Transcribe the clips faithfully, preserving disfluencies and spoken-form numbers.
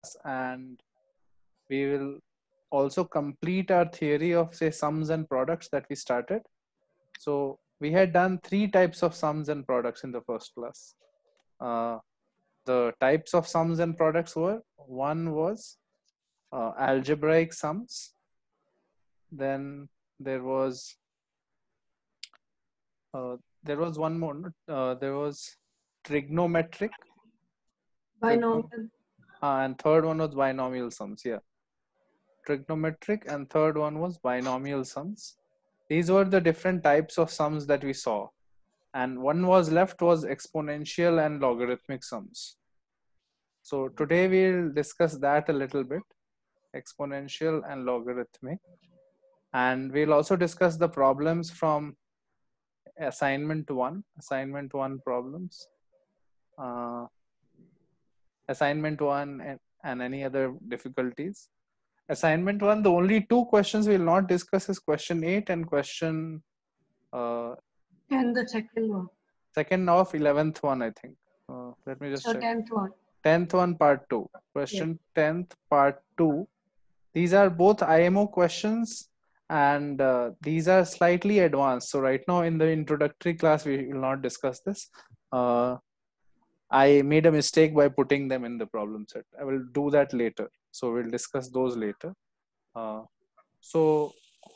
and we will also complete our theory of, say, sums and products that we started. So we had done three types of sums and products in the first class. Uh, the types of sums and products were, one was uh, algebraic sums, then there was uh, there was one more, uh, there was trigonometric, Binomial. uh, and third one was binomial sums. Yeah, trigonometric, and third one was binomial sums. These were the different types of sums that we saw, and one was left was exponential and logarithmic sums. So today we'll discuss that a little bit, exponential and logarithmic, and we'll also discuss the problems from assignment one, assignment one problems, uh, assignment one, and, and any other difficulties. Assignment one, the only two questions we'll not discuss is question eight and question uh, And the second one. second of eleventh one, I think. Uh, let me just So check. tenth one. tenth one, part two. Question tenth, part two. These are both I M O questions, and uh, these are slightly advanced. So right now in the introductory class, we will not discuss this. Uh, I made a mistake by putting them in the problem set. I will do that later. So we'll discuss those later. Uh, so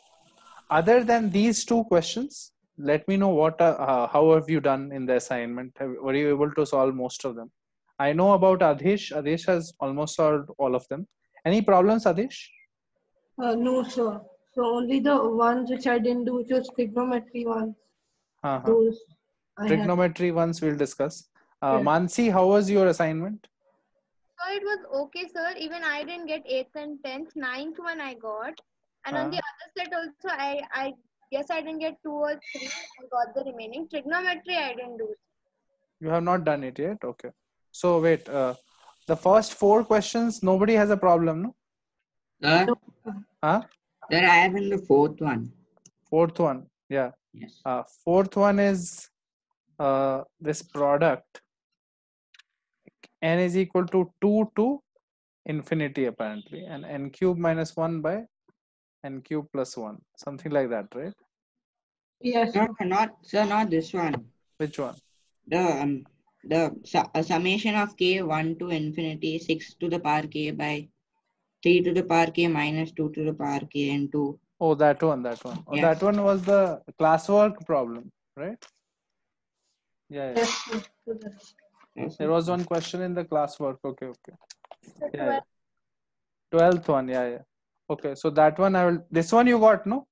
other than these two questions, let me know what, uh, uh, how have you done in the assignment? Have, were you able to solve most of them? I know about Adhish. Adhish has almost solved all of them. Any problems, Adhish? Uh, no, sir. So only the ones which I didn't do, which was trigonometry ones. Uh-huh. Those I had. Trigonometry ones we'll discuss. Uh, Yeah. Mansi, how was your assignment? So it was okay, sir. Even I didn't get eighth and tenth. Ninth one I got. And on Uh, the other set also, I, I guess I didn't get two or three. I got the remaining. Trigonometry I didn't do. you have not done it yet? Okay. So wait, uh, the first four questions, nobody has a problem, no? Sir, Huh? sir, I have in the fourth one. Fourth one, yeah. Yes. Uh, fourth one is uh, this product. N is equal to two to infinity apparently, and n cube minus one by n cube plus one, something like that, right? Yes. No, no, not sir, not this one. Which one? The um, the su a summation of k one to infinity six to the power k by three to the power k minus two to the power k and two. Oh, that one, that one. Oh, Yes. that one was the classwork problem, right? Yeah, yeah. Yes. Yes. So that's- Yes, There sir. was one question in the classwork. Okay, okay. So Yeah, yeah. Twelfth one, yeah, yeah. Okay, so that one I will. This one you got, no?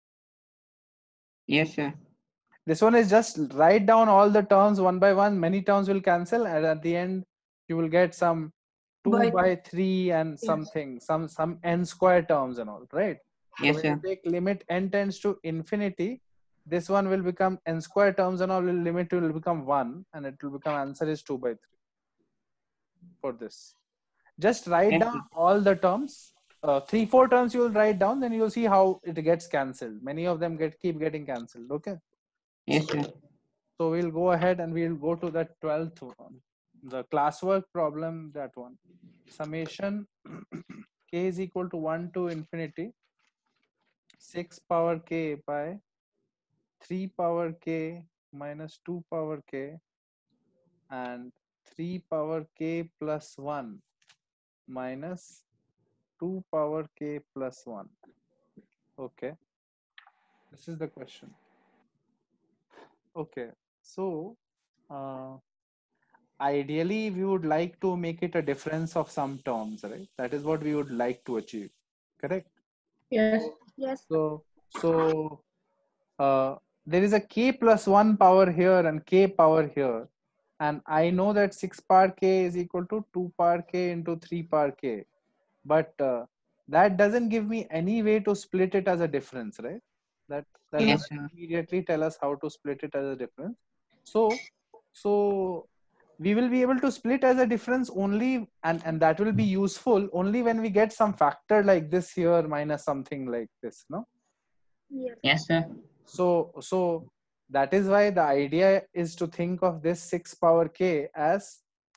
Yes, sir. This one is just write down all the terms one by one. Many terms will cancel, and at the end you will get some two By- by three and Yes. something, some some n square terms and all, right? Yes, so when sir. you take limit n tends to infinity, this one will become n square terms and all. Will limit will become one, and it will become answer is two by three for this. Just write Yes, down sir. all the terms. Uh, three four terms you will write down, then you'll see how it gets cancelled. Many of them get keep getting cancelled. Okay. Yes, sir. So we'll go ahead and we'll go to the twelfth one, the classwork problem, that one. Summation k is equal to one to infinity, six power k by three power k minus two power k and three power k plus one minus two power k plus one. Okay. This is the question. Okay. So, uh, ideally we would like to make it a difference of some terms, right? That is what we would like to achieve, correct? Yes. yes. So so uh, there is a k plus one power here and k power here, and I know that six power k is equal to two power k into three power k, but uh, that doesn't give me any way to split it as a difference, right? That that Yes, doesn't sir. immediately tell us how to split it as a difference. So so we will be able to split as a difference only, and and that will be useful only when we get some factor like this here minus something like this, no? Yes. Yes, sir. So so that is why the idea is to think of this six power k as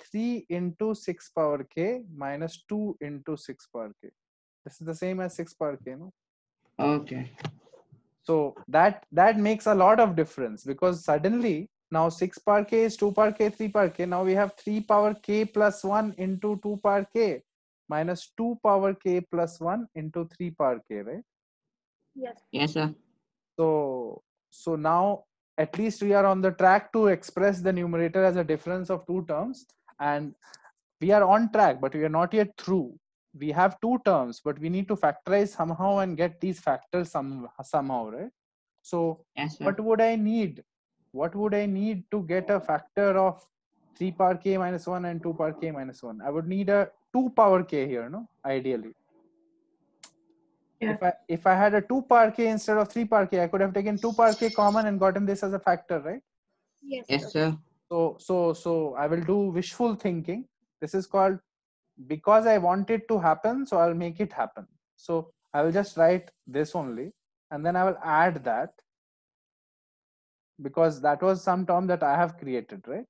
three into six power k minus two into six power k. This is the same as six power k, no? Okay. So that that makes a lot of difference, because suddenly now six power k is two power k, three power k. Now we have three power k plus one into two power k minus two power k plus one into three power k, right? Yes. Yes, sir. So so now at least we are on the track to express the numerator as a difference of two terms, and we are on track, but we are not yet through. We have two terms, but we need to factorize somehow and get these factors some somehow, right? So Yes, sir. what would I need? What would I need to get a factor of three power k minus one and two power k minus one? I would need a two power k here, no? Ideally. Yeah. If I if I had a two power k instead of three power k, I could have taken two power k common and gotten this as a factor, right? Yes. Yes, sir. So so so I will do wishful thinking. This is called, because I want it to happen, so I'll make it happen. So I will just write this only, and then I will add that, because that was some term that I have created, right?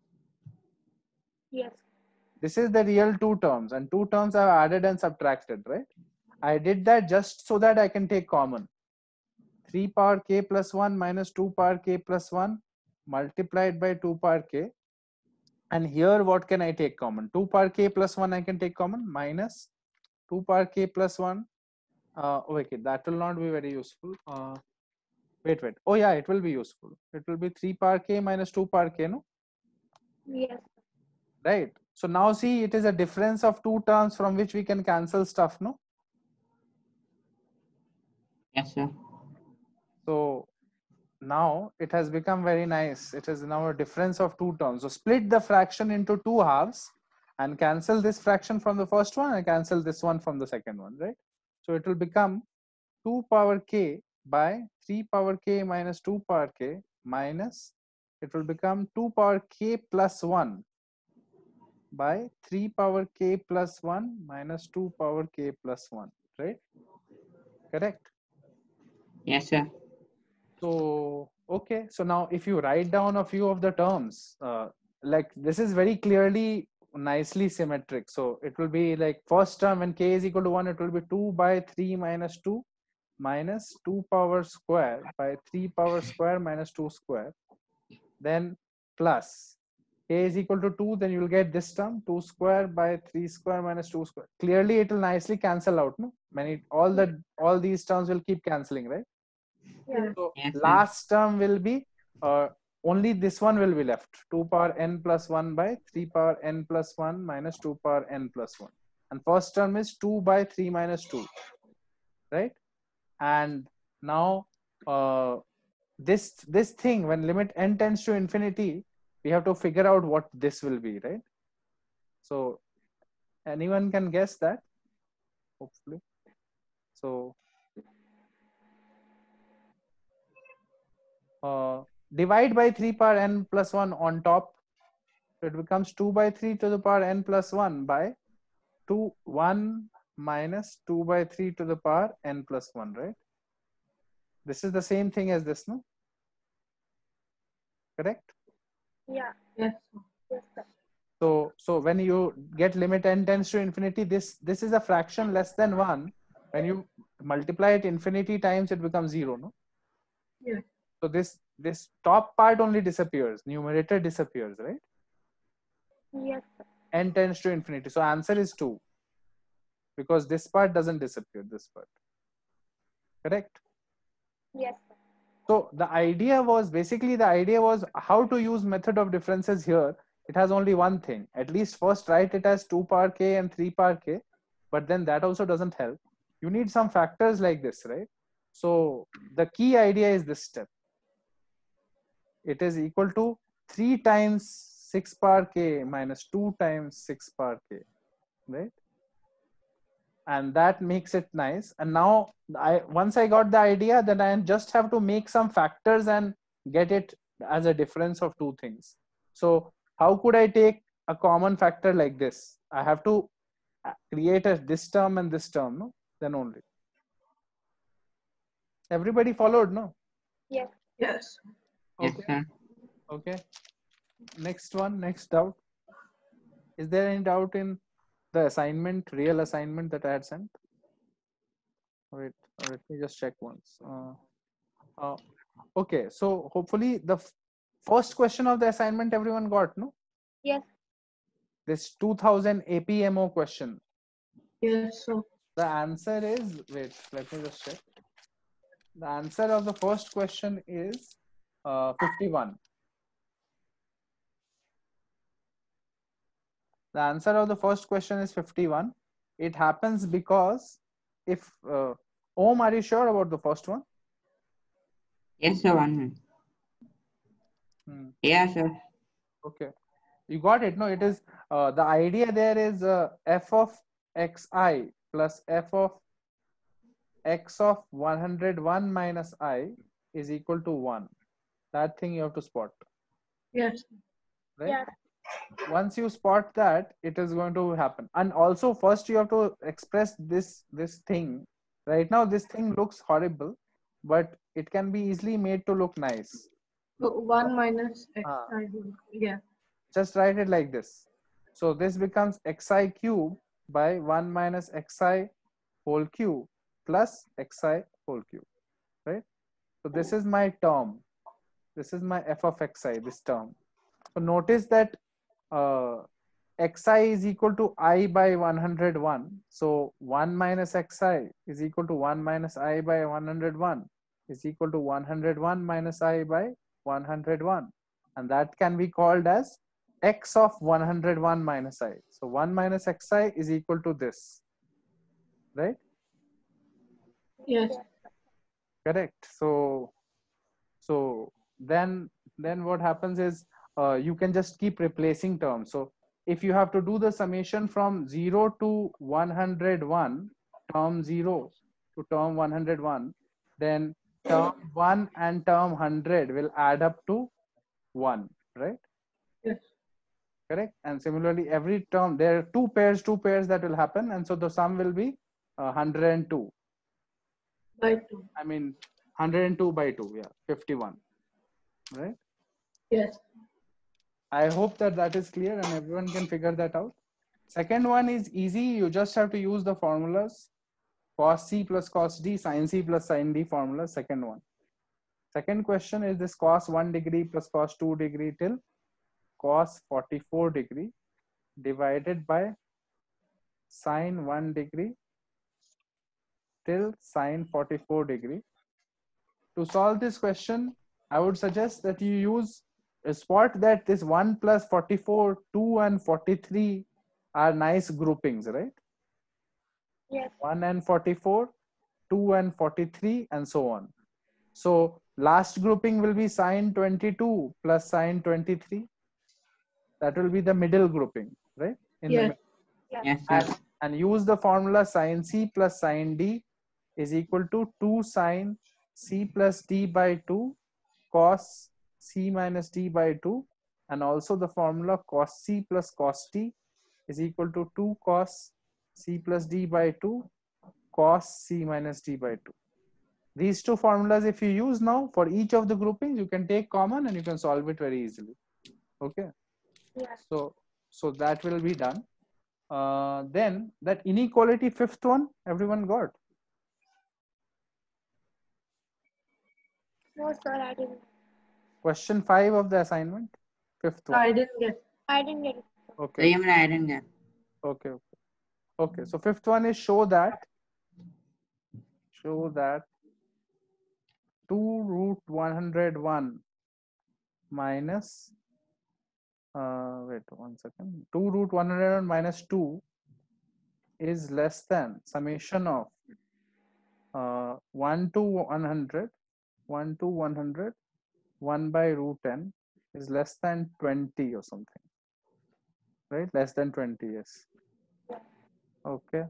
Yes. This is the real two terms, and two terms I've added and subtracted, right? I did that just so that I can take common. three power k plus one minus two power k plus one multiplied by two power k. And here what can I take common? two power k plus one I can take common, minus two power k plus one. Uh, okay, that will not be very useful. Uh, wait, wait. Oh yeah, it will be useful. It will be three power k minus two power k, no? Yes. Right. So now see, it is a difference of two terms from which we can cancel stuff, no? Yes, sir. So now it has become very nice. It is now a difference of two terms. So split the fraction into two halves and cancel this fraction from the first one and cancel this one from the second one, right? So it will become two power k by three power k minus two power k minus, it will become two power k plus one by three power k plus one minus two power k plus one, right? Correct? Yes, sir. So, okay. So now if you write down a few of the terms, uh, like this is very clearly nicely symmetric. So it will be like first term when k is equal to one, it will be two by three minus two minus two power square by three power square minus two square. Then plus k is equal to two, then you will get this term two square by three square minus two square. Clearly it will nicely cancel out, no? Many all the all these terms will keep cancelling, right? Yeah. So Yes, sir. last term will be uh, only this one will be left, two power n plus one by three power n plus one minus two power n plus one, and first term is two by three minus two, right? And now uh, this this thing, when limit n tends to infinity, we have to figure out what this will be, right? So anyone can guess that, hopefully. So uh, divide by three power n plus one on top, so it becomes two by three to the power n plus one by two, one minus two by three to the power n plus one, right? This is the same thing as this, no? Correct? Yeah. Yes. Yes, sir. So, so when you get limit n tends to infinity, this, this is a fraction less than one. When you multiply it infinity times, it becomes zero, no? Yeah. So this, this top part only disappears, numerator disappears, right? Yes, sir. N tends to infinity. So answer is two, because this part doesn't disappear, this part. Correct? Yes, sir. So the idea was, basically the idea was how to use method of differences here. It has only one thing. At least first write it as two power k and three power k, but then that also doesn't help. You need some factors like this, right? So the key idea is this step. It is equal to three times six power k minus two times six power k, right? And that makes it nice. And now I once I got the idea, then I just have to make some factors and get it as a difference of two things. So how could I take a common factor like this? I have to create a this term and this term, no? Then only. Everybody followed, no? Yes. Yes. Yes, Okay. sir. Okay. Next one, next doubt. Is there any doubt in the assignment, real assignment that I had sent? Wait, let me just check once. Uh, uh, okay, so hopefully the f- first question of the assignment everyone got, no? Yes. This two thousand A P M O question. Yes, sir. The answer is, wait, let me just check. The answer of the first question is uh, fifty-one. The answer of the first question is fifty-one. It happens because if, uh, Om, are you sure about the first one? Yes, sir. One minute. Hmm. Yeah, sir. Okay. You got it. No, it is, uh, the idea there is uh, f of xi plus f of x of one hundred one minus I is equal to one. That thing you have to spot, Yes. right? Yeah. Once you spot that, it is going to happen. And also first you have to express this this thing. Right now this thing looks horrible, but it can be easily made to look nice. So one minus x Ah. I will. Yeah. Just write it like this. So this becomes xi cube by one minus xi whole cube plus xi whole cube, right? So this is my term. This is my f of xi, this term. So notice that uh, xi is equal to I by one hundred one. So one minus xi is equal to one minus I by one hundred one is equal to one hundred one minus I by one hundred one. And that can be called as x of one hundred one minus I. So one minus xi is equal to this, right? Yes. Correct. So, so then, then what happens is uh, you can just keep replacing terms. So if you have to do the summation from zero to one hundred one, term zero to term one hundred one, then term one and term one hundred will add up to one, right? Yes. Correct. And similarly, every term, there are two pairs, two pairs that will happen. And so the sum will be uh, one hundred two. By two. I mean, one hundred two by two, yeah, fifty-one, right? Yes. I hope that that is clear and everyone can figure that out. Second one is easy. You just have to use the formulas. Cos C plus cos D, sin C plus sin D formula, second one. Second question is this cos one degree plus cos two degree till cos forty-four degree divided by sin one degree till sin forty-four degree. To solve this question, I would suggest that you use a spot that this one plus forty-four, two and forty-three are nice groupings, right? Yes. one and forty-four, two and forty-three, and so on. So last grouping will be sine twenty-two plus sine twenty-three. That will be the middle grouping, right? In Yes. the Yes, sir. and, and use the formula sin C plus sin D is equal to two sine C plus D by two cos C minus D by two, and also the formula cos C plus cos T is equal to two cos C plus D by two cos C minus D by two. These two formulas, if you use now for each of the groupings, you can take common and you can solve it very easily. Okay. Yeah. So, so that will be done. Uh, then that inequality fifth one, everyone got? No, sir, I didn't. Question five of the assignment, fifth one. I didn't get. I didn't get it. So Okay. even I didn't get. Okay. Okay. Okay. So fifth one is show that show that two root one hundred one minus uh wait one second two root one hundred one minus two is less than summation of uh one to one hundred, one to one hundred, one by root ten is less than twenty or something, right? Less than twenty, yes. Okay.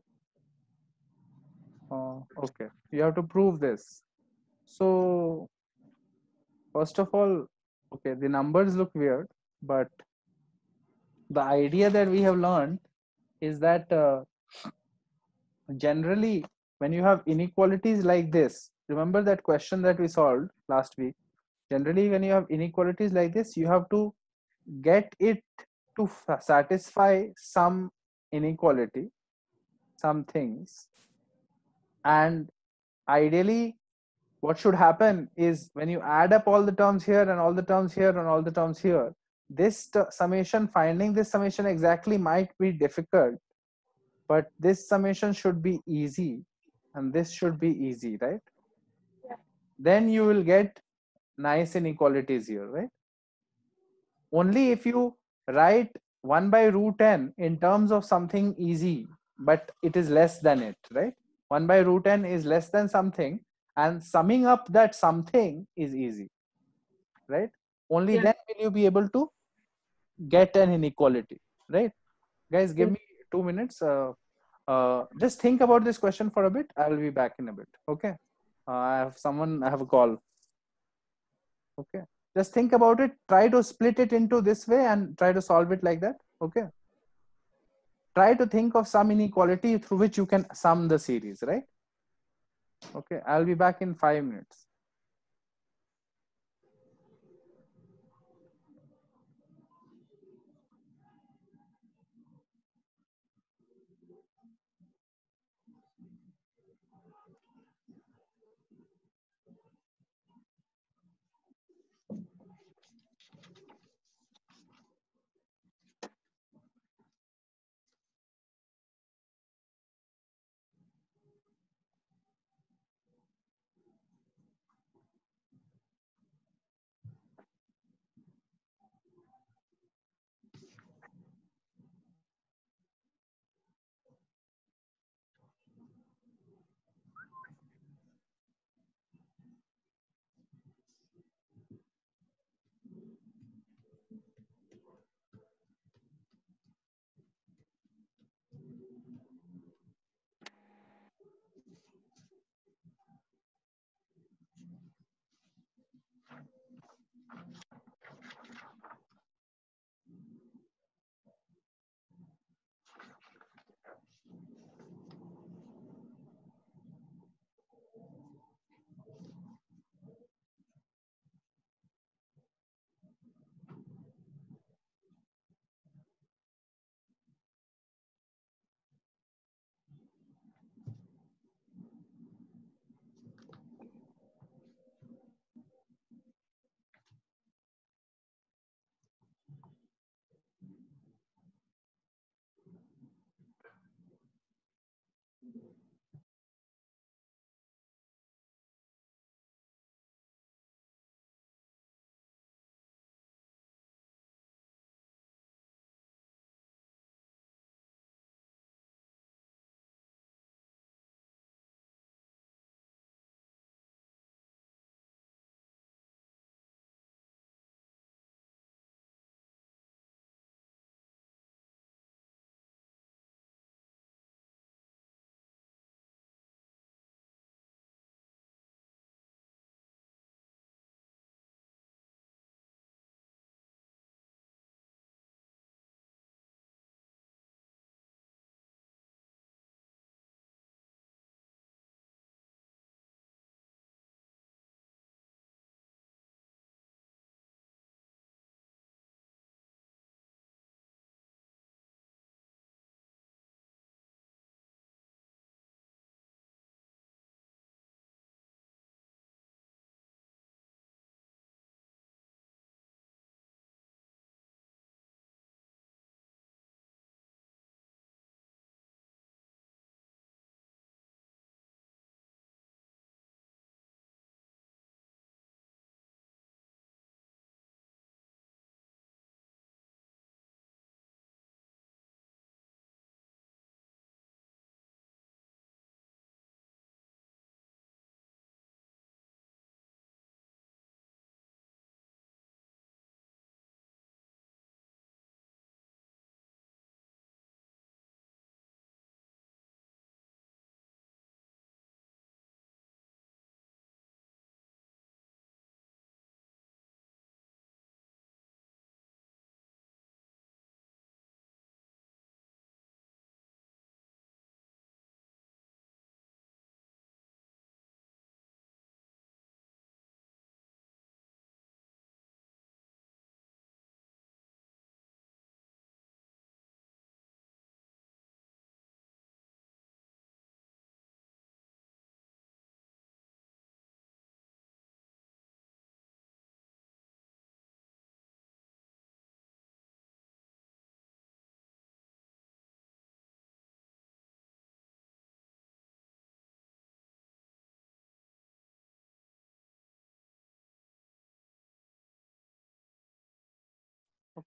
Uh, okay, you have to prove this. So first of all, okay, the numbers look weird, but the idea that we have learned is that uh, generally when you have inequalities like this, remember that question that we solved last week, generally when you have inequalities like this, you have to get it to f- satisfy some inequality, some things, and ideally what should happen is when you add up all the terms here and all the terms here and all the terms here, this t- summation, finding this summation exactly might be difficult, but this summation should be easy and this should be easy, right? Yeah. Then you will get nice inequalities here, right? Only if you write one by root n in terms of something easy, but it is less than it, right? one by root n is less than something, and summing up that something is easy, right? Only Yeah. then will you be able to get an inequality, right? Guys, give Yeah. me two minutes. Uh, uh, just think about this question for a bit. I will be back in a bit. Okay. Uh, I have someone, I have a call. Okay. Just think about it. Try to split it into this way and try to solve it like that. Okay. Try to think of some inequality through which you can sum the series, right? Okay. I'll be back in five minutes.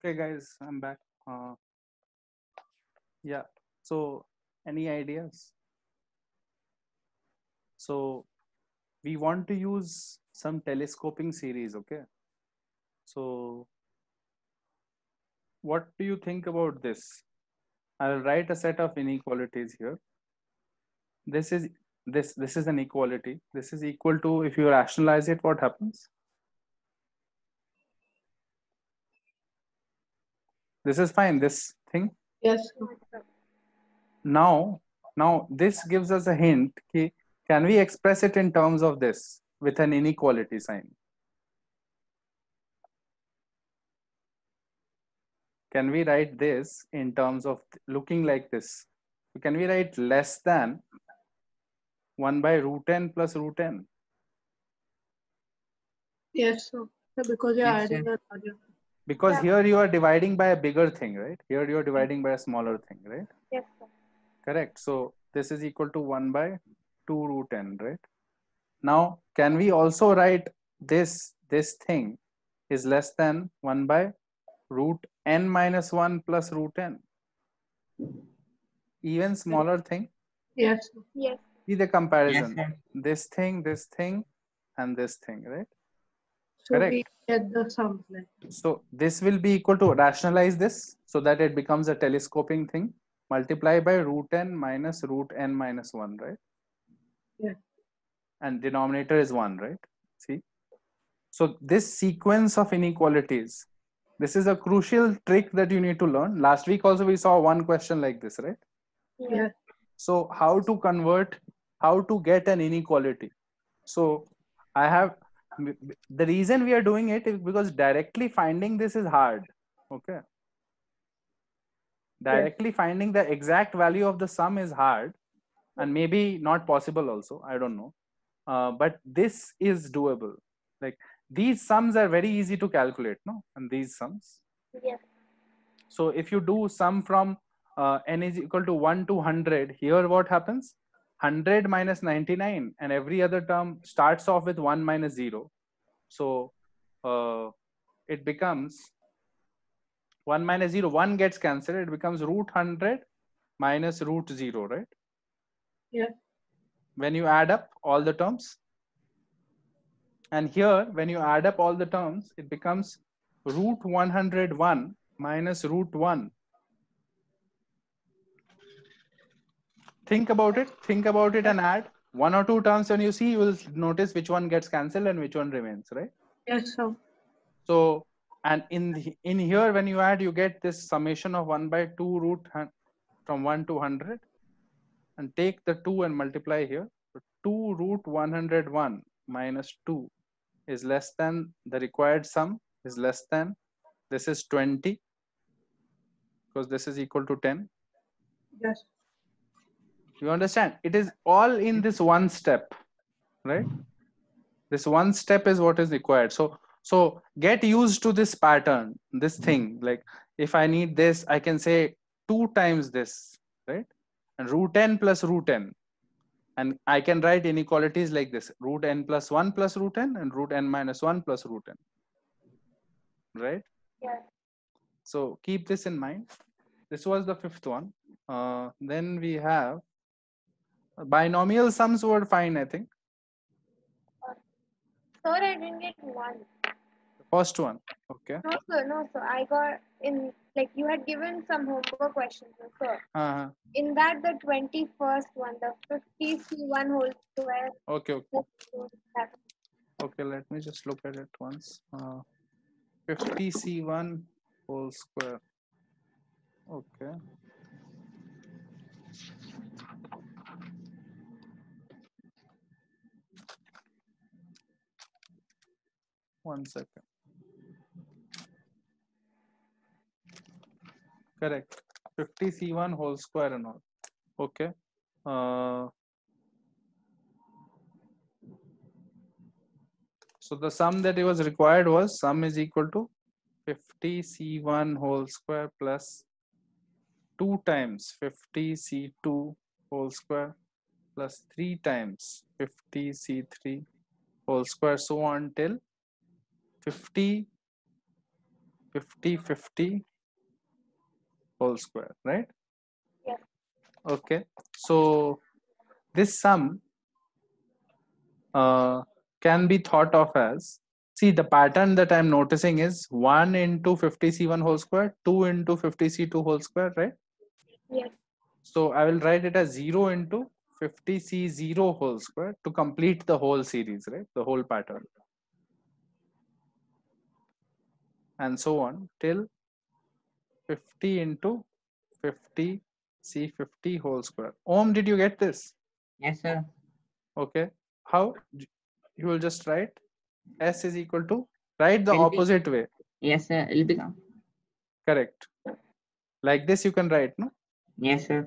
Okay, guys, I'm back. Uh, yeah. So, any ideas? So, we want to use some telescoping series. Okay. So, what do you think about this? I'll write a set of inequalities here. This is this this is an equality. This is equal to, if you rationalize it, what happens? This is fine. This thing. Yes, sir. Now, now this gives us a hint. Ki, can we express it in terms of this with an inequality sign? Can we write this in terms of looking like this? Can we write less than one by root n plus root n? Yes, sir. So because you're Yes, adding sir. a larger. Because Yeah. here you are dividing by a bigger thing, right? Here you are dividing by a smaller thing, right? Yes, sir. Correct. So this is equal to one by two root n, right? Now, can we also write this, this thing is less than one by root n minus one plus root n? Even smaller thing. Yes, sir. Yes. See the Yes, comparison. sir. This thing, this thing, and this thing, right? So Correct. we get the sum. Like, So this will be equal to, rationalize this so that it becomes a telescoping thing. Multiply by root n minus root n minus one, right? yeah. And denominator is one, right? See? So this sequence of inequalities, this is a crucial trick that you need to learn. Last week also we saw one question like this, right? Yeah. So how to convert, how to get an inequality. So I have, the reason we are doing it is because directly finding this is hard. Okay. Directly finding the exact value of the sum is hard and maybe not possible also. I don't know. Uh, but this is doable. Like these sums are very easy to calculate, no? And these sums. Yes. So if you do sum from uh, n is equal to one to one hundred, here what happens? one hundred minus ninety-nine, and every other term starts off with one minus zero. So uh, it becomes one minus zero, one gets cancelled, it becomes root one hundred minus root zero, right? Yeah. When you add up all the terms. And here, when you add up all the terms, it becomes root one hundred one minus root one. Think about it, think about it and add one or two terms. When you see, you will notice which one gets cancelled and which one remains, right? Yes, sir. So, and in the, in here, when you add, you get this summation of one by two root from one to one hundred, and take the two and multiply here. So two root one hundred one minus two is less than, the required sum is less than, this is twenty, because this is equal to ten. Yes. You understand? It is all in this one step, right? This one step is what is required. So, so get used to this pattern, this thing. Like if I need this, I can say two times this, right? And root n plus root n. And I can write inequalities like this: root n plus one plus root n and root n minus one plus root n, right? Yes. So keep this in mind. This was the fifth one. Uh, then we have binomial sums were fine, I think. Sir, I didn't get one. The first one, okay. No, sir. No, sir. I got in, like, you had given some homework questions, no, sir. Uh-huh. In that, the twenty-first one, the fifty C one whole square. Okay, okay. That. Okay, let me just look at it once. Uh, fifty C one whole square. Okay. One second. Correct. fifty C one whole square and all. Okay. Uh, so the sum that it was required was sum is equal to fifty C one whole square plus two times fifty C two whole square plus three times fifty C three whole square, so on till fifty fifty fifty whole square, right? Yes. Okay, so this sum uh, can be thought of as, see, the pattern that I'm noticing is one into fifty c one whole square, two into fifty c two whole square, right? Yes. So I will write it as zero into fifty c zero whole square to complete the whole series, right? The whole pattern. And so on till fifty into fifty c fifty whole square. Om, did you get this? Yes, sir. Okay. How? You will just write S is equal to, write the Will be- opposite way. Yes, sir. It'll become. Correct. Like this you can write, no? Yes, sir.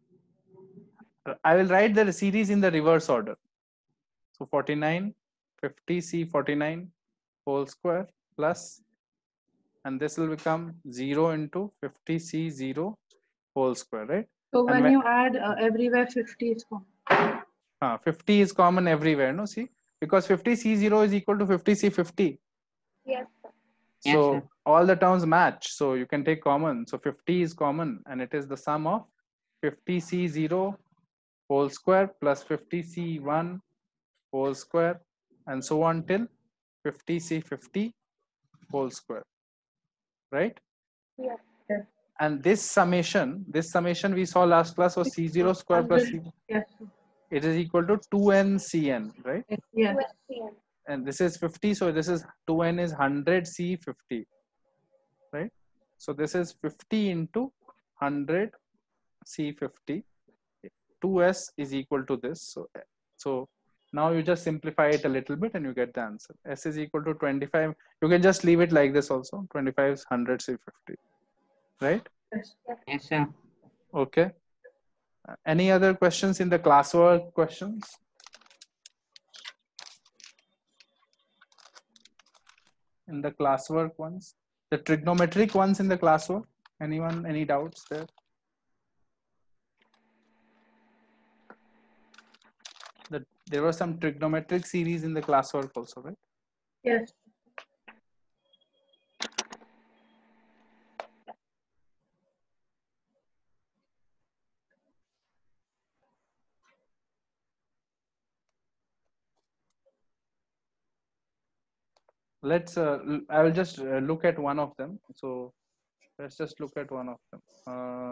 I will write the series in the reverse order. So forty-nine, fifty c forty-nine whole square plus, and this will become zero into fifty c zero whole square, right? So And when when- you add uh, everywhere fifty is common. Uh, fifty is common everywhere, no? See, because fifty c zero is equal to fifty c fifty. Yes, sir. Yes, So sir. all the terms match. So you can take common. So fifty is common, and it is the sum of fifty c zero whole square plus fifty c one whole square, and so on till fifty c fifty whole square, right? Yes. And this summation, this summation we saw last class was c zero square plus c. Yes, sir. It is equal to two n cn, right? Yes. Two S C N. And this is fifty, so this is two n is one hundred c fifty, right? So this is fifty into one hundred c fifty. two s is equal to this. So, so now you just simplify it a little bit and you get the answer. S is equal to twenty-five. You can just leave it like this also. twenty-five is one hundred c fifty, right? Yes. Yes, sir. Okay. Uh, Any other questions in the classwork questions? In the classwork ones? The trigonometric ones in the classwork? Anyone, any doubts there? The, there was some trigonometric series in the classwork also, right? Yes. Let's, uh, l- I will just uh, look at one of them. So let's just look at one of them. Uh,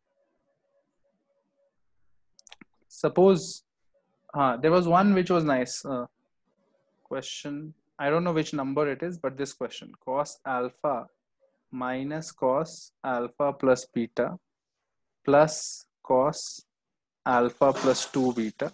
suppose, uh, there was one which was nice. Uh, question, I don't know which number it is, but this question, cos alpha minus cos alpha plus beta plus cos alpha plus two beta,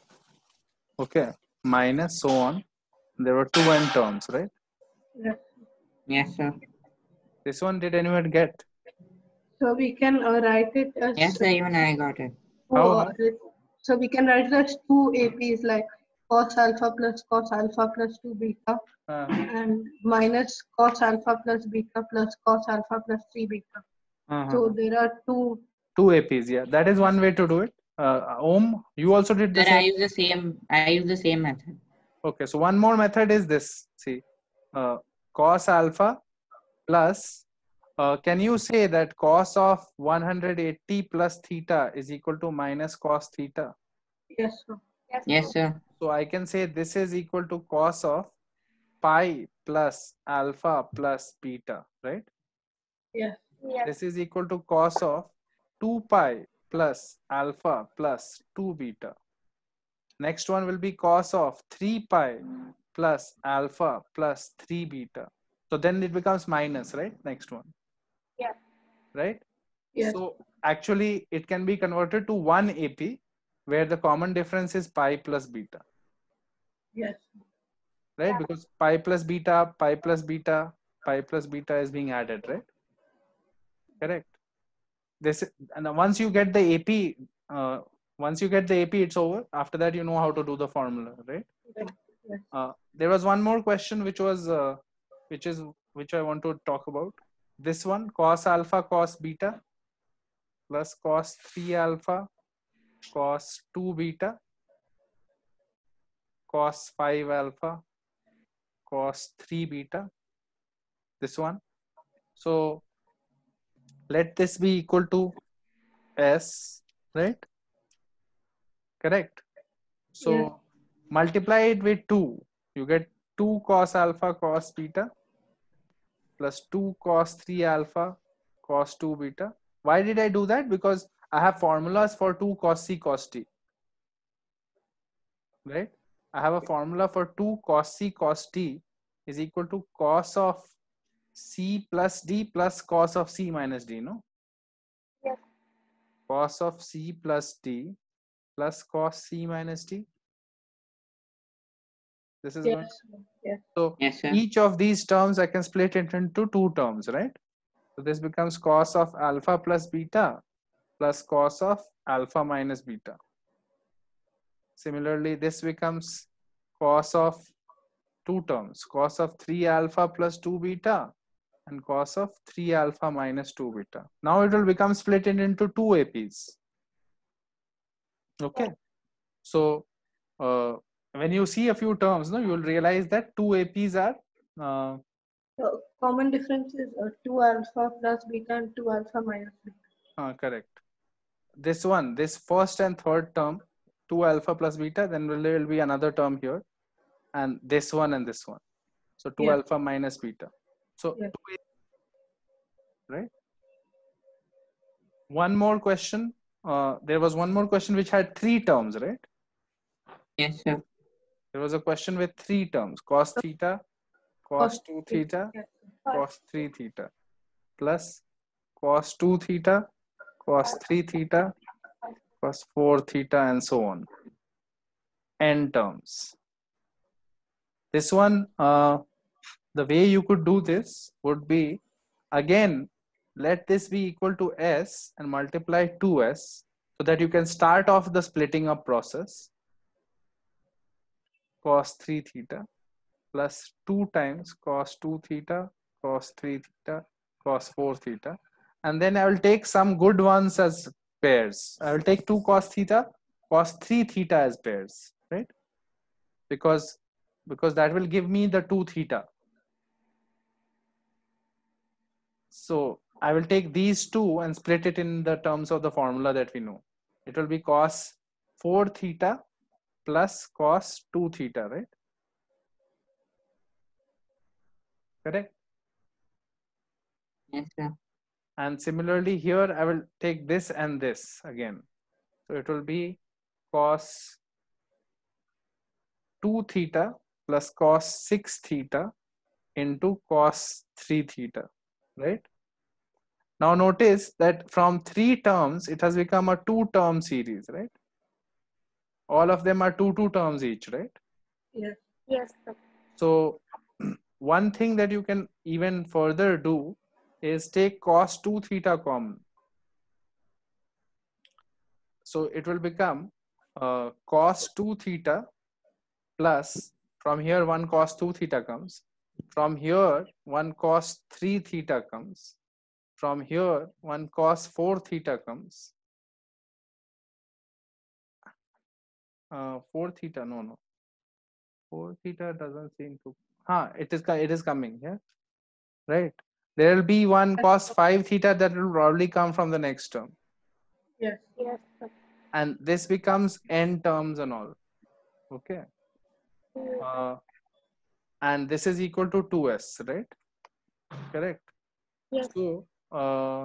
okay, minus so on. There were two n terms, right? Yes. Yes, sir. This one, did anyone get? So we can uh, write it as Yes, sir. Even I got it. two, How- uh, how? so we can write it as two A Ps like cos alpha plus cos alpha plus two beta Uh, and minus cos alpha plus beta plus cos alpha plus three beta. uh-huh. So there are two. Two A Ps, yeah. That is one way to do it. Uh, Om, you also did the Sir, I same. use the same. I use the same method. Okay, so one more method is this. See, uh, cos alpha plus, uh, can you say that cos of one hundred eighty plus theta is equal to minus cos theta? Yes, sir. Yes, Yes, sir. sir. So I can say this is equal to cos of pi plus alpha plus beta, right? Yes. Yes. This is equal to cos of two pi plus alpha plus two beta. Next one will be cos of three pi plus alpha plus three beta. So then it becomes minus, right? Next one. Yeah. Right? Yes. So actually it can be converted to one A P where the common difference is pi plus beta, Yes. right? Yeah. Because pi plus beta, pi plus beta, pi plus beta is being added, right? Correct. This, and once you get the A P, uh, once you get the A P, it's over. After that, you know how to do the formula, right? Yes. Yes. Uh, there was one more question which was, uh, which is, which I want to talk about. This one, cos alpha cos beta plus cos three alpha cos two beta cos five alpha cos three beta. This one. So let this be equal to S, right? Correct. So Yes. multiply it with two. You get two cos alpha cos beta plus two cos three alpha cos two beta. Why did I do that? Because I have formulas for two cos C cos T. Right? I have a formula for two cos C cos T is equal to cos of C plus D plus cos of C minus D, no? Yes. Cos of C plus D plus cos C minus D. This is good. Yes. Yes. So Yes, sir. each of these terms I can split it into two terms, right? So this becomes cos of alpha plus beta plus cos of alpha minus beta. Similarly, this becomes cos of two terms, cos of three alpha plus two beta and cos of three alpha minus two beta. Now it will become split into two A Ps. Okay. So uh, when you see a few terms, no, you will realize that two A Ps are uh, So common difference is uh, two alpha plus beta and two alpha minus beta. uh, correct. This one, this first and third term, two alpha plus beta, then there will be another term here, and this one and this one. So two Yeah. alpha minus beta. So Yeah. two A, right? One more question. Uh, there was one more question which had three terms, right? Yes, sir. There was a question with three terms: cos theta, cos two theta, Yes. cos three theta, plus cos two theta, cos three theta, cos four theta, and so on. N terms. This one, uh, the way you could do this would be, again, let this be equal to S and multiply two S so that you can start off the splitting up process. Cos three theta plus two times cos two theta, cos three theta, cos four theta. And then I will take some good ones as pairs. I will take two cos theta, cos three theta as pairs, right? Because, because that will give me the two theta. So I will take these two and split it in the terms of the formula that we know. It will be cos four theta plus cos two theta, right? Correct? Yes, sir. And similarly here, I will take this and this again. So it will be cos two theta plus cos six theta into cos three theta, right? Now notice that from three terms, it has become a two term series, right? All of them are two, two terms each, right? Yes. Yes, sir. So one thing that you can even further do is take cos two theta common. So it will become uh, cos two theta plus, from here one cos two theta comes, from here one cos three theta comes, from here one cos four theta comes, uh, four theta, no, no, four theta doesn't seem to, huh, it is, it is coming here, right? There will be one cos five theta that will probably come from the next term. Yes. Yes, sir. And this becomes n terms and all. Okay. Mm. Uh, and this is equal to two S, right? Correct. Yes. So, uh,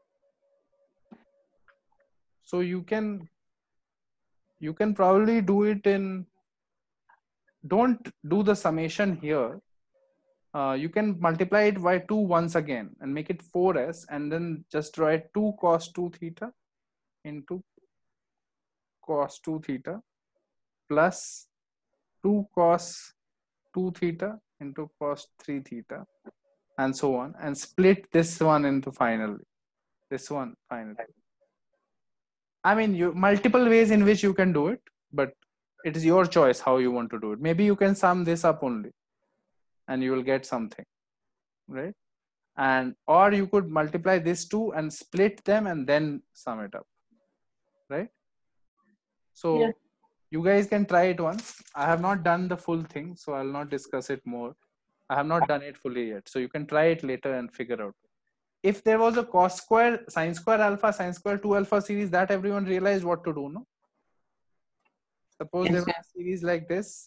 so you can, you can probably do it in, don't do the summation here. Uh, you can multiply it by two once again and make it four S, and then just write two cos two theta into cos two theta plus two cos two theta into cos three theta, and so on, and split this one into finally this one finally. I mean, you multiple ways in which you can do it, but it is your choice how you want to do it. Maybe you can sum this up only and you will get something, right? And or you could multiply this two and split them and then sum it up, right? So Yes. you guys can try it once. I have not done the full thing, so I'll not discuss it more. I have not done it fully yet, so you can try it later and figure out. if there was a cos square, sine square alpha, sine square two alpha series, that everyone realized what to do, no? Suppose Yes, there sir. was a series like this.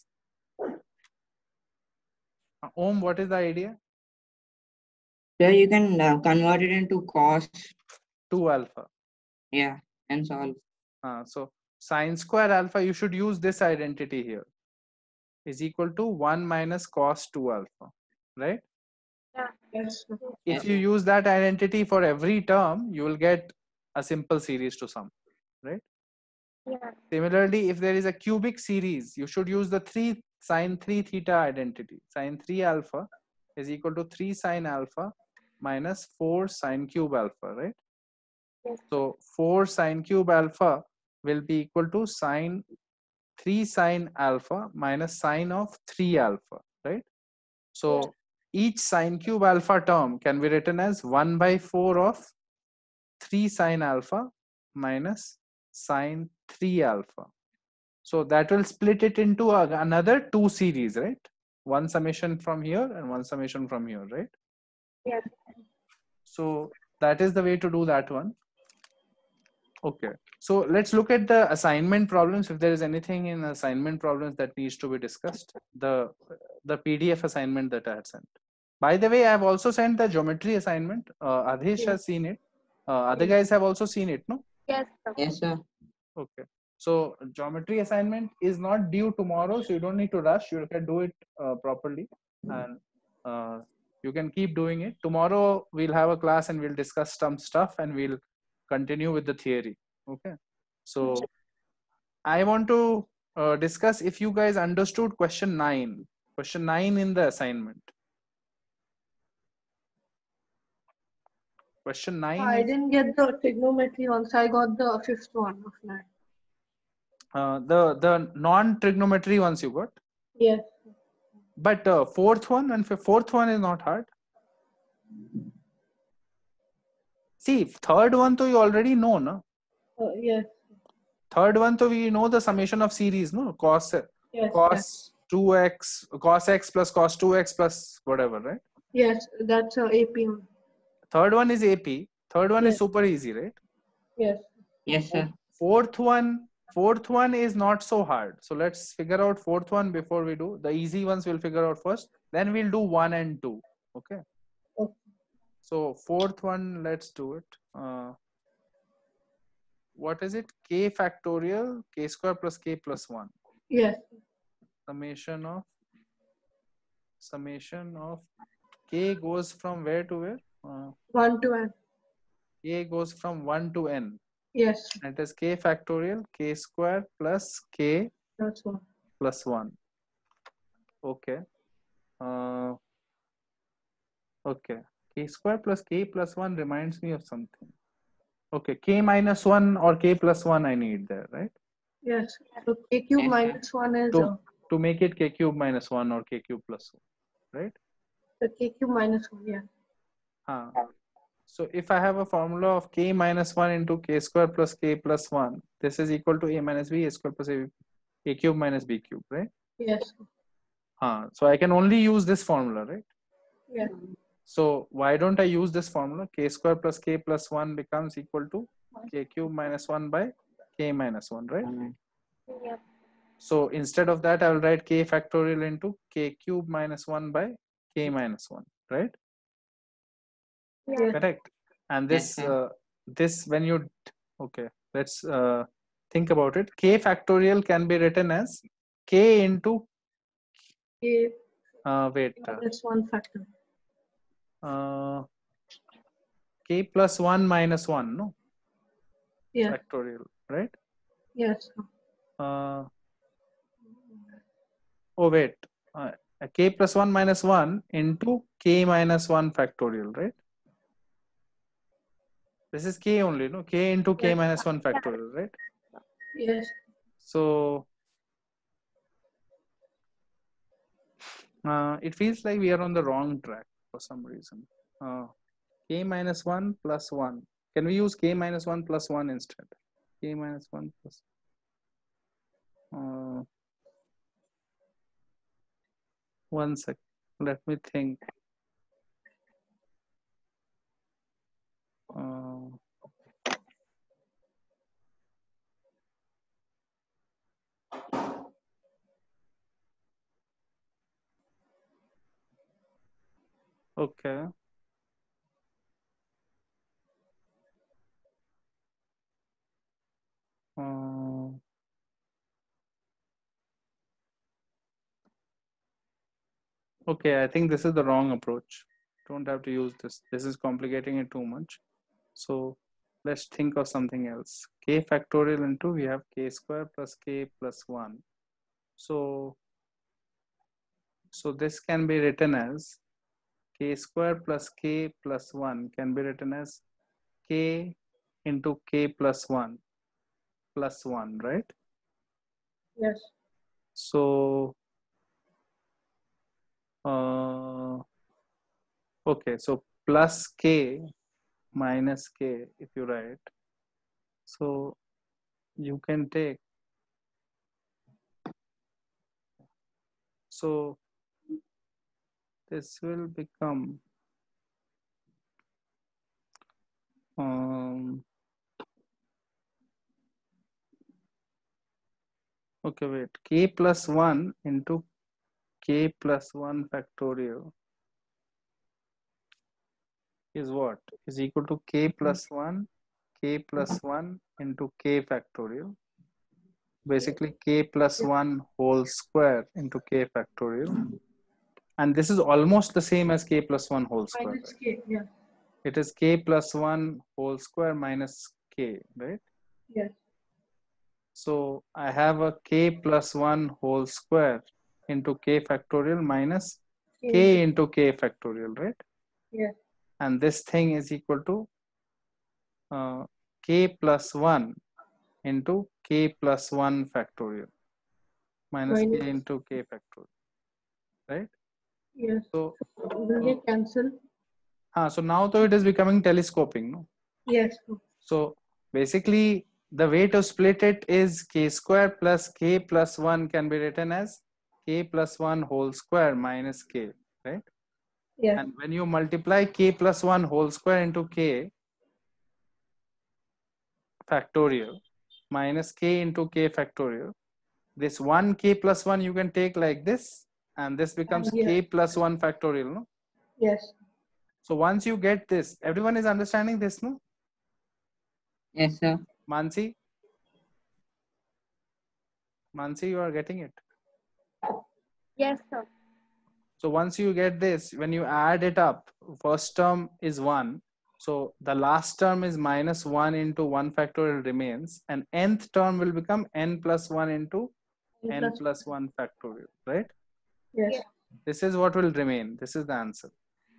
Uh, Om, what is the idea? So you can uh, convert it into cos, two alpha. yeah, and solve. Uh, so sine square alpha, you should use this identity here, is equal to one minus cos two alpha, right? Yes, sir. If Yes, you use that identity for every term, you will get a simple series to sum, right? Yeah. Similarly, if there is a cubic series, you should use the three sine three theta identity. Sine three alpha is equal to three sine alpha minus four sine cube alpha, right? Yes. So four sine cube alpha will be equal to sine three sine alpha minus sine of three alpha, right? So each sine cube alpha term can be written as one by four of three sine alpha minus sine three alpha. So that will split it into a, another two series, right? One summation from here and one summation from here, right? Yes. So that is the way to do that one. Okay. So let's look at the assignment problems. If there is anything in assignment problems that needs to be discussed, the the P D F assignment that I had sent. By the way, I have also sent the geometry assignment. Uh, Adhish Yeah. has seen it. Uh, other Yeah. guys have also seen it, no? Yes, sir. yes, sir. Okay. So geometry assignment is not due tomorrow, so you don't need to rush. You can do it uh, properly, and uh, you can keep doing it. Tomorrow we'll have a class and we'll discuss some stuff and we'll continue with the theory. Okay. So I want to uh, discuss if you guys understood question nine. Question nine in the assignment. Question nine I is didn't get the trigonometry once. I got the fifth one of nine. uh, the the non-trigonometry ones you got, Yes. but uh, fourth one and f- fourth one is not hard. See, third one to you already know, no? Uh, yes. Third one to we know the summation of series, no? Cos Yes. Yes. cos two x, cos x plus cos two x plus whatever, right? Yes. That's uh, A P one. Third one is A P. Third one is Yes. super easy, right? Yes. Yes, sir. Fourth one, fourth one is not so hard. So let's figure out fourth one before we do. The easy ones we'll figure out first. Then we'll do one and two. Okay. Okay. So fourth one, let's do it. Uh, what is it? K factorial, k square plus k plus one. Yes. Summation of summation of k goes from where to where? Uh, One to n. k goes from one to n. Yes. That is k factorial, k square plus k That's one. plus one. Okay. Uh, okay. K square plus k plus one reminds me of something. Okay. K minus one or k plus one I need there, right? Yes. So k cube Yes, sir. minus one is To, uh, to make it k cube minus one or k cube plus one, right? the k cube minus one. Yeah. Huh. So if I have a formula of k minus one into k square plus k plus one, this is equal to a minus b, a square plus a, a cube minus b cube, right? Yes. Huh. So I can only use this formula, right? Yeah. So why don't I use this formula? K square plus k plus one becomes equal to k cube minus one by k minus one, right? Um, Yep. So instead of that, I will write k factorial into k cube minus one by k minus one, right? Yeah. Correct. And Yes, this, sir. uh, this when you, okay, let's uh, think about it. K factorial can be written as k into, K uh, wait, uh, minus one factor. uh, k plus one minus one, no? Yeah. Factorial, right? Yes. Uh, oh, wait, uh, k plus one minus one into k minus one factorial, right? This is k only, no? K into k Yes. minus one factorial, right? Yes. So uh, it feels like we are on the wrong track for some reason. Uh, k minus one plus one. Can we use k minus one plus one instead? K minus one plus. Uh, one sec. Let me think. Okay. Uh, okay, I think this is the wrong approach. Don't have to use this. This is complicating it too much. So let's think of something else. K factorial into, we have k square plus k plus one. So, so this can be written as k square plus k plus one can be written as k into k plus one plus one, right? Yes. So, uh, okay, so plus k minus k if you write. So you can take, so this will become, um, okay, wait, k plus one into k plus one factorial is what? Is equal to k plus one, k plus one into k factorial. Basically k plus one whole square into k factorial. And this is almost the same as k plus one whole square. Minus Right? K. Yeah. It is k plus one whole square minus k, right? Yes. So I have a k plus one whole square into k factorial minus k into k factorial, right? Yeah. And this thing is equal to uh, k plus one into k plus one factorial minus Minus. k into k factorial, right? Yes. So, Will they cancel? uh, so now though it is becoming telescoping, no? Yes. So basically the way to split it is k square plus k plus one can be written as k plus one whole square minus k, right? Yes. And when you multiply k plus one whole square into k factorial minus k into k factorial, this one k plus one you can take like this, and this becomes Yeah. k plus one factorial, no? Yes. So once you get this, everyone is understanding this, no? Yes, sir. Mansi? Mansi, you are getting it. Yes, sir. So once you get this, when you add it up, first term is one. So the last term is minus one into one factorial remains, and nth term will become n plus one into N n plus- plus one factorial, right? Yes. Yeah. This is what will remain. This is the answer.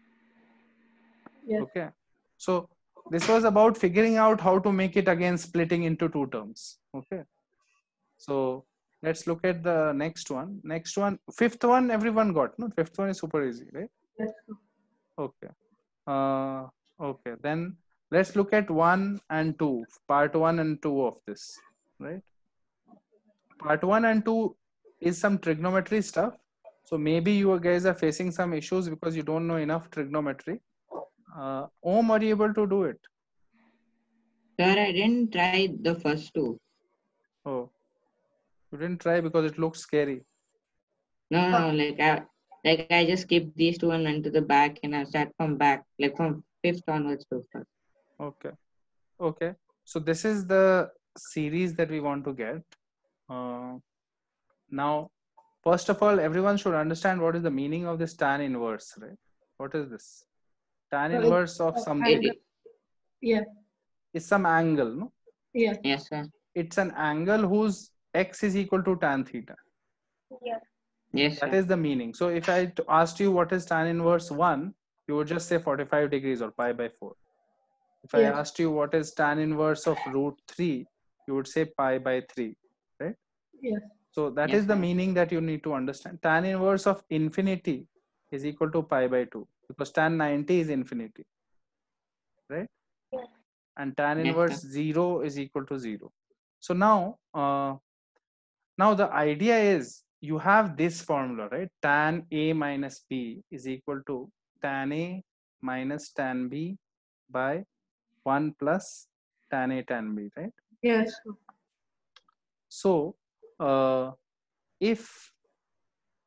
Yes. Okay. So this was about figuring out how to make it again splitting into two terms. Okay. So let's look at the next one. Next one, fifth one, everyone got. No, fifth one is super easy, right? Yes. Okay. Uh, okay. Then let's look at one and two, part one and two of this, right? Part one and two is some trigonometry stuff. So maybe you guys are facing some issues because you don't know enough trigonometry. Uh, Om, are you able to do it? Sir, I didn't try the first two. Oh, you didn't try because it looks scary. No, no, no, like I like I just skipped these two and went to the back and I start from back, like from fifth onwards to first. Okay. Okay. So this is the series that we want to get. Uh, now, first of all, everyone should understand what is the meaning of this tan inverse, right? What is this? Tan So it- inverse of uh, something angle. Yeah. is some angle, no? Yeah. Yes, sir. It's an angle whose x is equal to tan theta. Yes. Yes, That sir. is the meaning. So if I t- asked you what is tan inverse one, you would just say forty-five degrees or pi by four. If I Yes. asked you what is tan inverse of root three, you would say pi by three, right? Yes. So that Yes, is the sir. meaning that you need to understand. Tan inverse of infinity is equal to pi by two because tan ninety is infinity, right? Yes. And tan Yes, inverse sir. zero is equal to zero. So now, uh, now the idea is you have this formula, right? Tan A minus B is equal to tan A minus tan B by one plus tan A tan B, right? Yes. So uh, if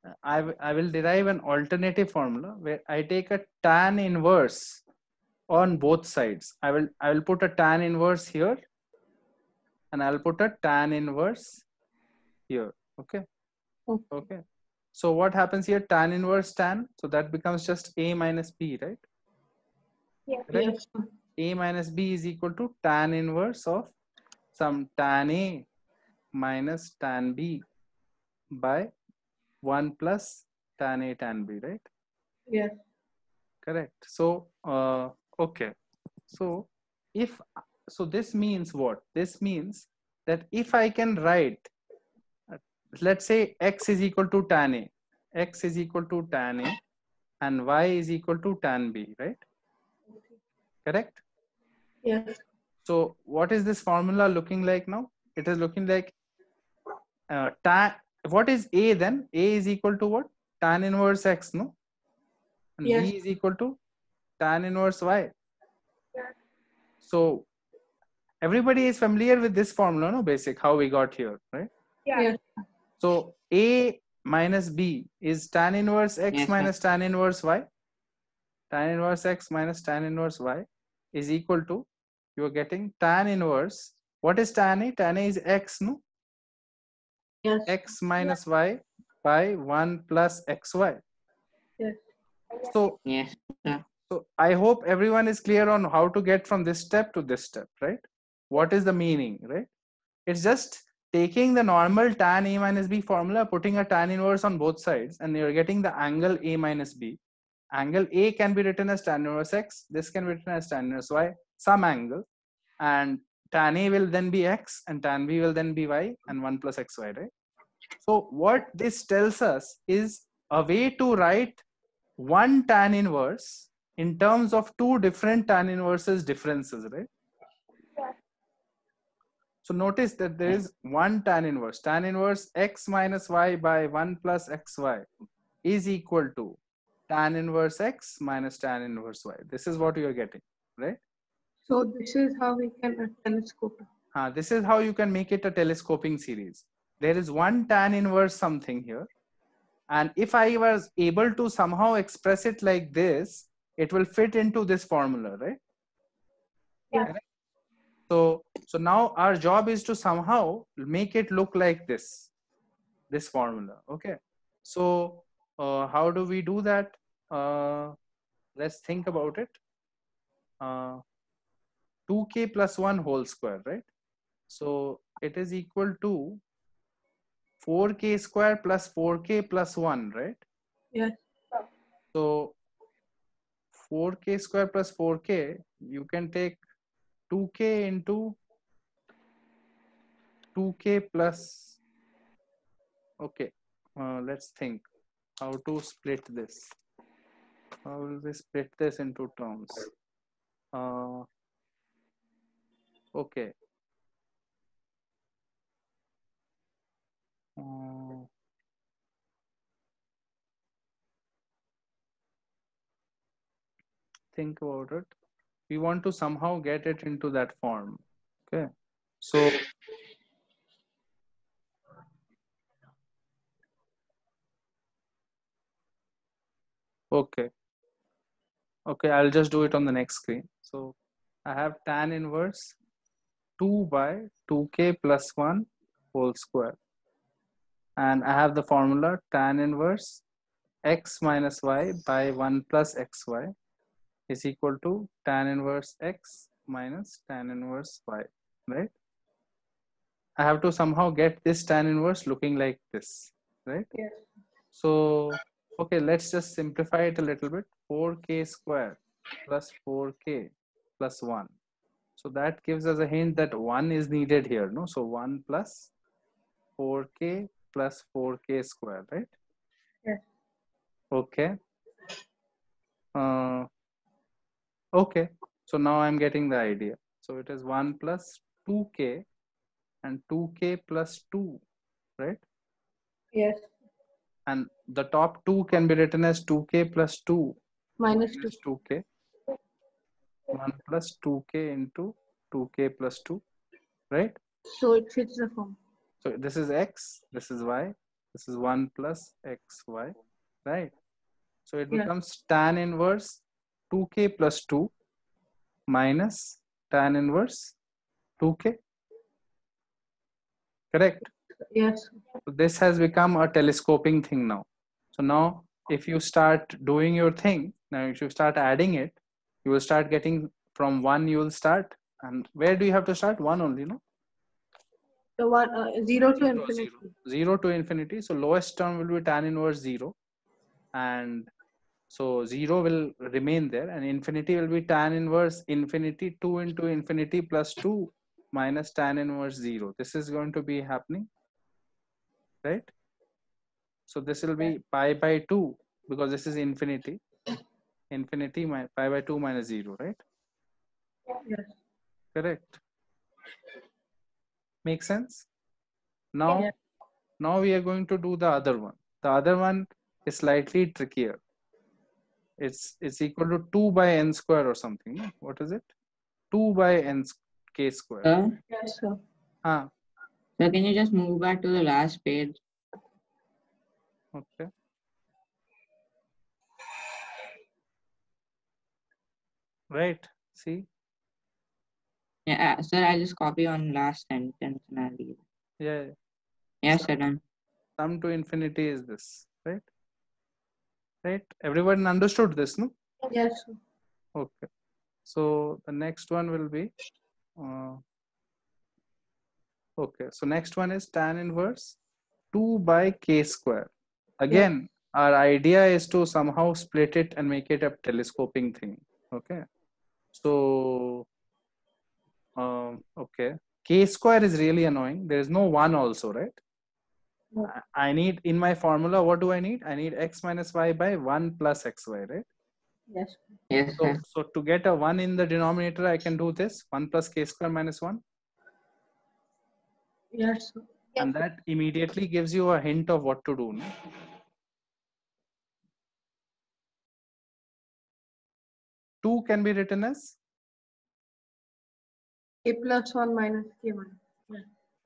I, w- I will derive an alternative formula where I take a tan inverse on both sides. I will I will put a tan inverse here, and I'll put a tan inverse here. Okay. Okay. Okay. So what happens here? Tan inverse tan. So that becomes just A minus B, right? Yes. Correct? Yes, sir. A minus B is equal to tan inverse of some tan A minus tan B by one plus tan A tan B, right? Yes. Correct. So, uh, okay. So, if so, this means what? This means that if I can write, uh, let's say x is equal to tan A, x is equal to tan A, and y is equal to tan B, right? Correct. Yes. So, what is this formula looking like now? It is looking like uh, tan. What is A then? A is equal to what? Tan inverse x, no? And Yes. B is equal to tan inverse y. Yeah. So everybody is familiar with this formula, no? Basic, how we got here, right? Yeah. Yes. So A minus B is tan inverse x Yes, sir. minus tan inverse y. Tan inverse x minus tan inverse y is equal to, you are getting tan inverse. What is tan A? Tan A is x, no? Yes. X minus y by one plus xy. Yes. So, Yes, sir. so I hope everyone is clear on how to get from this step to this step, right? What is the meaning, right? It's just taking the normal tan A minus B formula, putting a tan inverse on both sides, and you're getting the angle A minus B. Angle A can be written as tan inverse x. This can be written as tan inverse y, some angle. And tan A will then be x, and tan B will then be y, and one plus xy, right? So what this tells us is a way to write one tan inverse in terms of two different tan inverses differences, right? So notice that there is one tan inverse. Tan inverse x minus y by one plus xy is equal to tan inverse x minus tan inverse y. This is what you are getting, right? So this is how we can uh, telescope. Uh, this is how you can make it a telescoping series. There is one tan inverse something here. And if I was able to somehow express it like this, it will fit into this formula, right? Yes. So, so now our job is to somehow make it look like this, this formula. Okay. So uh, how do we do that? Uh, let's think about it. Uh, two k plus one whole square, right? So it is equal to four k square plus four k plus one, right? Yes. So four k square plus four k, you can take two k into two k plus, okay, uh, let's think how to split this. How will we split this into terms? Uh, okay. Uh, think about it. We want to somehow get it into that form. Okay. So okay. Okay, I'll just do it on the next screen. So I have tan inverse two by two k plus one whole square. And I have the formula tan inverse x minus y by one plus xy is equal to tan inverse x minus tan inverse y, right? I have to somehow get this tan inverse looking like this, right? Yes. So, okay, let's just simplify it a little bit. four k square plus four k plus one. So that gives us a hint that one is needed here, no? So one plus four k plus four k square, right? Yes. Okay. Uh, okay. So now I'm getting the idea. So it is one plus two k and two k plus two, right? Yes. And the top two can be written as two k plus two Minus two. minus two k. one plus two k into two k plus two, right? So it fits the form. So this is x, this is y. This is one plus xy, right? So it Yeah. becomes tan inverse two k plus two minus tan inverse two k. Correct? Yes. So this has become a telescoping thing now. So now if you start doing your thing, now if you start adding it, you will start getting from one, you will start. And where do you have to start? One only, no? So one uh, zero to Zero, infinity. zero. Zero to infinity. So lowest term will be tan inverse zero. And so zero will remain there, and infinity will be tan inverse infinity two into infinity plus two minus tan inverse zero. This is going to be happening, right? So this will be pi by two because this is infinity. Infinity minus pi by two minus zero, right? Yes. Correct. Make sense? Now, Yeah. now we are going to do the other one. The other one is slightly trickier. It's it's equal to two by n square or something. No? What is it? two by n k square. Sir, Yes, sir. Ah, sir, can you just move back to the last page? okay. Right. See? Yeah, uh, sir, I'll just copy on last sentence and I'll leave. Yeah. yeah. Yes, Sum, sir, done. sum to infinity is this, right? Right. Everyone understood this, no? Yes, sir. Okay. So the next one will be. Uh, okay. So next one is tan inverse two by k square. Again, our idea is to somehow split it and make it a telescoping thing. Okay. So, um, okay. K square is really annoying. There is no one also, right? No. I- I need in my formula, what do I need? I need x minus y by one plus xy, right? Yes. Yes, So, sir. so to get a one in the denominator, I can do this one plus k square minus one. Yes, sir. And that immediately gives you a hint of what to do. No? two can be written as K plus one minus K one. Yeah.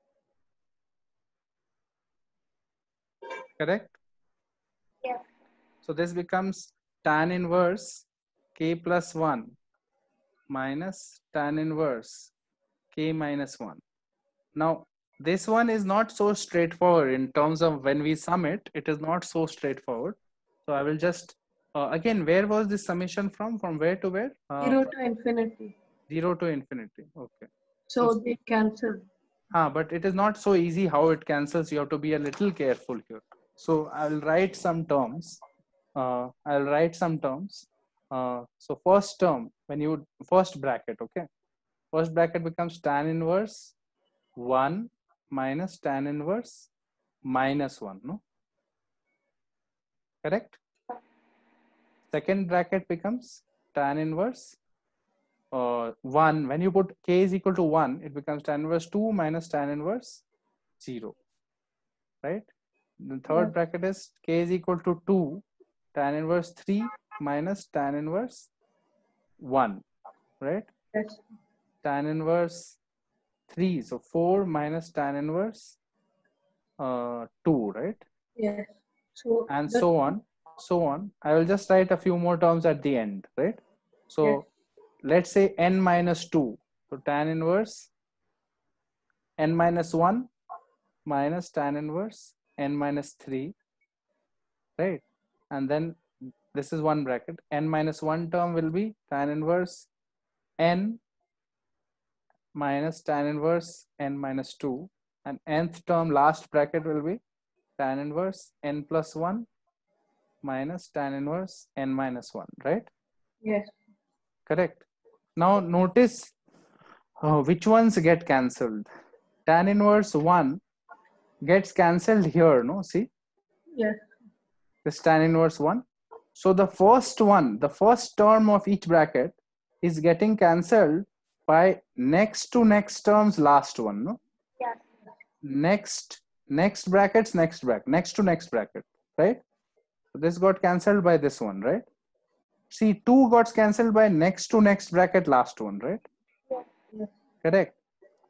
correct. Yeah. So this becomes tan inverse k plus one minus tan inverse k minus one. Now, this one is not so straightforward in terms of when we sum it, it is not so straightforward. So I will just, uh, again, where was this summation from? From where to where? Uh, Zero to infinity. zero to infinity. Okay. So So, they cancel. ah, but it is not so easy how it cancels. You have to be a little careful here. So I will write some terms. Uh, I'll write some terms. Uh, so first term, when you, first bracket, okay. First bracket becomes tan inverse one minus tan inverse minus one, no? Correct? Second bracket becomes tan inverse uh, one. When you put k is equal to one, it becomes tan inverse two minus tan inverse zero, right? The third Yeah. bracket is k is equal to two, tan inverse three minus tan inverse one, right? Yes. Tan inverse three, so four minus tan inverse uh, two, right? Yes. So And the, so on, so on. I will just write a few more terms at the end, right? So yes. let's say n minus two. So tan inverse n minus one minus tan inverse n minus three, right? And then this is one bracket. N minus one term will be tan inverse n minus tan inverse n minus two. And nth term, last bracket will be tan inverse n plus one minus tan inverse n minus one, right? Yes. Correct. Now notice uh, which ones get cancelled. Tan inverse one gets cancelled here, no? See, Yes. this tan inverse one. So the first one, the first term of each bracket is getting cancelled by next to next term's last one, no? Yeah. Next, next brackets, next bracket, next to next bracket, right? So this got cancelled by this one, right? See, two got cancelled by next to next bracket, last one, right? Yes. Correct.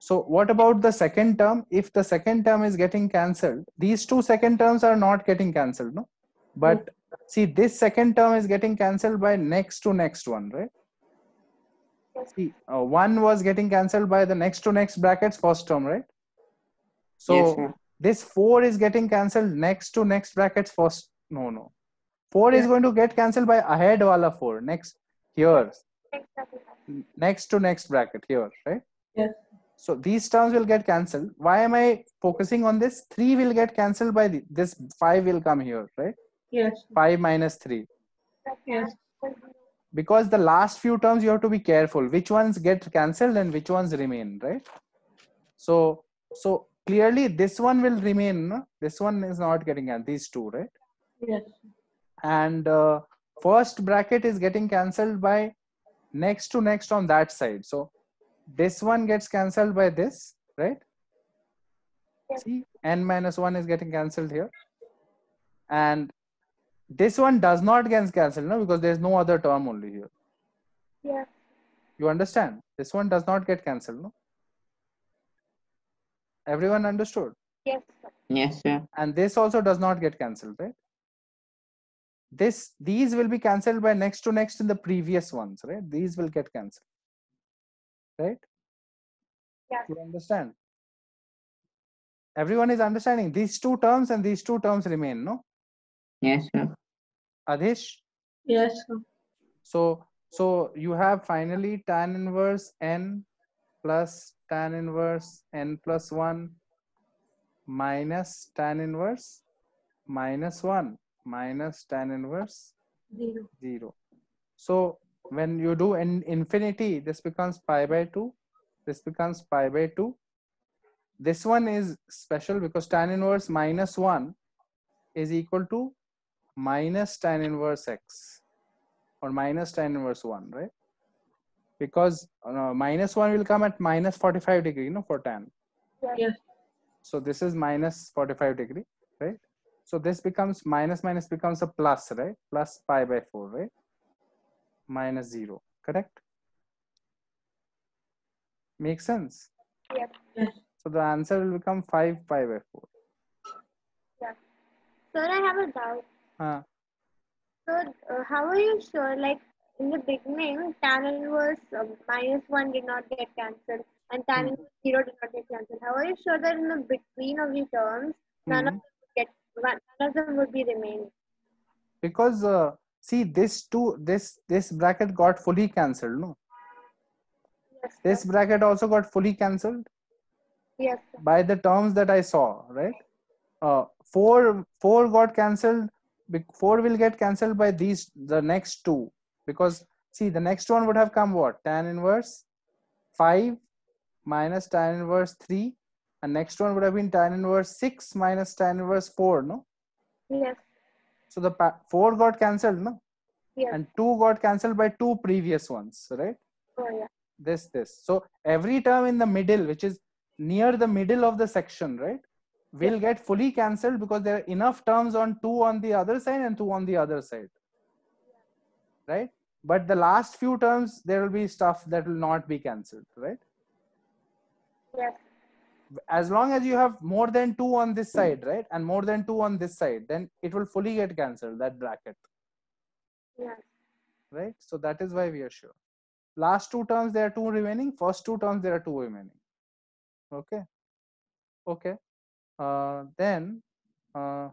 So what about the second term? If the second term is getting cancelled, these two second terms are not getting cancelled, no? But see, this second term is getting cancelled by next to next one, right? See, uh, one was getting cancelled by the next to next brackets first term, right? So Yes, sir. this four is getting cancelled next to next brackets first. No, no. four is Yeah. going to get cancelled by ahead wala four. Next here. Next to next bracket here, right? Yes. So these terms will get cancelled. Why am I focusing on this? three will get cancelled by the, this five will come here, right? Yes. five minus three. Yes. Because the last few terms you have to be careful. Which ones get cancelled and which ones remain, right? So, so clearly this one will remain. No? This one is not getting cancelled. These two, right? Yes. And uh, first bracket is getting cancelled by next to next on that side. So this one gets cancelled by this, right? See, n minus one is getting cancelled here. And this one does not get cancelled, no, because there's no other term only here. Yeah. You understand? This one does not get cancelled, no? Everyone understood? Yes, sir. Yes, sir. And this also does not get cancelled, right? This, these will be cancelled by next to next in the previous ones, right? These will get cancelled, right? Yeah. You understand? Everyone is understanding these two terms and these two terms remain, no? Yes, sir. Adhish? Yes. Sir. So, so you have finally tan inverse n plus tan inverse n plus one minus tan inverse minus one minus tan inverse Zero. zero. So when you do in infinity, this becomes pi by two. This becomes pi by two. This one is special because tan inverse minus one is equal to minus tan inverse x or minus tan inverse one, right? Because uh, minus one will come at minus forty-five degree, you know, for tan. Yes. So this is minus forty-five degree, right? So this becomes minus minus becomes a plus, right? Plus pi by four, right? Minus zero, correct? Makes sense? Yes. Yes. So the answer will become five pi by four. Sir, I have a doubt. Uh, So, uh, how are you sure? Like in the beginning, tan inverse uh, minus one did not get cancelled, and tan Hmm. inverse zero did not get cancelled. How are you sure that in the between of the terms, none of hmm. them would get one, none of them would be remaining? Because uh, see this two this this bracket got fully cancelled, no? Yes, This sir. bracket also got fully cancelled Yes, sir. by the terms that I saw, right? Uh, four four got cancelled. Four will get cancelled by these the next two because see the next one would have come what tan inverse five minus tan inverse three, and next one would have been tan inverse six minus tan inverse four, no? Yes. So the four got cancelled, no? Yes. And two got cancelled by two previous ones, right? Oh, yeah. This this. So every term in the middle, which is near the middle of the section, right, will Yes. get fully cancelled because there are enough terms on two on the other side and two on the other side, right? But the last few terms, there will be stuff that will not be cancelled, right? Yes. As long as you have more than two on this side, right, and more than two on this side, then it will fully get cancelled, that bracket, Yes. right? So that is why we are sure. Last two terms, there are two remaining. First two terms, there are two remaining. Okay. Okay. Uh, then uh,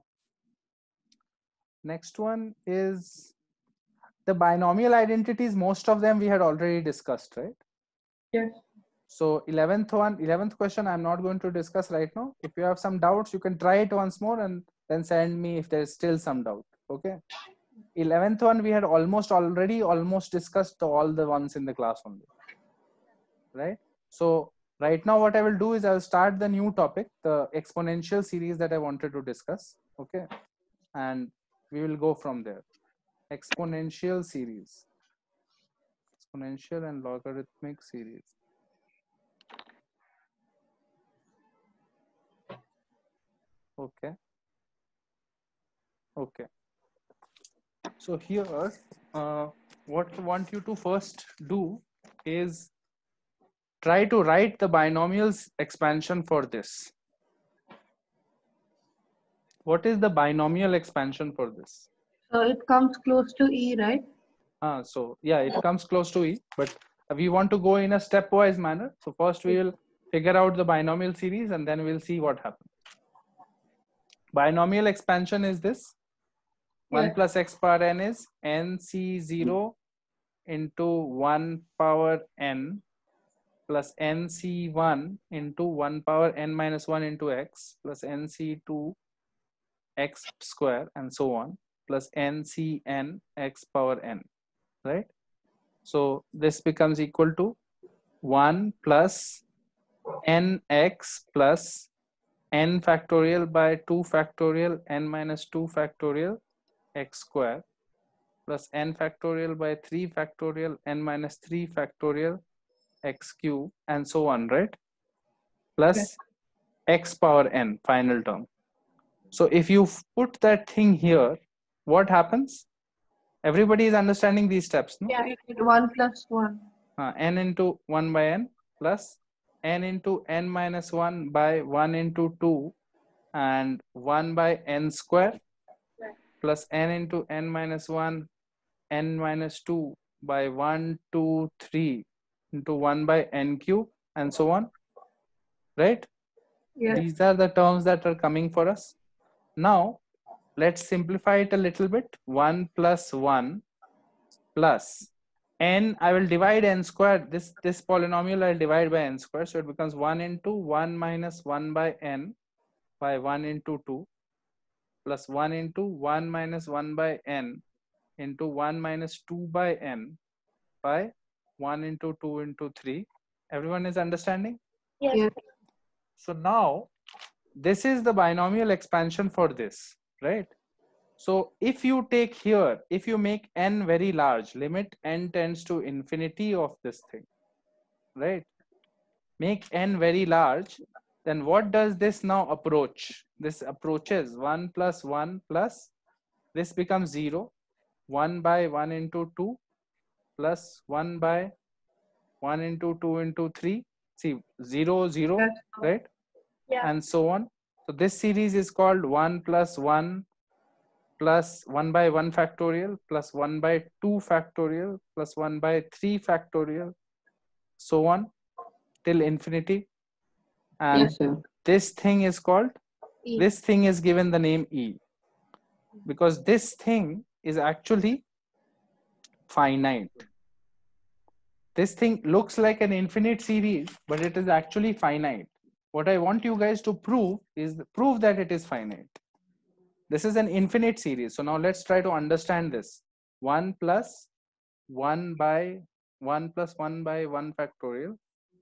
next one is the binomial identities. Most of them we had already discussed, right? Yes. So eleventh one, eleventh question, I'm not going to discuss right now. If you have some doubts, you can try it once more and then send me if there's still some doubt. Okay. eleventh one, we had almost already almost discussed all the ones in the class only. Right. So right now what I will do is I'll start the new topic, the exponential series that I wanted to discuss. Okay. And we will go from there. Exponential series. Exponential and logarithmic series. Okay. Okay. So here, uh, what I want you to first do is try to write the binomials expansion for this. What is the binomial expansion for this? So it comes close to E, right? Ah, so yeah, it comes close to E, but we want to go in a stepwise manner. So first we will figure out the binomial series and then we'll see what happens. Binomial expansion is this. one Yes. plus x power n is n c zero into one power n plus n c one into one power n minus one into x plus n c two x square and so on plus n c n x power n, right? So this becomes equal to one plus nx plus n factorial by two factorial n minus two factorial x square plus n factorial by three factorial n minus three factorial x cube and so on, right? Plus Yes. x power n, final term. So if you put that thing here, what happens? Everybody is understanding these steps, no? Yeah, you get one plus one. Uh, n into one by n plus n into n minus one by one into two and one by n square plus n into n minus one n minus two by one, two, three into one by n cube and so on, right? Yes. These are the terms that are coming for us. Now, let's simplify it a little bit. one plus one plus n, I will divide n square. This, this polynomial I'll divide by n square. So it becomes one into one minus one by n by one into two plus one into one minus one by n into one minus two by n by one into two into three. Everyone is understanding? Yes. Yes. So now this is the binomial expansion for this, right? So if you take here, if you make n very large, limit n tends to infinity of this thing, right? Make n very large, then what does this now approach? This approaches one plus one plus, this becomes zero, one by one into two plus one by one into two into three. See, zero, zero, Yes. right? Yeah. And so on. So this series is called one plus one plus one by one factorial plus one by two factorial plus one by three factorial, so on till infinity. And Yes, sir. this thing is called, E. this thing is given the name E, because this thing is actually finite. This thing looks like an infinite series, but it is actually finite. What I want you guys to prove is prove that it is finite. This is an infinite series. So now let's try to understand this. one plus one by one plus one by one factorial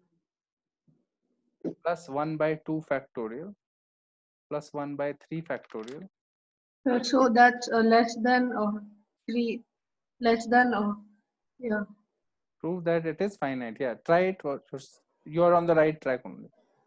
plus one by two factorial plus one by three factorial. So, so that's uh, less than or three, less than or yeah. Prove that it is finite. Yeah, try it. You're on the right track only.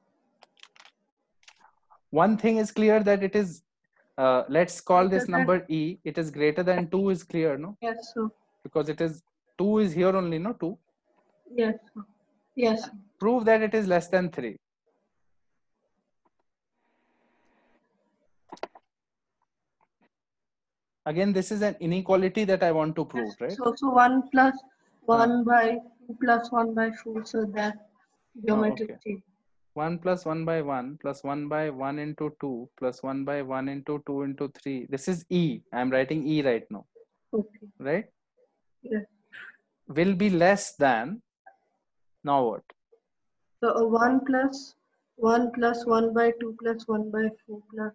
One thing is clear that it is, uh, let's call this number E. It is greater than two is clear, no? Yes, sir. Because it is, two is here only, no? two. Yes, sir. Yes. Prove that it is less than three. Again, this is an inequality that I want to prove, right? So, so one plus one by two plus one by four. So that geometric okay. change. one plus one by one plus one by one into two plus one by one into two into three. This is E. I'm writing E right now. Okay. Right? Yes. Will be less than, now what? So uh, one plus one plus one by two plus one by four plus.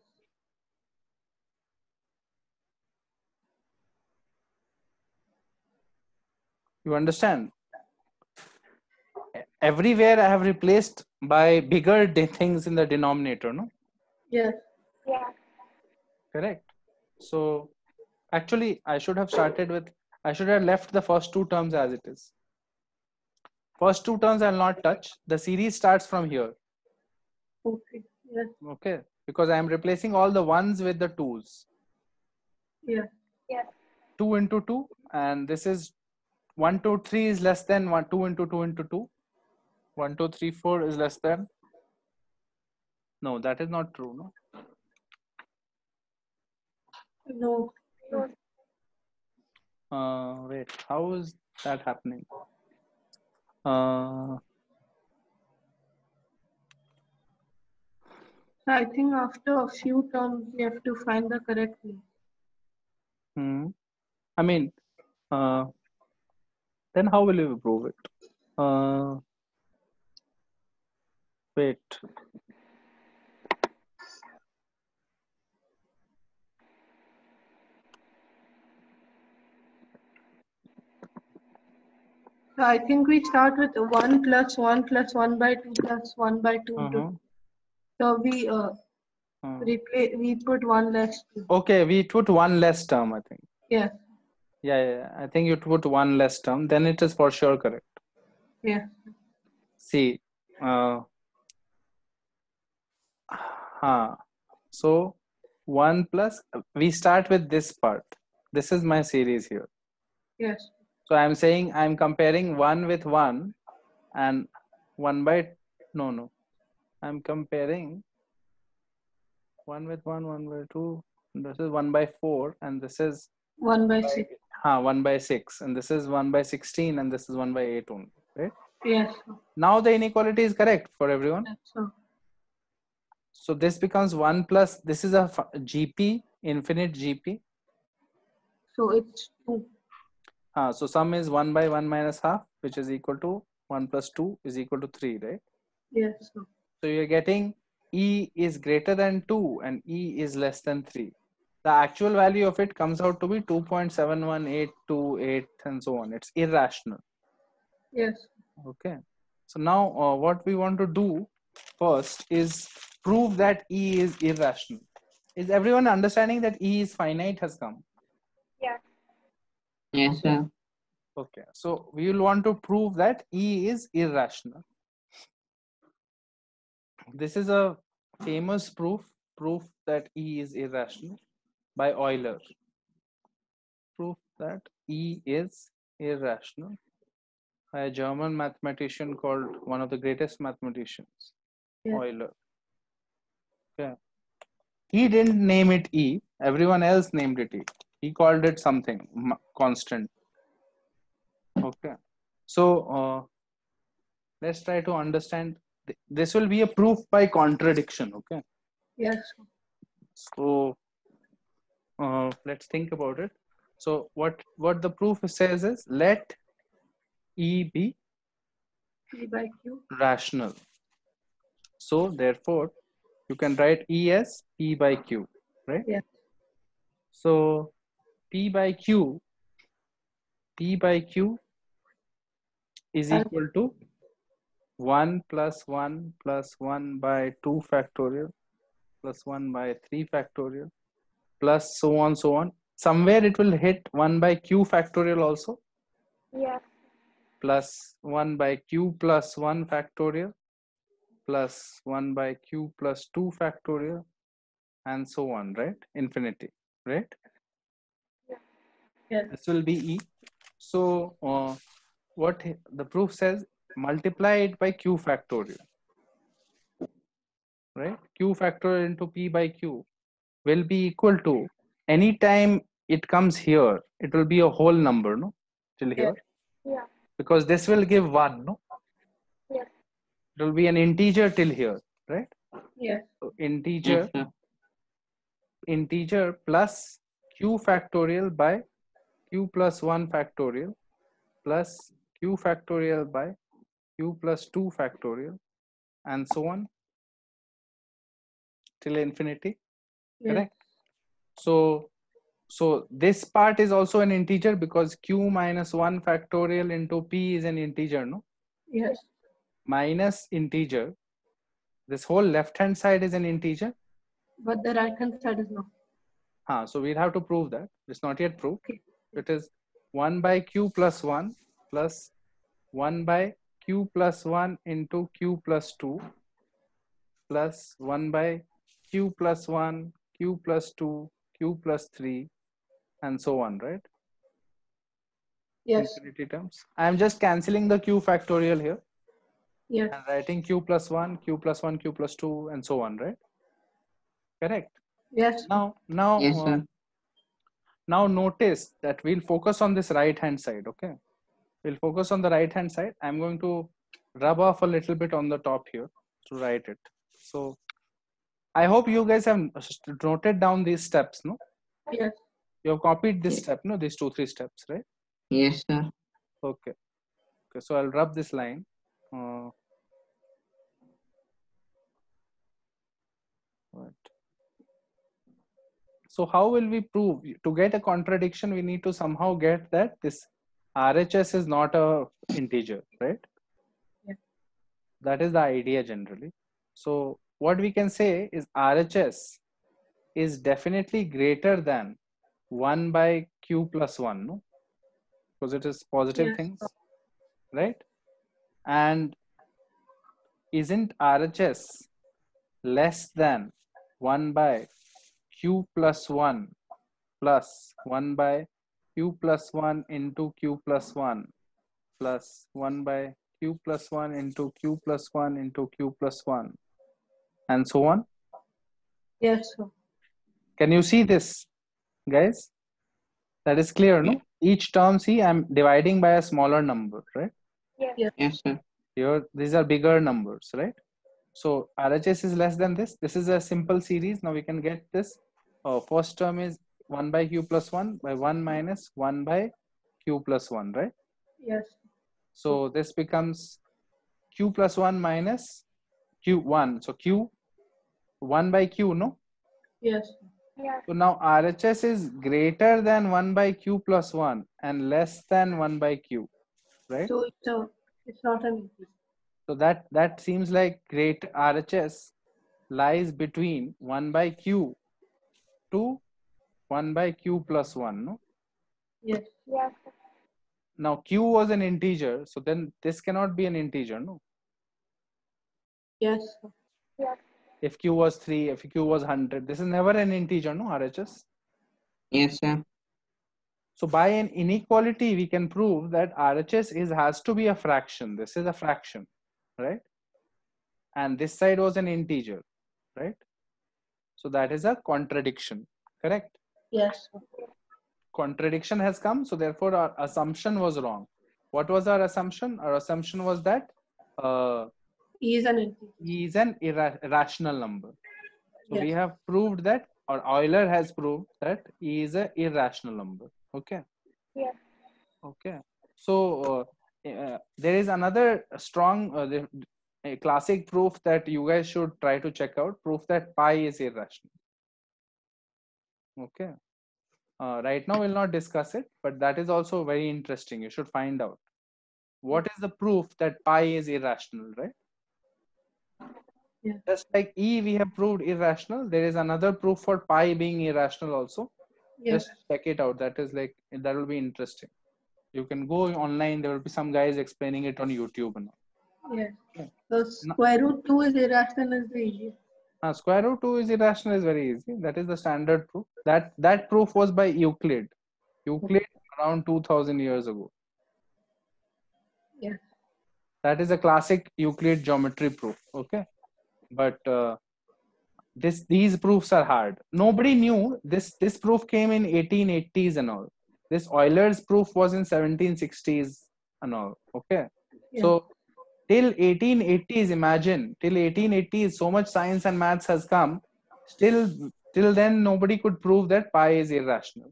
You understand? Everywhere I have replaced by bigger things in the denominator, no? Yes. Yeah. Correct. So actually I should have started with, I should have left the first two terms as it is. First two terms I'll not touch. The series starts from here. Okay. Yes. Okay. Because I am replacing all the ones with the twos. Yeah. Yeah. two into two, and this is one to three is less than one, two into two into two. one, two, three, four is less than? No, that is not true, no? No. No. Uh, wait, how is that happening? Uh, So I think after a few terms, we have to find the correct place. hmm. I mean, uh, then how will you prove it? Uh, wait. So I think we start with one plus one plus one by two plus one by two. Uh-huh. To, so we uh, Uh, replace, we put one less two. okay, we put one less term, I think. Yes. Yeah, yeah, yeah. I think you put one less term, then it is for sure correct. Yes. See, uh, huh. So one plus, we start with this part. This is my series here. Yes. So I'm saying I'm comparing one with one and one by, no, no. I'm comparing one with one, one by two. This is one by four, and this is One by six. huh, one by six, and this is one by sixteen, and this is one by eight only, right? Yes. Now the inequality is correct for everyone. That's so. So this becomes one plus, this is a fu- G P, infinite G P. So it's two. Uh, so sum is one by one minus half, which is equal to one plus two is equal to three, right? Yes. So. So you're getting E is greater than two and E is less than three. The actual value of it comes out to be two point seven one eight two eight and so on. It's irrational. Yes. Okay. So now uh, what we want to do first is prove that E is irrational. Is everyone understanding that E is finite has come? Yeah. Yes, sir. Okay. So we will want to prove that E is irrational. This is a famous proof, proof that E is irrational by Euler. Proof that E is irrational by a German mathematician called one of the greatest mathematicians, Yeah. Euler. Okay. He didn't name it E, everyone else named it E. He called it something constant. Okay. So uh, let's try to understand. This will be a proof by contradiction. Okay. Yes. So uh, let's think about it. So what what the proof says is let E be P by Q. rational. So therefore you can write E as P by Q, right? Yes. So P by Q, P by Q is And- equal to one plus one plus one by two factorial plus one by three factorial plus so on so on. Somewhere it will hit one by Q factorial also, Yeah. plus one by Q plus one factorial plus one by Q plus two factorial and so on, right? Infinity, right? Yes. This will be E. So uh, what the proof says, multiply it by Q factorial, right? Q factorial into P by Q will be equal to, anytime it comes here, it will be a whole number, no? Till here. Yeah. Because this will give one, no? Yes. It will be an integer till here, right? Yes. So integer, Yes, sir. integer plus Q factorial by Q plus one factorial plus Q factorial by Q plus two factorial and so on till infinity, Yes. correct? So, so this part is also an integer because Q minus one factorial into P is an integer, no? Yes. Minus integer. This whole left hand side is an integer. But the right hand side is not. Ah, so we'll have to prove that. It's not yet proved. Okay. It is one by Q plus one plus one by Q plus one into Q plus two plus one by Q plus one, Q plus two, Q plus three, and so on, right? Yes. Infinity terms. I am just cancelling the Q factorial here. Yes. and writing q plus one, q plus one, q plus two, and so on, right? Correct. Yes. Now, now, Yes, sir. um, now notice that we'll focus on this right hand side. Okay, we'll focus on the right hand side. I'm going to rub off a little bit on the top here to write it. So I hope you guys have noted down these steps. No, Yes. you have copied this Yes. step. No, these two three steps, right? Yes, sir. Okay. Okay. So I'll rub this line. Uh, right. So how will we prove? To get a contradiction, we need to somehow get that this R H S is not a integer, right? Yeah. That is the idea generally. So what we can say is R H S is definitely greater than one by q plus one, no? Because it is positive Yes. things, right? And isn't R H S less than one by q plus one plus one by q plus one into q plus one plus one by q plus one into q plus one into q plus one, and so on? Yes, sir. Can you see this, guys? That is clear, no? Each term, see, I'm dividing by a smaller number, right? Yes. Yes, sir. Here, these are bigger numbers, right? So R H S is less than this. This is a simple series. Now we can get this. Oh, first term is one by q plus one by one minus one by q plus one, right? Yes. So this becomes q plus one minus q one. So q one by q, no? Yes. Yes. So now R H S is greater than one by q plus one and less than one by q, right? So it's a, it's not an integer. So that, that seems like great R H S lies between one by q to one by q plus one, no? Yes. Yes. Now q was an integer, so then this cannot be an integer, no? Yes, sir. Yes. If q was three, if q was one hundred, this is never an integer, no, R H S? Yes, sir. So by an inequality, we can prove that R H S is has to be a fraction. This is a fraction, right? And this side was an integer, right? So that is a contradiction, correct? Yes, sir. Contradiction has come, so therefore our assumption was wrong. What was our assumption? Our assumption was that uh, E is an integer. E is an irra irrational number. So Yes. we have proved that, or Euler has proved that E is an irrational number. Okay. Yes. Okay. So uh, uh, there is another strong, uh, the, a classic proof that you guys should try to check out. Proof that pi is irrational. Okay. Uh, right now we'll not discuss it, but that is also very interesting. You should find out what is the proof that pi is irrational, right? Yeah. Just like E we have proved irrational, there is another proof for pi being irrational also. Yes. Just check it out. That is like, that will be interesting. You can go online, there will be some guys explaining it on YouTube and all. Yes. Okay. So square root two is irrational is the easiest. Uh, square root two is irrational is very easy. That is the standard proof. That that proof was by Euclid. Euclid around two thousand years ago. Yes. That is a classic Euclid geometry proof. Okay, but uh, this these proofs are hard. Nobody knew this. This proof came in eighteen eighties and all. This Euler's proof was in seventeen sixties and all. Okay, Yeah. so till eighteen eighties, imagine, till eighteen eighties, so much science and maths has come. Still, till then, nobody could prove that pi is irrational.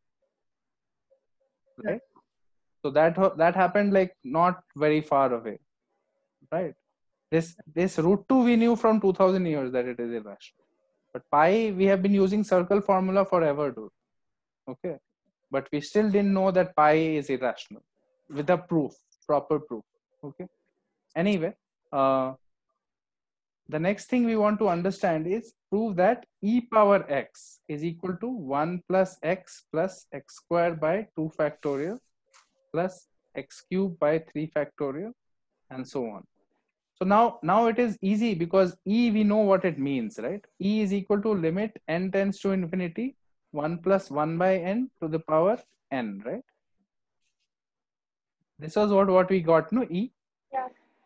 Right? So that that happened like not very far away. Right? This this root two we knew from two thousand years that it is irrational. But pi we have been using circle formula forever, dude. Okay, but we still didn't know that pi is irrational with a proof, proper proof. Okay. Anyway, uh, the next thing we want to understand is prove that e power x is equal to one plus x plus x squared by two factorial plus x cubed by three factorial and so on. So now, now it is easy because e we know what it means, right? E is equal to limit n tends to infinity one plus one by n to the power n, right? This was what, what we got, no? E. Yes.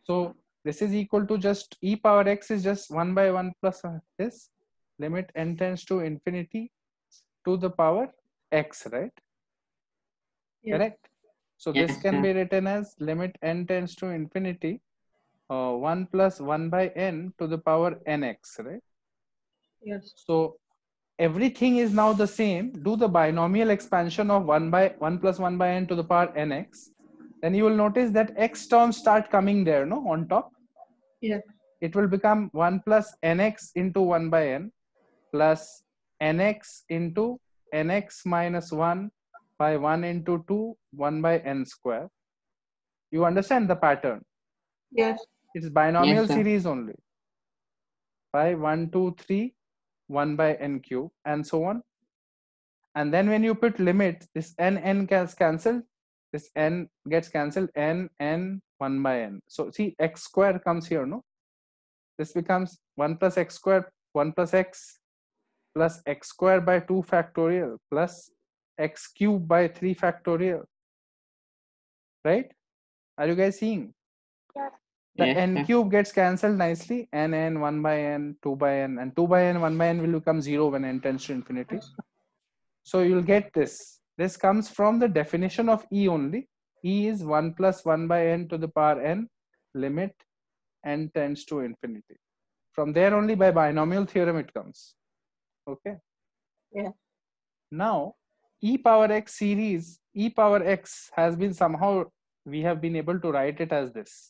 So this is equal to just e power x is just one by one plus this limit n tends to infinity to the power x, right? Yes. Correct. So Yes, this can sir. be written as limit n tends to infinity uh, one plus one by n to the power nx, right? Yes. So everything is now the same. Do the binomial expansion of one by one plus one by n to the power nx. Then you will notice that x terms start coming there, no, on top. Yes. It will become one plus nx into one by n plus nx into nx minus one by one into two, one by n square. You understand the pattern? Yes. It's binomial Yes, sir. series only. By one, two, three, one by n cube, and so on. And then when you put limit, this n n gets cancelled, this n gets cancelled, n n one by n. So see, x square comes here, no? This becomes one plus x square, one plus x plus x square by two factorial plus x cube by three factorial. Right? Are you guys seeing? Yes. The Yes, n sir. cube gets cancelled nicely, n n one by n, two by n, and two by n, one by n will become zero when n tends to infinity. So you'll get this. This comes from the definition of E only. E is one plus one by n to the power n, limit n tends to infinity. From there only by binomial theorem it comes. Okay. Yeah. Now, e power x series, e power x has been somehow, we have been able to write it as this.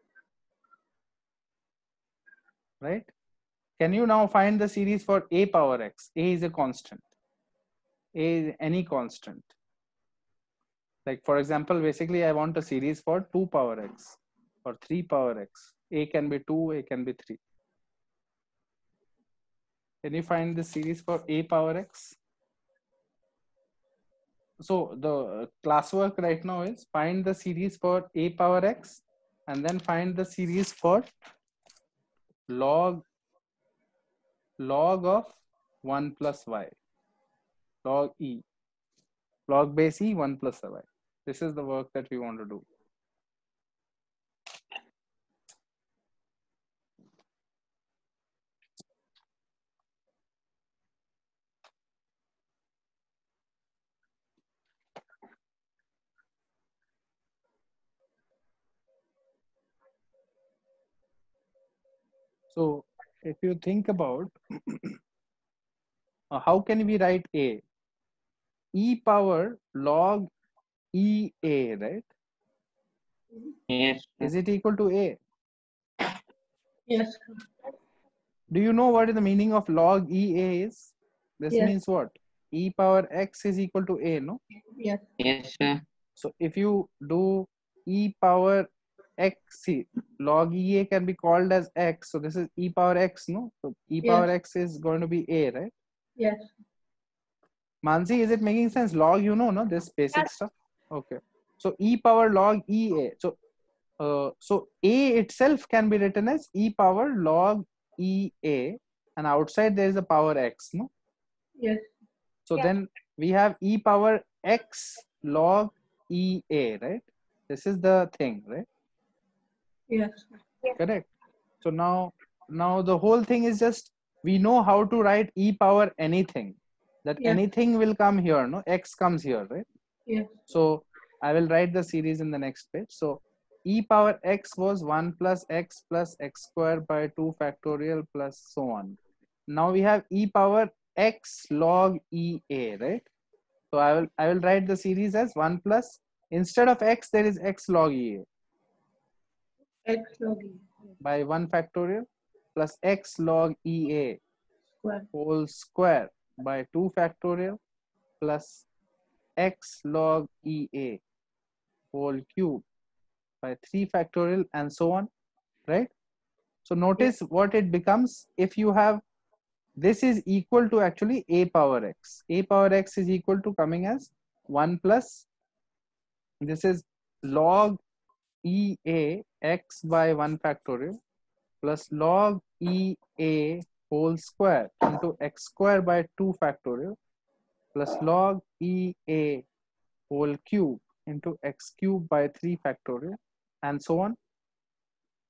Right? Can you now find the series for a power x? A is a constant. A is any constant. Like for example, basically I want a series for two power x or three power x. A can be two, A can be three. Can you find the series for a power x? So the classwork right now is find the series for a power x and then find the series for log log of one plus y, log e, log base e one plus y. This is the work that we want to do. So if you think about uh, how can we write a? E power log E A, right? Yes, sir. Is it equal to a? Yes. Do you know what is the meaning of log E A is? This Yes. means what? E power x is equal to a, no? Yes. Yes, sir. So if you do e power x, see, log E A can be called as x. So this is e power x, no? So e Yes. power x is going to be a, right? Yes. Mansi, is it making sense? Log, you know, no? This basic Yes. stuff. Okay. So e power log E A. So uh, so a itself can be written as e power log E A, and outside there is a power x, no? Yes. So Yeah. then we have e power x log E A, right? This is the thing, right? Yes. Correct. So now, now the whole thing is just we know how to write e power anything. That Yes. anything will come here, no? X comes here, right? Yes. So I will write the series in the next page. So e power x was one plus x plus x square by two factorial plus so on. Now we have e power x log E A, right? So I will I will write the series as one plus, instead of x there is x log E A X log E by one factorial plus x log E A square. whole square by two factorial plus x log E A whole cube by three factorial and so on, right? So notice what it becomes if you have this is equal to actually a power x. A power x is equal to coming as one plus, this is log E A x by one factorial plus log E A whole square into x square by two factorial plus log E A whole cube into x cube by three factorial and so on.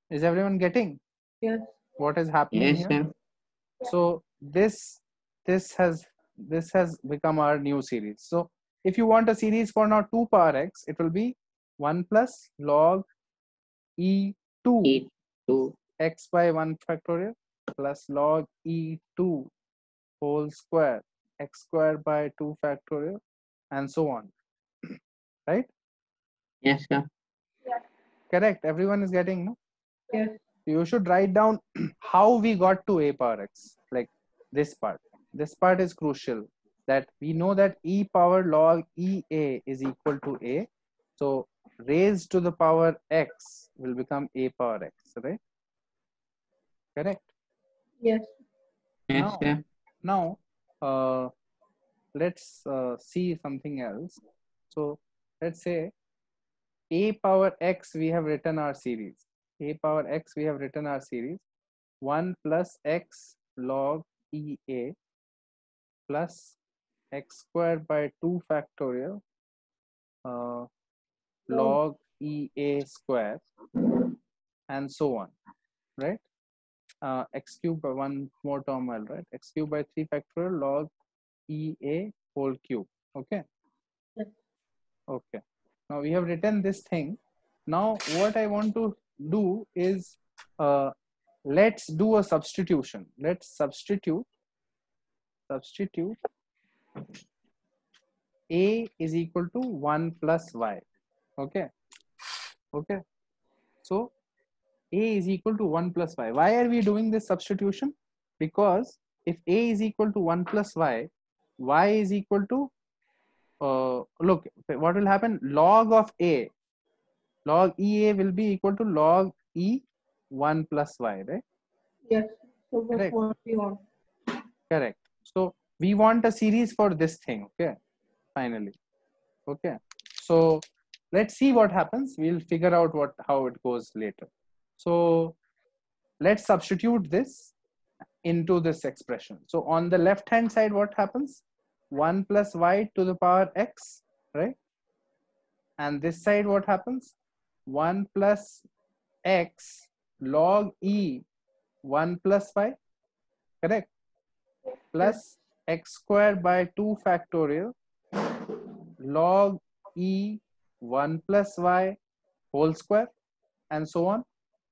Is everyone getting Yes. what is happening Yes, here? sir. So this this has this has become our new series. So if you want a series for now two power x, it will be one plus log e two E two. x by one factorial plus log e two whole square x square by two factorial and so on. Right? Yes, sir. Correct. Everyone is getting, no? Yes. You should write down how we got to a power x, like this part. This part is crucial, that we know that e power log ea is equal to a. So raised to the power x will become a power x, right? Correct. Yes. Yes, Now, sir. now uh, let's uh, see something else. So let's say a power x, we have written our series. A power x, we have written our series. one plus x log ea plus x squared by two factorial uh, log ea square and so on, right? Uh, x cube by one more term, I'll write x cube by three factorial log ea whole cube. Okay. Yes. Okay. Now we have written this thing. Now what I want to do is uh, let's do a substitution. Let's substitute substitute a is equal to one plus y. Okay. Okay. So a is equal to one plus y. Why are we doing this substitution? Because if a is equal to one plus y, y is equal to, uh, look, what will happen? Log of a, log ea will be equal to log e one plus y, right? Yes. So that's Correct. what we want. Correct. So we want a series for this thing. Okay. Finally. Okay. So let's see what happens. We'll figure out what how it goes later. So let's substitute this into this expression. So on the left hand side, what happens? one plus y to the power x, right? And this side, what happens? one plus x log e one plus y, correct? Plus x squared by two factorial log e one plus y whole square and so on.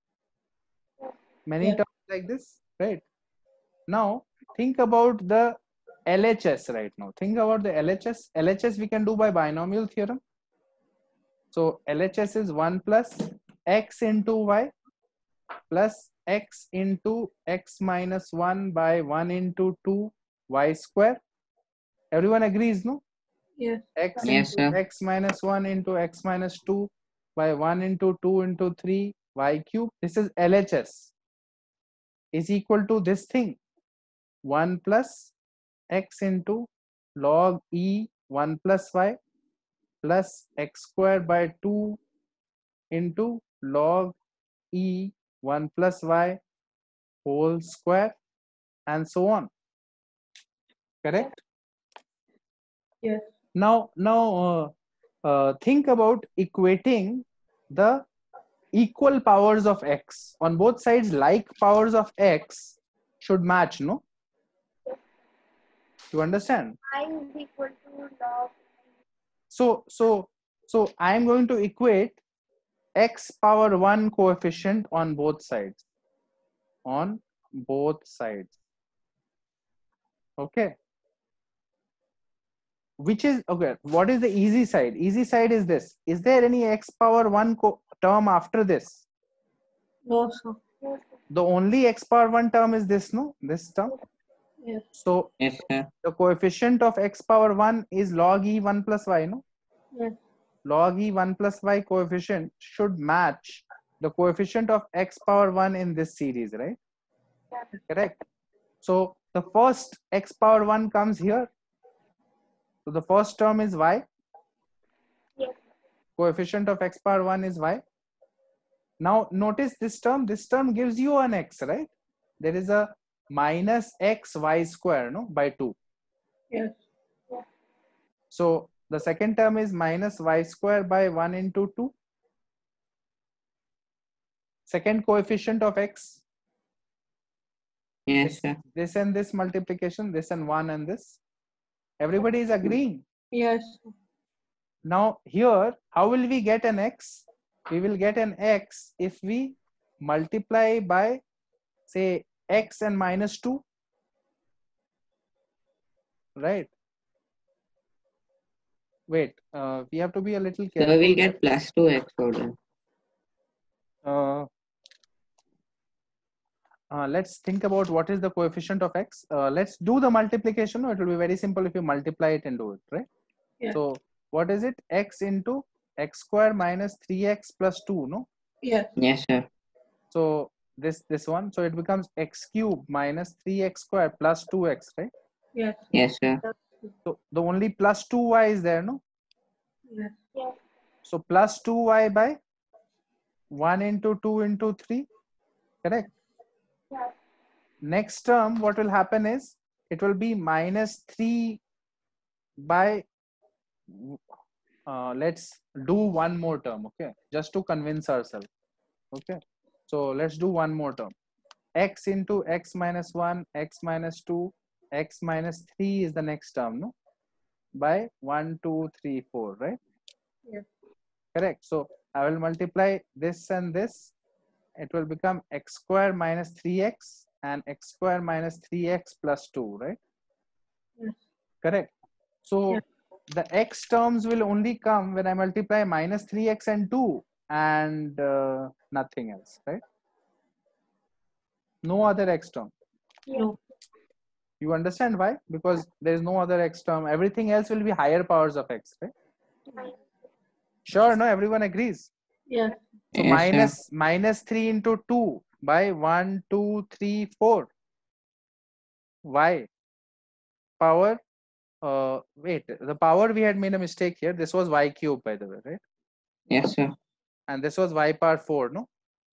Many Yes. terms like this, right? Now think about the L H S right now. Think about the L H S. L H S we can do by binomial theorem. So L H S is one plus x into y plus x into x minus one by one into two y square. Everyone agrees, no? Yes. X Yes, into sir. x minus one into x minus two by one into two into three y cube. This is L H S is equal to this thing, one plus x into log e one plus y plus x squared by two into log e one plus y whole square and so on. Correct? Yes. Now, now uh, uh, think about equating the equal powers of x on both sides. Like powers of x should match, no? You understand? I is equal to log. So, so, so I am going to equate x power one coefficient on both sides. On both sides. Okay. Which is, okay, what is the easy side? Easy side is this. Is there any x power one co term after this? No, sir. Yes, The only x power one term is this, no? This term. Yes. So Yes, sir. the coefficient of x power one is log e one plus y, no? Yes. Log e one plus y coefficient should match the coefficient of x power one in this series, right? Correct. So the first x power one comes here. So the first term is y. yes, Coefficient of x power one is y. Now notice this term. This term gives you an x, right? There is a minus x y square, no, by two. Yes. So the second term is minus y square by one into two. second coefficient of x. Yes, This, sir. this and this multiplication, this and one and this. Everybody is agreeing. Yes. Now here, how will we get an x? We will get an x if we multiply by, say, x and minus two, right? Wait, uh, we have to be a little careful. So we'll get plus two x order. Uh, uh, let's think about what is the coefficient of x. Uh, let's do the multiplication. It will be very simple if you multiply it and do it, right? Yeah. So what is it? X into x square minus three x plus two, no? Yes. Yes, sir. So this this one, so it becomes x cube minus three x square plus two x, right? Yes. Yes, sir. So the only plus two y is there, no? Yes. Yes. So plus two y by one into two into three, correct? Yes. Next term, what will happen is it will be minus three by, uh, let's do one more term, okay? Just to convince ourselves, okay? So let's do one more term. X into x minus one, x minus two, x minus three is the next term, no? By one, two, three, four, right? Yes. Correct. So I will multiply this and this. It will become x square minus three x and x square minus three x plus two, right? Yes. Correct. So Yes. the x terms will only come when I multiply minus three x and two and uh, nothing else, right? No other x term. No. You understand why? Because there is no other x term. Everything else will be higher powers of x, right? Sure, no, everyone agrees. Yes. So Yes, minus, minus three into two by one, two, three, four. Y power, uh, wait, the power we had made a mistake here. This was y cube, by the way, right? Yes, sir. And this was y power four, no?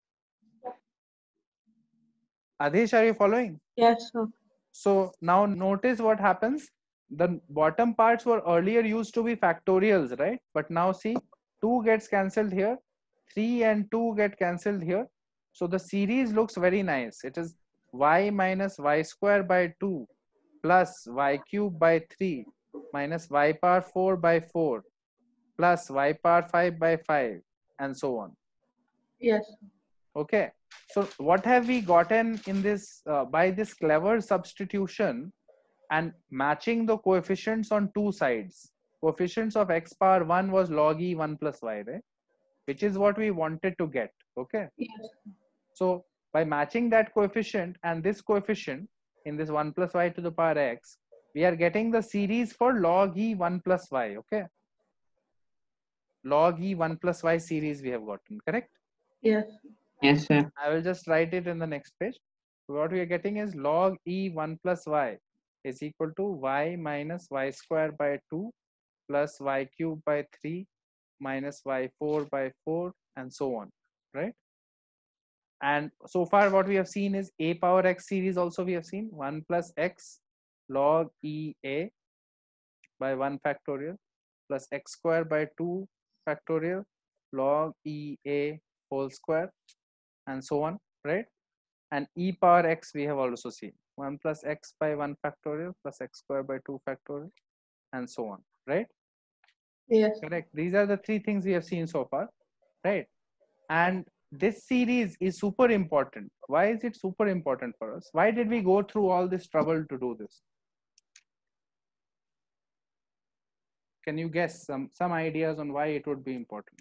Adesh, are you following? Yes, sir. So now notice what happens. The bottom parts were earlier used to be factorials, right? But now see, two gets cancelled here, three and two get cancelled here. So the series looks very nice. It is y minus y square by two plus y cube by three minus y power four by four plus y power five by five and so on. Yes. Okay, so what have we gotten in this uh, by this clever substitution and matching the coefficients on two sides? Coefficients of x power one was log e one plus y, right? Which is what we wanted to get. Okay, Yes. so by matching that coefficient and this coefficient in this one plus y to the power x, we are getting the series for log e one plus y. Okay, log e one plus y series we have gotten, correct? Yes. Yes, sir. I will just write it in the next page. What we are getting is log e one plus y is equal to y minus y square by two plus y cube by three minus y four by four and so on, right? And so far what we have seen is a power x series also we have seen one plus x log e a by one factorial plus x square by two factorial log e a whole square and so on, right? And e power x we have also seen one plus x by one factorial plus x square by two factorial and so on, right? Yes. Correct. These are the three things we have seen so far, right? And this series is super important. Why is it super important for us? Why did we go through all this trouble to do this? Can you guess some some ideas on why it would be important?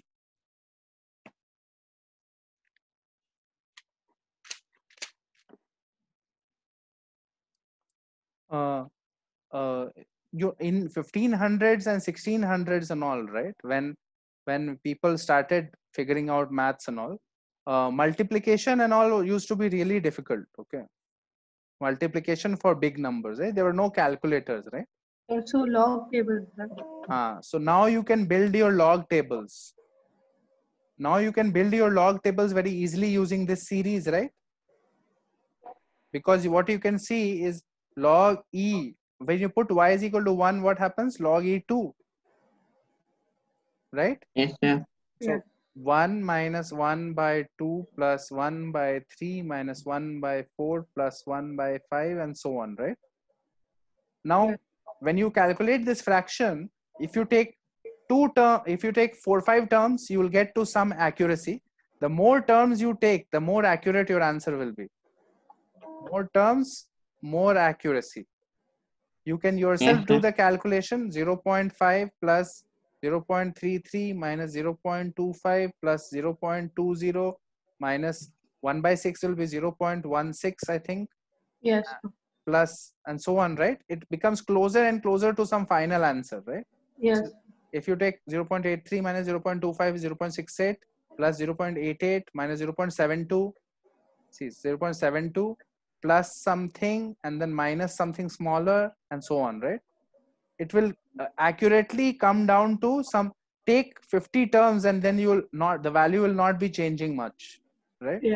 Uh, uh, you in fifteen hundreds and sixteen hundreds and all, right? When when people started figuring out maths and all, uh, multiplication and all used to be really difficult. Okay, multiplication for big numbers, right? There were no calculators, right? Also log tables, right? Ah, so now you can build your log tables. Now you can build your log tables very easily using this series, right? Because what you can see is log e. When you put y is equal to one, what happens? Log e two, right? Yes, sir. So Yes. one minus one by two plus one by three minus one by four plus one by five and so on, right? Now, Yes. when you calculate this fraction, if you take two term, if you take four five terms, you will get to some accuracy. The more terms you take, the more accurate your answer will be. More terms, more accuracy. You can yourself Yes, do sir. the calculation. Zero point five plus zero point three three minus zero point two five plus zero point two zero minus one by six will be zero point one six, I think, Yes. plus and so on, right? It becomes closer and closer to some final answer, right? Yes. So if you take zero point eight three minus zero point two five is zero point six eight plus zero point eight eight minus zero point seven two, see zero point seven two plus something and then minus something smaller and so on, right? It will uh, accurately come down to some, take fifty terms and then you will not, the value will not be changing much, right? Yes.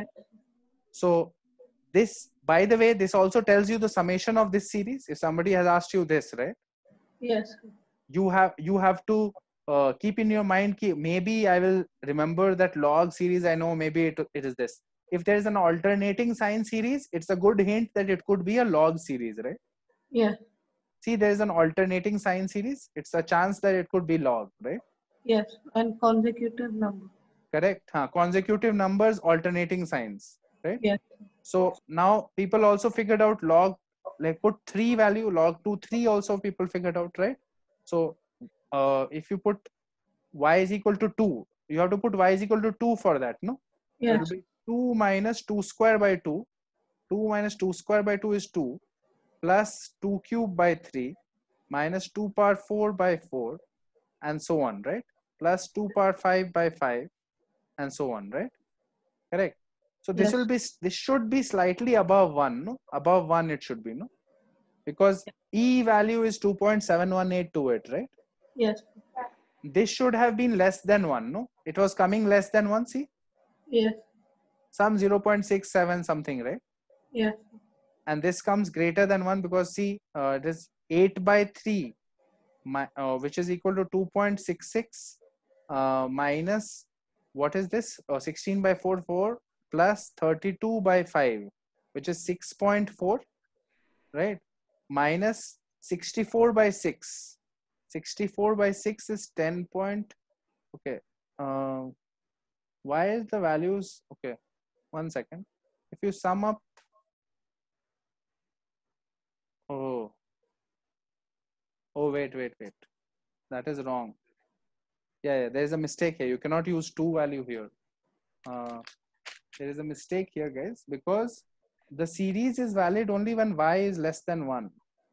So this, by the way, this also tells you the summation of this series. If somebody has asked you this, right, Yes. you have you have to uh, keep in your mind ki maybe I will remember that log series, I know maybe it, it is this. If there is an alternating sign series, it's a good hint that it could be a log series, right? Yes. See, there is an alternating sign series, it's a chance that it could be log, right? Yes. And consecutive number. Correct. Huh. Consecutive numbers, alternating signs, right? Yes. So now people also figured out log, like put three value, log two, three also people figured out, right? So uh, if you put y is equal to two, you have to put y is equal to two for that, no? It Yes. will be two minus two square by two. two minus two square by two is two plus two cube by three minus two power four by four and so on, right? Plus two power five by five and so on, right? Correct. So this Yes. will be, this should be slightly above one, no? Above one it should be, no? Because E value is two point seven one eight to it, right? Yes. This should have been less than one, no? It was coming less than one, see? Yes. Some zero point six seven something, right? Yes. And this comes greater than one because see, uh, it is eight by three, my, uh, which is equal to two point six six uh, minus, what is this? Uh, sixteen by four, four plus thirty-two by five, which is six point four, right? Minus sixty-four by six. sixty-four by six is ten point, okay. Uh, why is the values, okay, one second. If you sum up, oh, oh, wait, wait, wait. That is wrong. Yeah, yeah, there is a mistake here. You cannot use two value here. Uh, there is a mistake here, guys, because the series is valid only when y is less than one.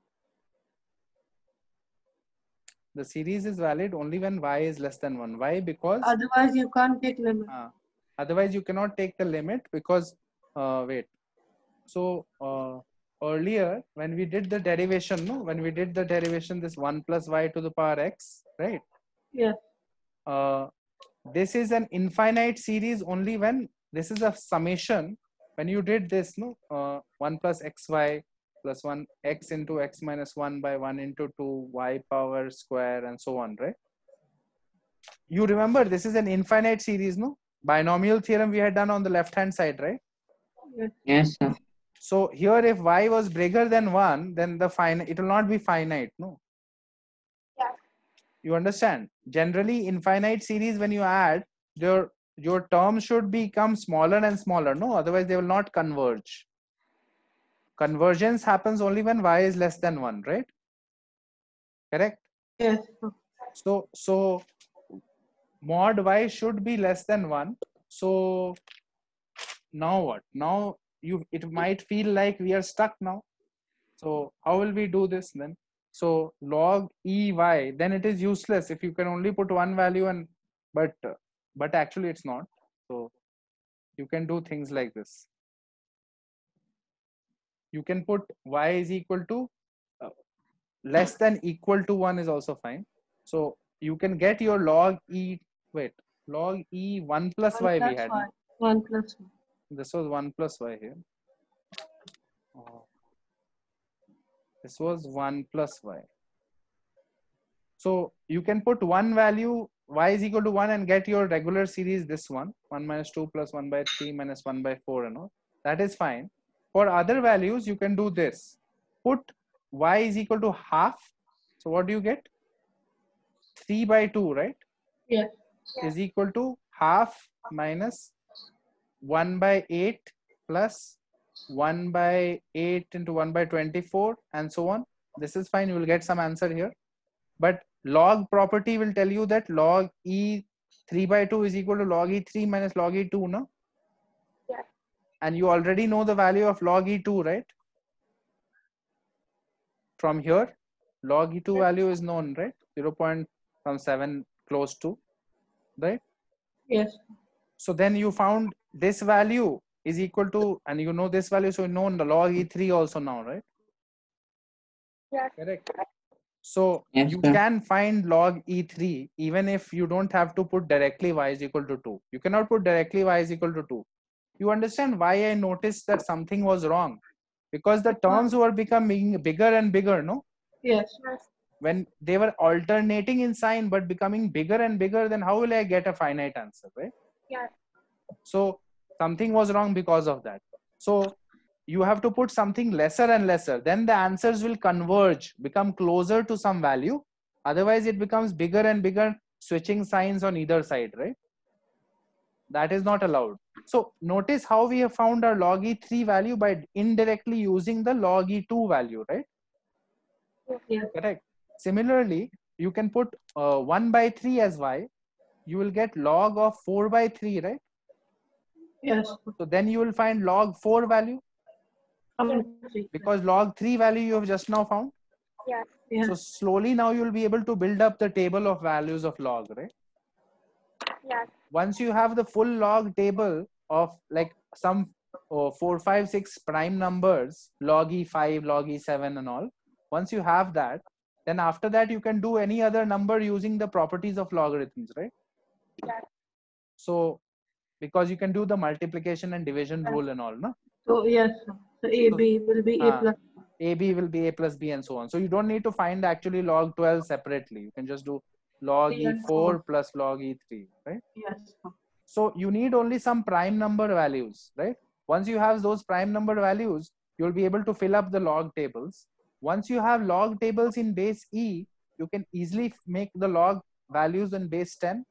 The series is valid only when y is less than one. Why? Because Otherwise, you can't take limit. uh, otherwise you cannot take the limit because, uh, wait. So uh, earlier when we did the derivation, no, when we did the derivation, this one plus y to the power x, right? Yes. Uh, this is an infinite series only when this is a summation. When you did this, no, uh, one plus xy plus one x into x minus one by one into two y power square and so on, right? You remember this is an infinite series, no? Binomial theorem we had done on the left hand side, right? Yes. Yes, sir. So here if y was bigger than one, then the finite, it will not be finite, no? Yeah. You understand? Generally infinite series, when you add, your your terms should become smaller and smaller, no? Otherwise they will not converge. Convergence happens only when y is less than one, right? Correct? Yes. So so mod y should be less than one. So now what? Now you, it might feel like we are stuck now. So how will we do this then? So log E y, then it is useless if you can only put one value, and but but actually it's not. So you can do things like this. You can put y is equal to uh, less than equal to one is also fine. So you can get your log E, wait, log E one plus One y plus we had. y. One plus y. This was one plus y here. Oh. This was one plus y. So you can put one value y is equal to one and get your regular series, this one, one minus two plus one by three minus one by four and all. That is fine. For other values, you can do this. Put y is equal to half. So what do you get? three by two, right? Yes. Is equal to half minus one by eight plus one by eight into one by twenty-four and so on. This is fine. You will get some answer here. But log property will tell you that log e three by two is equal to log e three minus log e two, no? Yeah. And you already know the value of log e two, right? From here, log e two value is known, right? zero point seven close to, right? Yes. So then you found this value is equal to, and you know this value, so you know the log e three also now, right? Yes. Correct. So Yes, you sir. can find log e three even if you don't have to put directly y is equal to two. You cannot put directly y is equal to two. You understand why I noticed that something was wrong? Because the terms were becoming bigger and bigger, no? Yes. When they were alternating in sign but becoming bigger and bigger, then how will I get a finite answer, right? Yes. So something was wrong because of that. So you have to put something lesser and lesser, then the answers will converge, become closer to some value. Otherwise it becomes bigger and bigger, switching signs on either side, right? That is not allowed. So notice how we have found our log e three value by indirectly using the log e two value, right? Yes. Correct. Similarly, you can put uh, one by three as y. You will get log of four by three, right? Yes. So then you will find log four value, Um, three. because log three value you have just now found. Yes. Yes. So slowly now you will be able to build up the table of values of log, right? Yes. Once you have the full log table of like some oh, four, five, six prime numbers, log e five, log e seven and all. Once you have that, then after that you can do any other number using the properties of logarithms, right? Yes. So because you can do the multiplication and division rule and all, no? So yes. So A B will be A Ah. plus. A B will be a plus b and so on. So you don't need to find actually log twelve separately. You can just do log Three e and four four. plus log e three, right? Yes. So you need only some prime number values, right? Once you have those prime number values, you'll be able to fill up the log tables. Once you have log tables in base E, you can easily make the log values in base ten.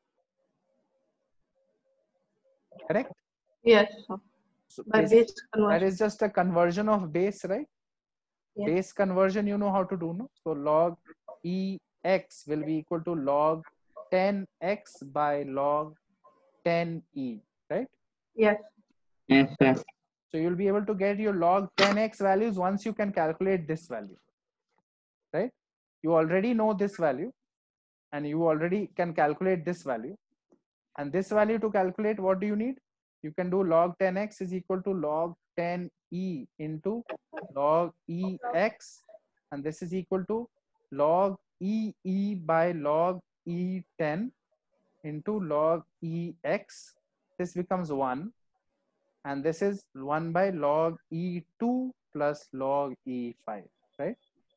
Correct? Yes. So By basically, base that conversion. is just a conversion of base, right? Yes. Base conversion, you know how to do, no? So log E x will be equal to log ten x by log ten E, right? Yes. Yes, sir. So you'll be able to get your log ten x values once you can calculate this value, right? You already know this value and you already can calculate this value. And this value to calculate, what do you need? You can do log ten x is equal to log ten E into log E x, and this is equal to log E E by log E ten into log E x. This becomes one, and this is one by log E two plus log E five, right?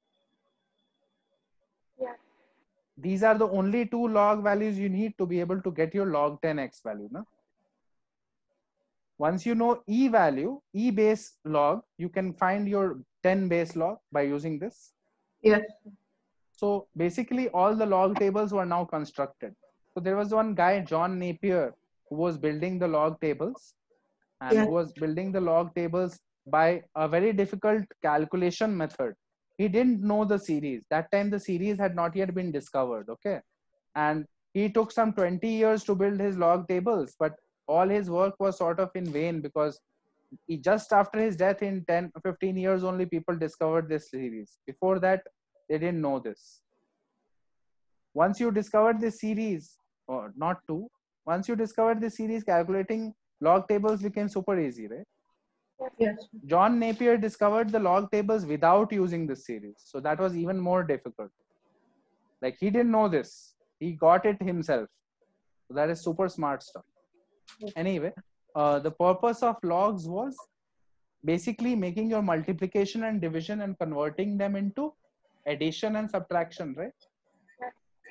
Yes. These are the only two log values you need to be able to get your log ten x value, no? Once you know E value, E base log, you can find your ten base log by using this. Yes. So basically all the log tables were now constructed. So there was one guy, John Napier, who was building the log tables and Yes. who was building the log tables by a very difficult calculation method. He didn't know the series. That time the series had not yet been discovered, okay? And he took some twenty years to build his log tables, but all his work was sort of in vain because he, just after his death in ten, fifteen years only people discovered this series. Before that, they didn't know this. Once you discovered this series, or not two, once you discovered this series, calculating log tables became super easy, right? Yes. John Napier discovered the log tables without using this series. So that was even more difficult. Like he didn't know this. He got it himself. So that is super smart stuff. Anyway, uh, the purpose of logs was basically making your multiplication and division and converting them into addition and subtraction, right?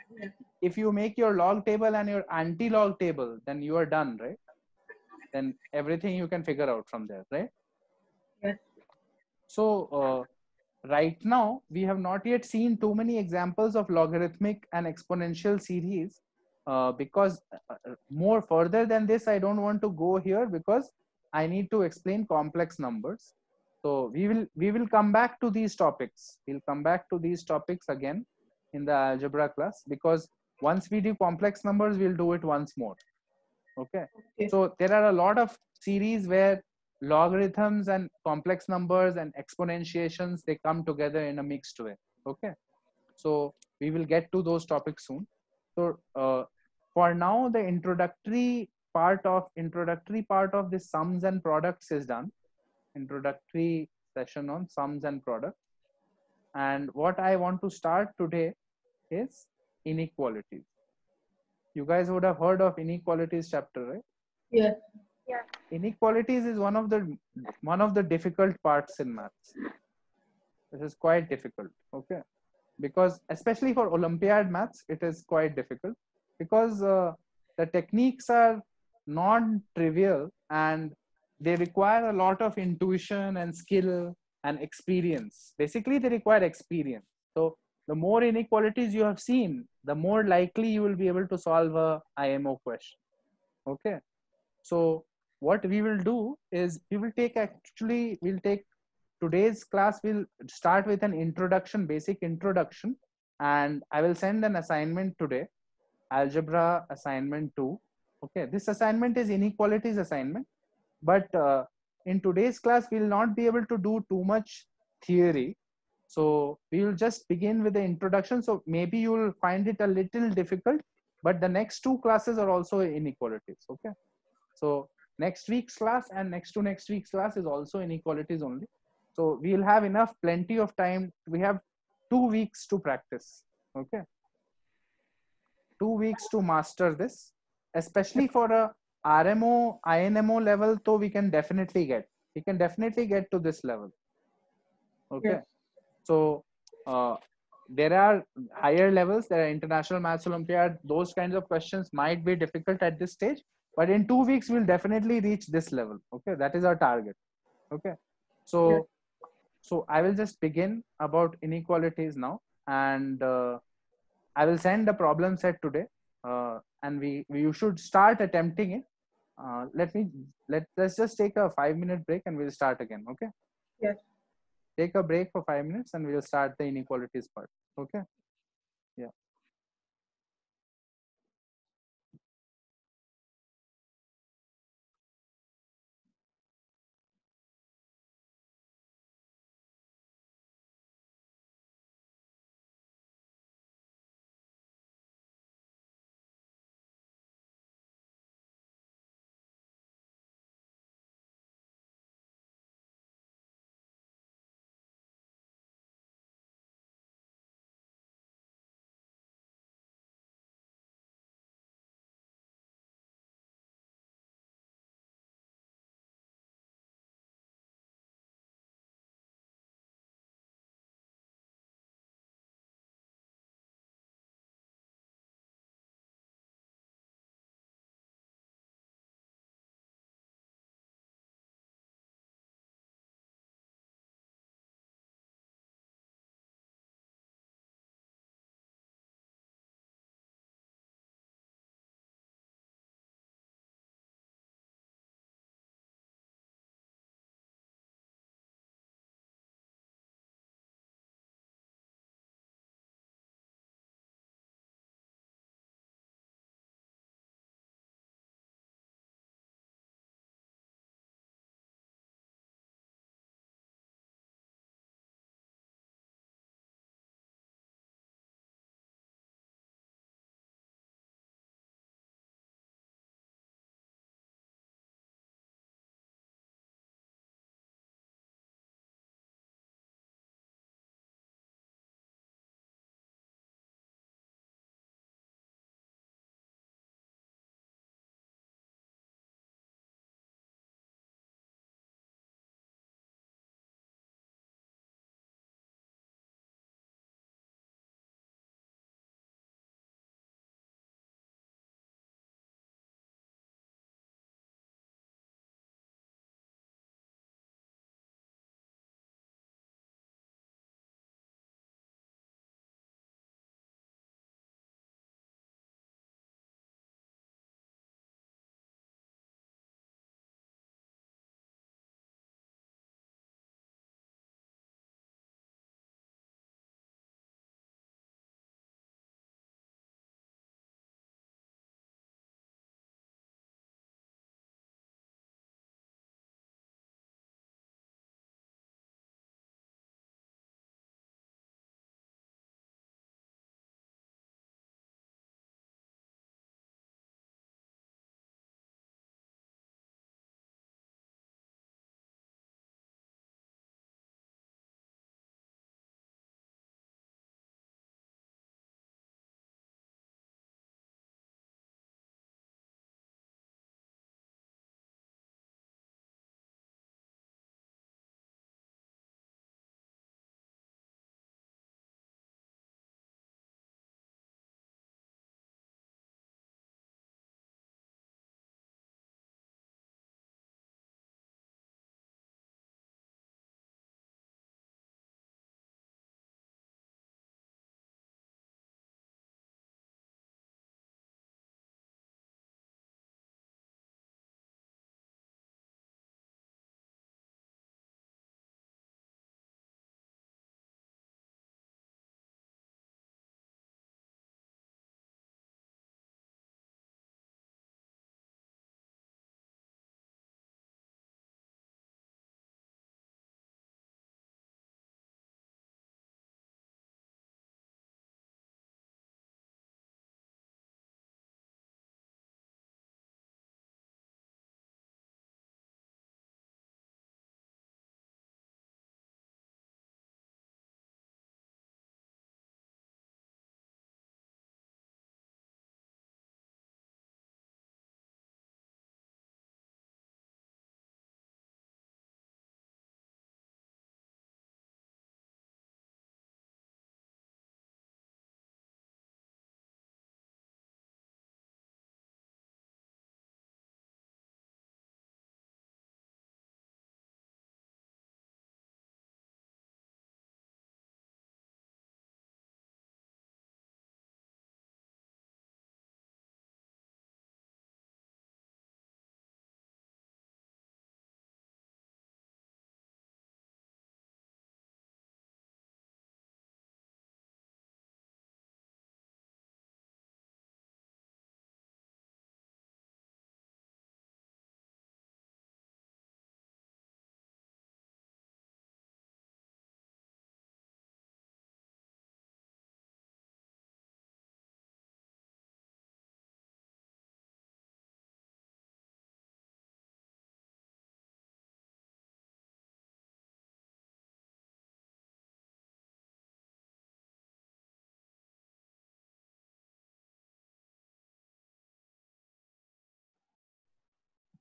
if you make your log table and your anti-log table, then you are done, right? Then everything you can figure out from there, right? Yes. So uh, right now we have not yet seen too many examples of logarithmic and exponential series, uh, because uh, more further than this I don't want to go here, because I need to explain complex numbers. So we will we will come back to these topics. We'll come back to these topics again in the algebra class, because once we do complex numbers, we'll do it once more. Okay. Okay. So there are a lot of series where logarithms and complex numbers and exponentiations, they come together in a mixed way. Okay. So we will get to those topics soon. So uh, for now, the introductory part of introductory part of this sums and products is done. Introductory session on sums and products. And what I want to start today is inequalities. You guys would have heard of inequalities chapter, right? Yes. Yeah. Inequalities is one of the one of the difficult parts in maths. This is quite difficult, okay? Because especially for Olympiad maths, it is quite difficult, because uh, the techniques are non-trivial and they require a lot of intuition and skill and experience. Basically, they require experience. So the more inequalities you have seen, the more likely you will be able to solve a I M O question. Okay. So what we will do is we will take actually we'll take today's class will start with an introduction, basic introduction, and I will send an assignment today, algebra assignment two. Okay, this assignment is inequalities assignment, but uh, in today's class we will not be able to do too much theory. So we will just begin with the introduction. So maybe you will find it a little difficult, but the next two classes are also inequalities. Okay. So next week's class and next to next week's class is also inequalities only. So we'll have enough, plenty of time. We have two weeks to practice. Okay. Two weeks to master this, especially for a R M O, I N M O level. So we can definitely get, we can definitely get to this level. Okay. Yes. So uh, there are higher levels. There are International Maths Olympiad. Those kinds of questions might be difficult at this stage, but in two weeks we'll definitely reach this level. Okay, that is our target. Okay, so Yes. so I will just begin about inequalities now, and uh, I will send the problem set today, uh, and we, we you should start attempting it. Uh, let me let let's just take a five minute break and we'll start again. Okay, Yes. take a break for five minutes and we'll start the inequalities part. Okay. Yeah.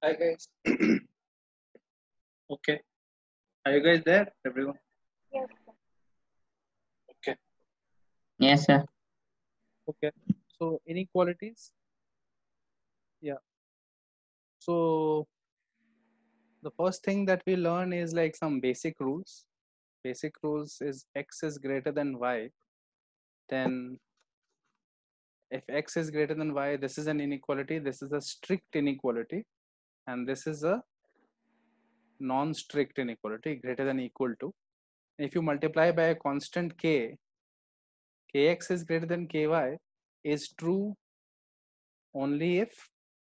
Hi guys. Okay. Are you guys there? Everyone? Yes, sir. Okay. Yes, sir. Okay. So inequalities. Yeah. So the first thing that we learn is like some basic rules. Basic rules is x is greater than y, then if x is greater than y, this is an inequality, this is a strict inequality, and this is a non-strict inequality, greater than equal to. If you multiply by a constant k, kx is greater than ky is true only if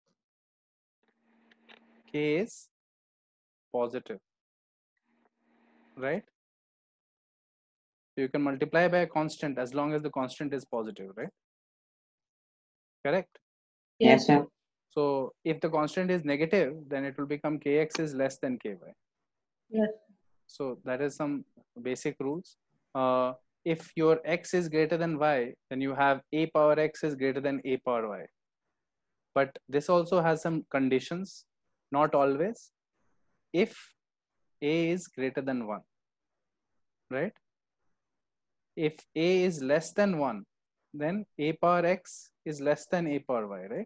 k is positive, right? You can multiply by a constant as long as the constant is positive, right? Correct? Yes, sir. So if the constant is negative, then it will become kx is less than ky. Yes. So that is some basic rules. Uh, if your x is greater than y, then you have a power x is greater than a power y. But this also has some conditions, not always. If a is greater than one, right? If a is less than one, then a power x is less than a power y, right?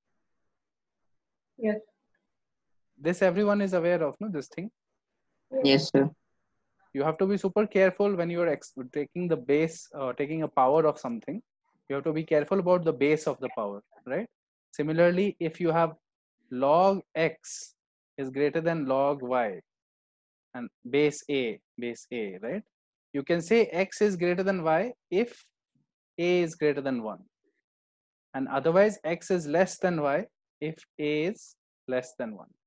Yes. This everyone is aware of, no? This thing. Yes, sir. You have to be super careful when you are ex- taking the base, uh, taking a power of something. You have to be careful about the base of the power, right? Similarly, if you have log x is greater than log y and base a, base a, right? You can say x is greater than y if a is greater than one. And otherwise, x is less than y if a is less than one.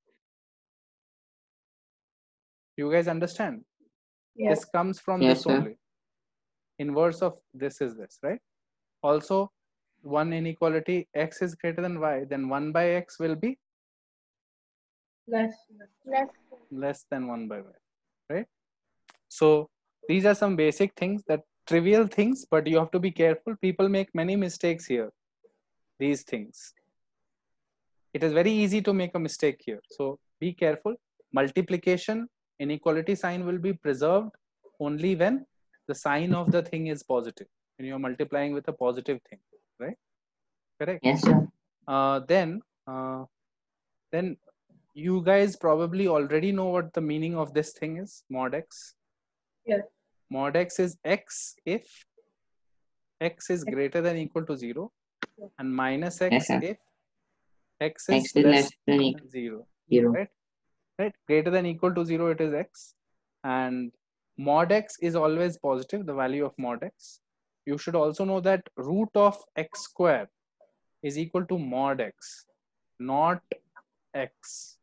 You guys understand? Yes. This comes from Yes, this sir. only. Inverse of this is this, right? Also, one inequality x is greater than y, then one by x will be Less. Less. less than one by y, right? So these are some basic things, that trivial things, but you have to be careful. People make many mistakes here. These things. It is very easy to make a mistake here. So be careful. Multiplication, inequality sign will be preserved only when the sign of the thing is positive. When you are multiplying with a positive thing, right? Correct. Yes, sir. Uh, then, uh, then you guys probably already know what the meaning of this thing is. Mod x. Yes. Mod x is x if x is greater than equal to zero, and minus Yes, x sir. if x is X is less less than equal than zero. to zero. Right? Right? Greater than equal to zero, it is x. And mod x is always positive, the value of mod x. You should also know that root of x square is equal to mod x, not x.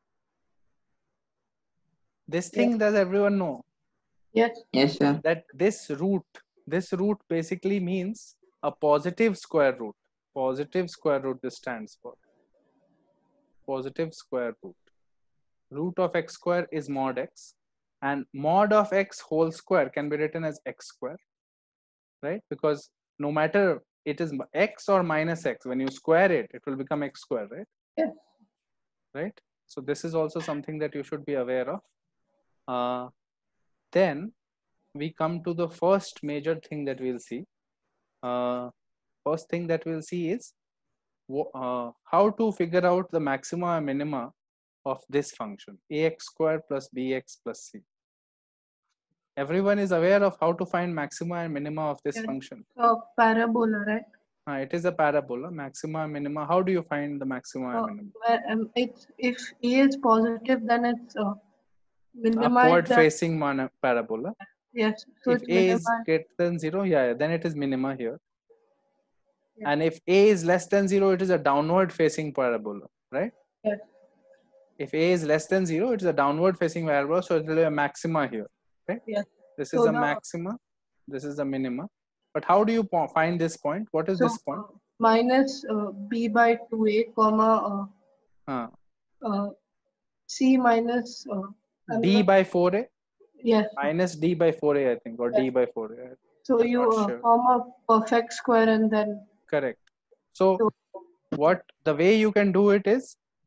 This thing Yes. does everyone know? Yes. Yes, sir. That this root, this root basically means a positive square root. Positive square root this stands for. Positive square root. Root of x square is mod x, and mod of x whole square can be written as x square, right? Because no matter it is x or minus x, when you square it, it will become x square, right? Yes. Right? So this is also something that you should be aware of. Uh, then we come to the first major thing that we'll see. Uh, first thing that we'll see is uh, how to figure out the maxima and minima of this function, ax square plus bx plus c. Everyone is aware of how to find maxima and minima of this Yes. function. So parabola, right? Uh, it is a parabola, maxima and minima. How do you find the maxima and So minima? where um, it's if A is positive, then it's uh, minimized. Upward the- facing mon- parabola. Yes. So If it's a is minimized. greater than zero, yeah, yeah, then it is minima here. Yes. And if a is less than zero, it is a downward facing parabola, right? Yes. If a is less than zero, it is a downward facing parabola, so it will be a maxima here, right? Yes. This So is a the- maxima, this is a minima. But how do you po- find this point? What is So this point? uh, minus uh, b by two a comma uh, Uh, uh, c minus uh, d another- by four a yes. minus d by four a, I think, or d Yes. by four a. So I'm you not uh, sure. form a perfect square and then Correct. So so what the way you can do it is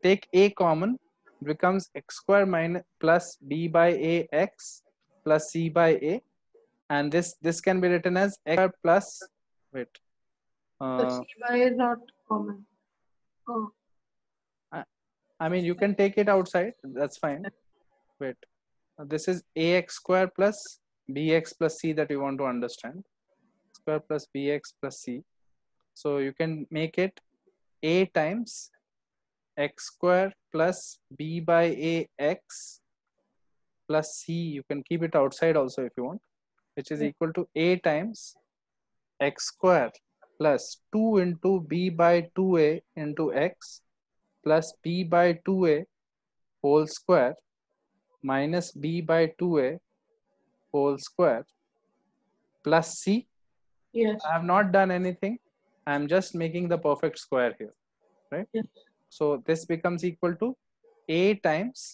take a common, becomes x square minus plus b by a x plus c by a, and this this can be written as x square plus, wait, The uh, C by is not common. Oh, I, I mean you can take it outside, that's fine. Wait, this is ax square plus bx plus c that you want to understand, square plus bx plus c. So you can make it a times x square plus b by a x plus c. You can keep it outside also if you want, which is equal to a times x square plus two into b by two a into x plus b by two a whole square minus b by two a whole square plus c. yes. I have not done anything. I am just making the perfect square here, right? Yes. So this becomes equal to a times,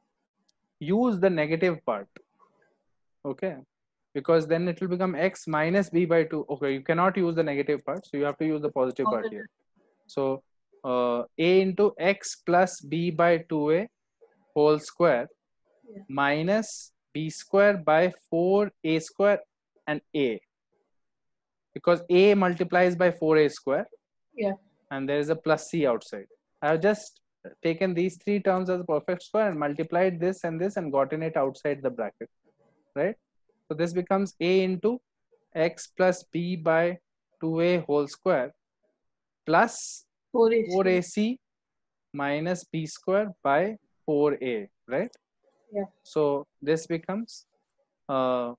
use the negative part, okay? Because then it will become x minus b by two. Okay, you cannot use the negative part, so you have to use the positive part Positive. here. So uh, a into x plus b by two a whole square Yeah. minus b square by four a square and a, because a multiplies by four a square, Yeah. and there is a plus c outside. I have just taken these three terms as a perfect square and multiplied this and this and gotten it outside the bracket, right? So this becomes a into x plus b by two a whole square plus four A C. four a c minus b square by four a, right? Yeah. So this becomes, uh,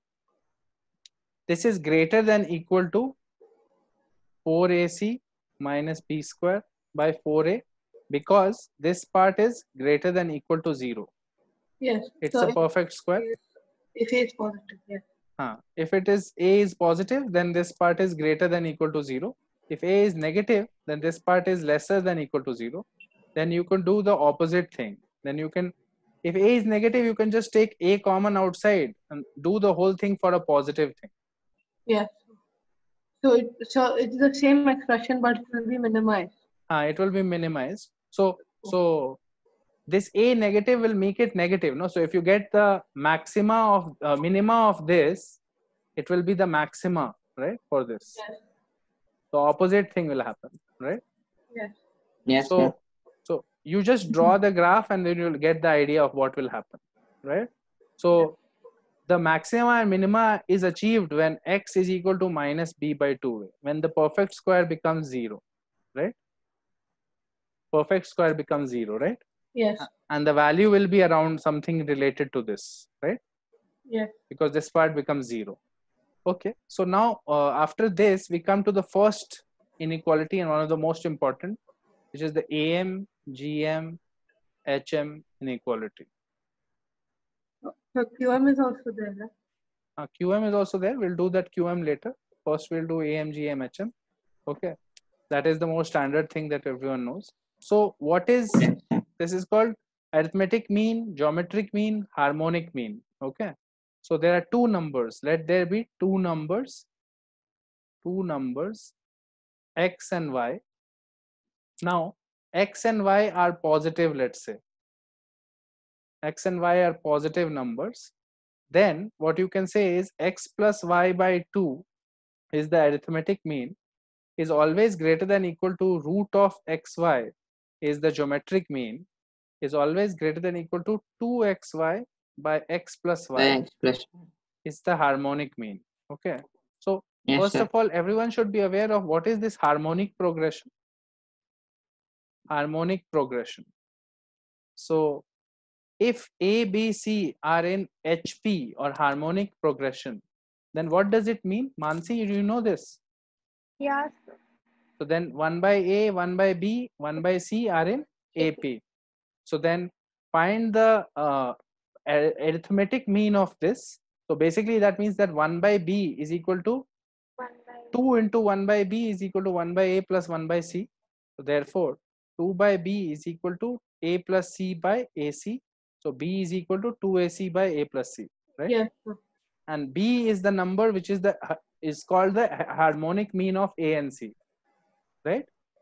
this is greater than equal to four a c minus b square by four a, because this part is greater than equal to zero. Yes. It's So a perfect square. if A is positive, yes. Huh. If it is a is positive, then this part is greater than equal to zero. If a is negative, then this part is lesser than equal to zero. Then you can do the opposite thing. Then you can, if a is negative, you can just take a common outside and do the whole thing for a positive thing. Yes. So it so it's the same expression, but it will be minimized. Uh, it will be minimized. So so this a negative will make it negative, no? So if you get the maxima of uh, minima of this, it will be the maxima, right? For this, Yes. the opposite thing will happen, right? Yes. Yes, So sir. so you just draw the graph and then you'll get the idea of what will happen, right? So the maxima and minima is achieved when x is equal to minus b by two, when the perfect square becomes zero, right? Perfect square becomes zero, right? Yes. And the value will be around something related to this, right? Yes. Because this part becomes zero. Okay, so now uh, after this we come to the first inequality and one of the most important, which is the A M, G M, H M inequality. So Q M is also there, right? Uh, Q M is also there. We'll do that Q M later. First we'll do A M, G M, H M. Okay, that is the most standard thing that everyone knows. So what is, Yes, sir. this is called arithmetic mean, geometric mean, harmonic mean. Okay, so there are two numbers. Let there be two numbers, two numbers, x and y. Now x and y are positive, let's say x and y are positive numbers. Then what you can say is x plus y by two is the arithmetic mean, is always greater than equal to root of xy is the geometric mean, is always greater than equal to two x y by x plus y X plus. is the harmonic mean. Okay, so Yes, first sir. of all, everyone should be aware of what is this harmonic progression. Harmonic progression. So if A, B, C are in H P or harmonic progression, then what does it mean? Mansi, do you know this? Yes. So then one by A, one by B, one by C are in A P. So then find the uh, arithmetic mean of this. So basically that means that one by B is equal to One by two into one by B is equal to one by A plus one by C. So therefore two by B is equal to A plus C by A C. So B is equal to two A C by A plus C, right? Yes. Sir. And B is the number which is the is called the harmonic mean of A and C, right?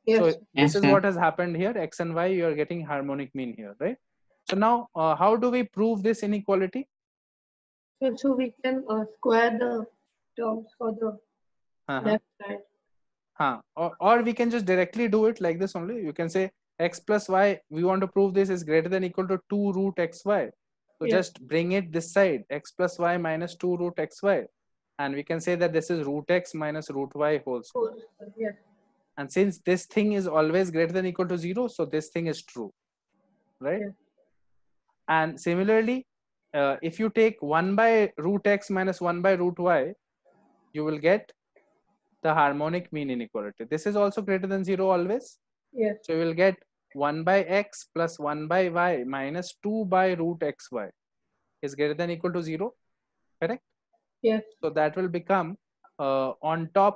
Yes. So sir. this Yes, is sir. what has happened here. X and Y, you are getting harmonic mean here, right? So now, uh, how do we prove this inequality? So, so we can uh, square the terms for the Uh-huh. left side. Huh. Or, or we can just directly do it like this only. You can say x plus y, we want to prove this is greater than equal to two root xy. So Yes. just bring it this side, x plus y minus two root xy. And we can say that this is root x minus root y whole square. So, yes. And since this thing is always greater than equal to zero, so this thing is true, right? Yes. And similarly, uh, if you take one by root x minus one by root y, you will get the harmonic mean inequality. This is also greater than zero always. Yes. So you will get one by x plus one by y minus two by root xy is greater than equal to zero, correct? Yes. So that will become uh, on top.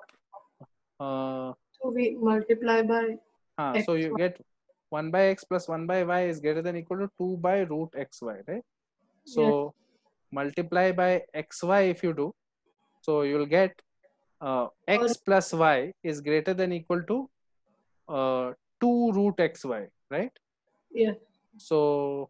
Uh, So we multiply by uh, x. so you get one by x plus one by y is greater than equal to two by root xy, right? So Yes. multiply by xy if you do. So you will get uh, x Or- plus y is greater than equal to uh, two root xy, right? Yes. So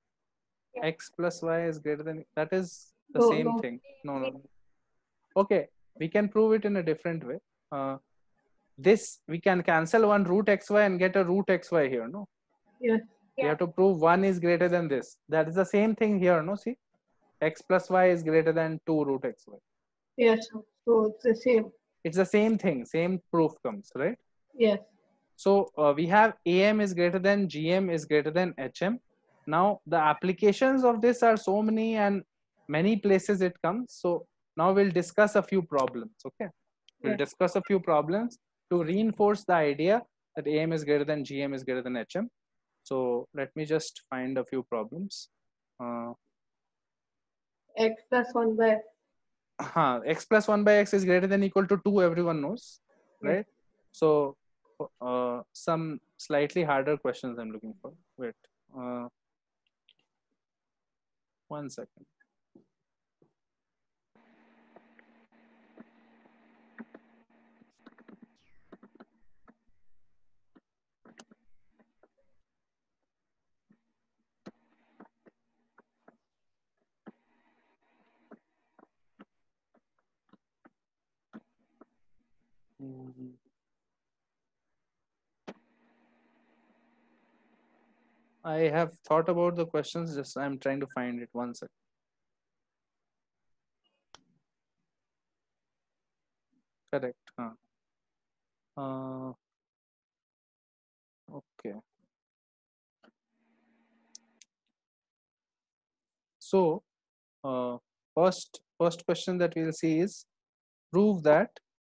x plus y is greater than, that is the No, same no. thing. No, no, no. Okay, we can prove it in a different way. Uh, this, we can cancel one root xy and get a root xy here, no? Yes. We have to prove one is greater than this. That is the same thing here, no? See, x plus y is greater than two root xy. Yes. sir. So it's the same. It's the same thing, same proof comes, right? Yes. So uh, we have A M is greater than G M is greater than H M. Now the applications of this are so many and many places it comes. So now we'll discuss a few problems. Okay, we'll Yes. discuss a few problems to reinforce the idea that A M is greater than G M is greater than H M. So let me just find a few problems. Uh, X plus one by huh, x plus one by x is greater than equal to two. Everyone knows, Yes. right? So uh, some slightly harder questions I'm looking for. Wait, uh, one second. Mhm. I have thought about the questions, just I'm trying to find it. One second. Correct. Huh. Uh, okay. So, uh, first first question that we'll see is prove that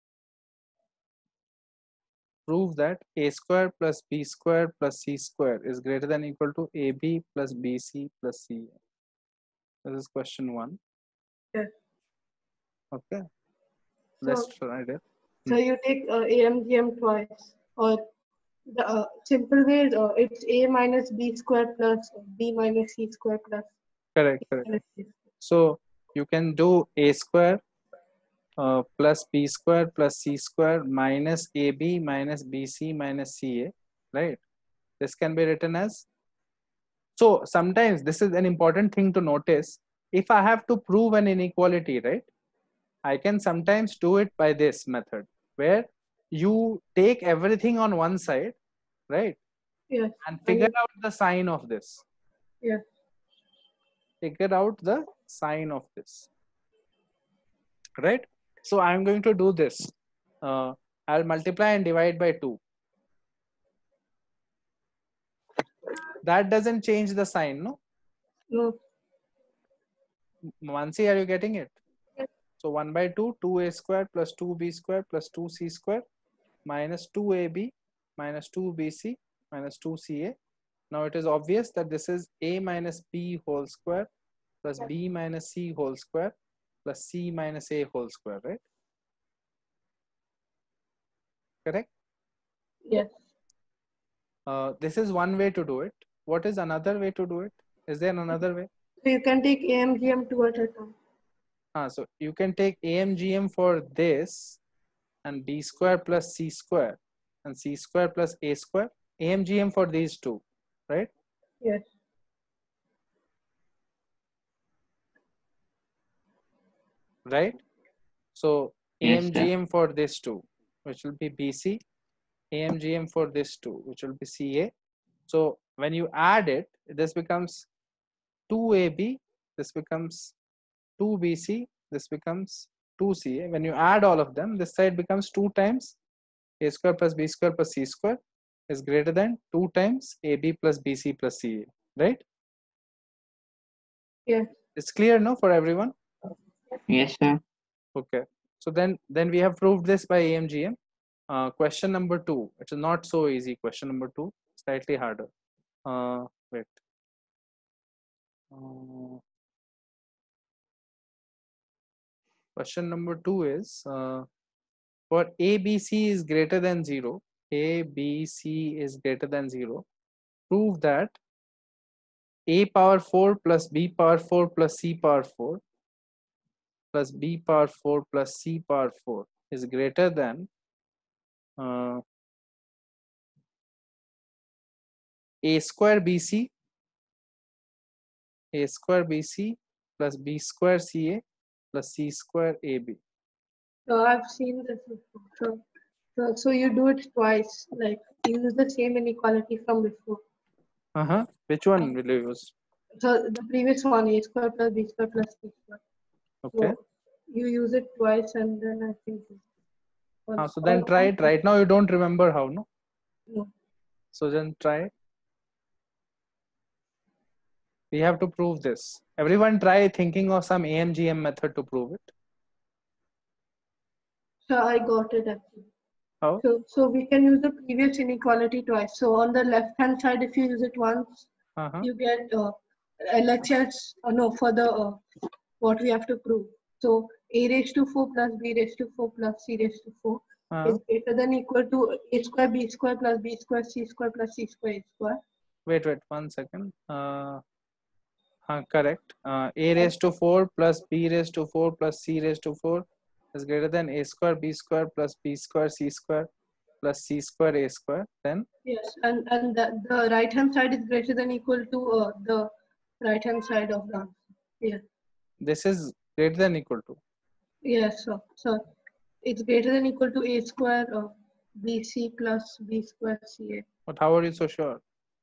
prove that a square plus b square plus c square is greater than equal to ab plus bc plus ca. This is question one. Yes. Okay. So, Let's try it. so you take uh, A M G M twice, or the uh, simple way is uh, it's A minus B square plus B minus C square plus Correct. A Correct. minus C square. So you can do a square uh, plus b square plus c square minus ab minus bc minus ca, right? This can be written as, so sometimes this is an important thing to notice. If I have to prove an inequality, right, I can sometimes do it by this method where you take everything on one side, right, Yes. and figure And out the sign of this. yes. Figure out the sign of this, right? So I'm going to do this. Uh, I'll multiply and divide by two. That doesn't change the sign, no? No. Mansi, are you getting it? Yes. So one by two, two a square plus two b square plus two c square minus two a b minus two b c minus two c a. Now it is obvious that this is a minus b whole square plus b minus c whole square plus c minus a whole square, right? Correct? Yes. Uh, this is one way to do it. What is another way to do it? Is there another way? So you can take A M G M two at a time. Ah, so you can take A M G M for this and b square plus c square, and c square plus a square. A M G M for these two, right? Yes. Right? So Yes, sir. A M G M for this two, which will be B C, A M G M for this two, which will be C A. So when you add it, this becomes two A B, this becomes two B C, this becomes two C A. When you add all of them, this side becomes two times A square plus B square plus C square is greater than two times A B plus B C plus C A, right? Yes. It's clear now for everyone? Yes, sir. Okay. So then, then we have proved this by A M G M. Uh, question number two, which is not so easy. Question number two, slightly harder. Uh, wait. Uh, question number two is uh, for A B C is greater than zero. A B C is greater than zero. Prove that A power four plus B power four plus C power four plus B power four plus C power four is greater than uh, A square B C, A square B C plus B square C A plus C square A B. So I've seen this before. So, so, so you do it twice, like you use the same inequality from before. Uh-huh. Which one will you use? So the previous one, a square plus b square plus c square. Okay. So you use it twice and then I think. Uh, so then try it. Right now you don't remember how, no? No. So then try. We have to prove this. Everyone try thinking of some A M G M method to prove it. So I got it actually. How? So, so we can use the previous inequality twice. So on the left hand side, if you use it once, Uh-huh. you get uh, L H S, uh, no, for the, uh, what we have to prove. So a raised to four plus b raised to four plus c raised to four Uh-huh. is greater than equal to a square b square plus b square c square plus c square a square. Wait, wait, one second. Uh, uh, correct. Uh, a raised to four plus b raised to four plus c raised to four is greater than a square b square plus b square c square plus c square a square. Then Yes, and, and the, the right hand side is greater than equal to uh, the right hand side of the answer. Yeah. this is greater than equal to. Yes, so, so it's greater than equal to a square of bc plus b square ca. But how are you so sure?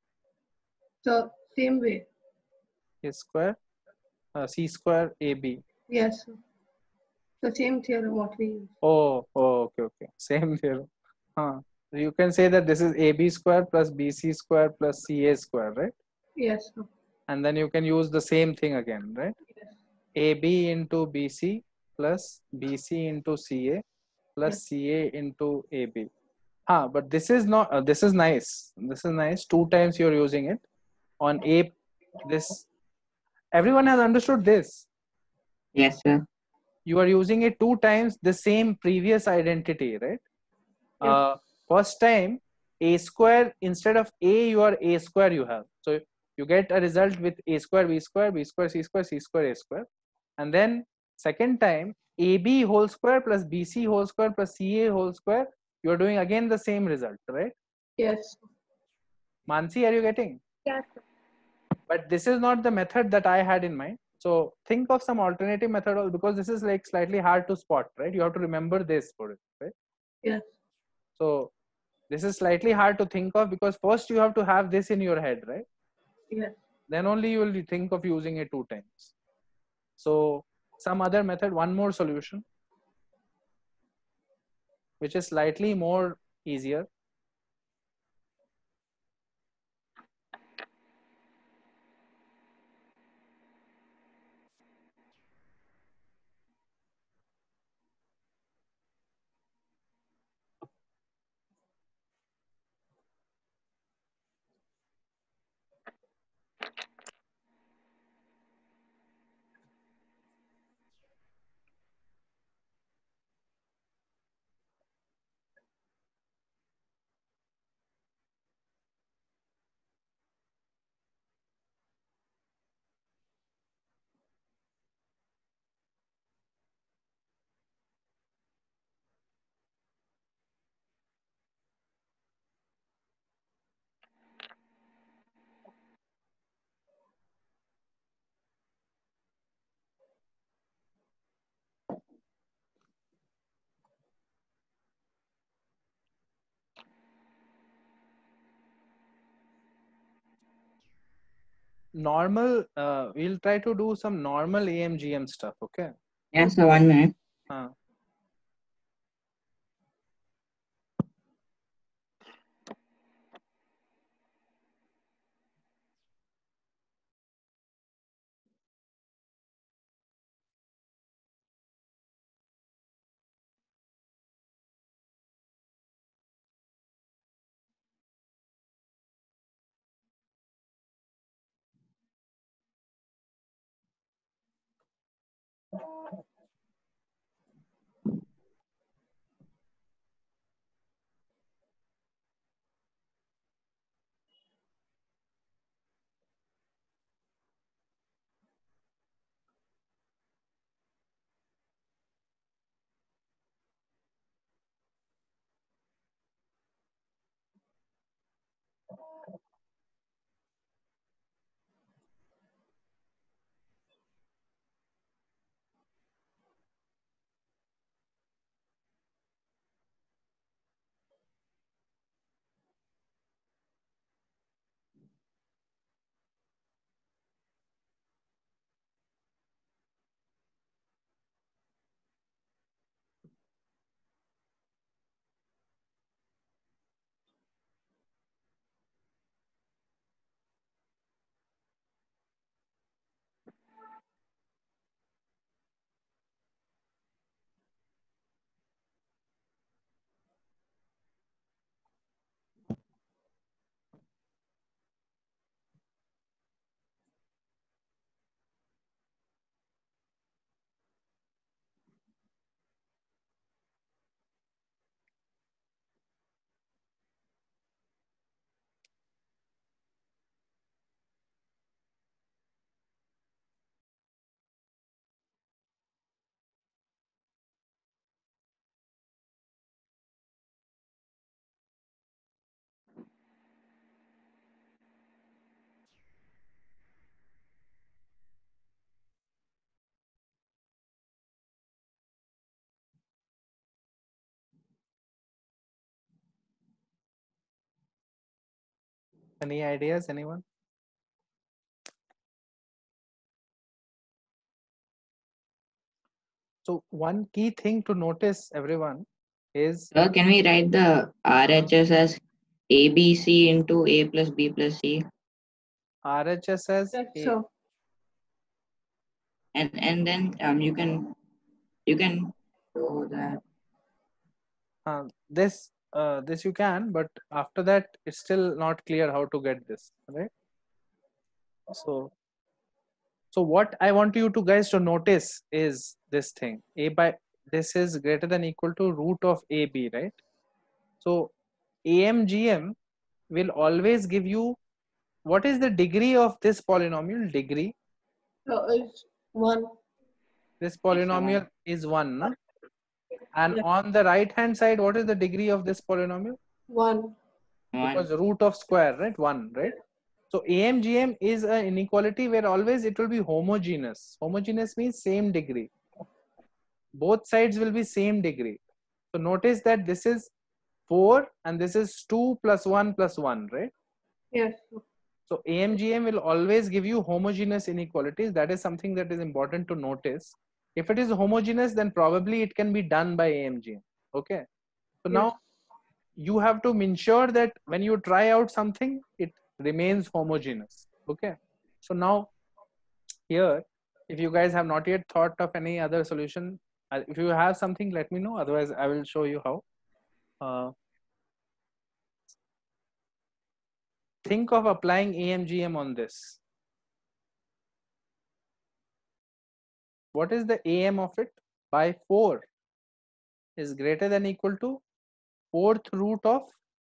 So same way. A square, uh, c square ab. Yes. The same theorem what we use. Oh, oh, okay, okay. Same theorem. Huh. You can say that this is ab square plus bc square plus ca square, right? Yes. And then you can use the same thing again, right? Yes. ab into bc plus bc into ca plus Yes. ca into ab. Huh, but this is not, uh, this is nice. This is nice. Two times you're using it on a, this, everyone has understood this. Yes, sir. You are using it two times the same previous identity, right? Yes. Uh, first time a square, instead of a, you are a square you have. So you get a result with a square b square b square c square c square a square. And then second time ab whole square plus bc whole square plus ca whole square, you are doing again the same result, right? Yes. Mansi, are you getting? Yes. But this is not the method that I had in mind. So think of some alternative method, because this is like slightly hard to spot, right? You have to remember this for it, right? Yes. So this is slightly hard to think of, because first you have to have this in your head, right? Yes. Then only you will think of using it two times. So some other method, one more solution, which is slightly more easier. normal, uh, we'll try to do some normal A M G M stuff, okay? Yeah, so one minute. Uh, any ideas, anyone? So one key thing to notice, everyone, is So can we write the R H S as A B C into A plus B plus C? R H S as Yes, a, sir. And and then um you can you can show that. uh, this uh, this you can, but after that it's still not clear how to get this, right? So so what I want you to guys to notice is this thing, a by this is greater than equal to root of ab, right? So A M G M will always give you what is the degree of this polynomial. Degree, So it's one. this Yes, sir, polynomial one. is one, na? And Yes. on the right hand side, what is the degree of this polynomial? One. Because One. root of square, right? One, right? So A M G M is an inequality where always it will be homogeneous. Homogeneous means same degree. Both sides will be same degree. So notice that this is four and this is two plus one plus one, right? Yes. Sir. So A M G M will always give you homogeneous inequalities. That is something that is important to notice. If it is homogeneous, then probably it can be done by A M G M. Okay. So Yes. now you have to ensure that when you try out something, it remains homogeneous. Okay. So now here, if you guys have not yet thought of any other solution, uh, if you have something, let me know. Otherwise, I will show you how. Uh, think of applying A M G M on this. What is the A M of it? By four is greater than equal to fourth root of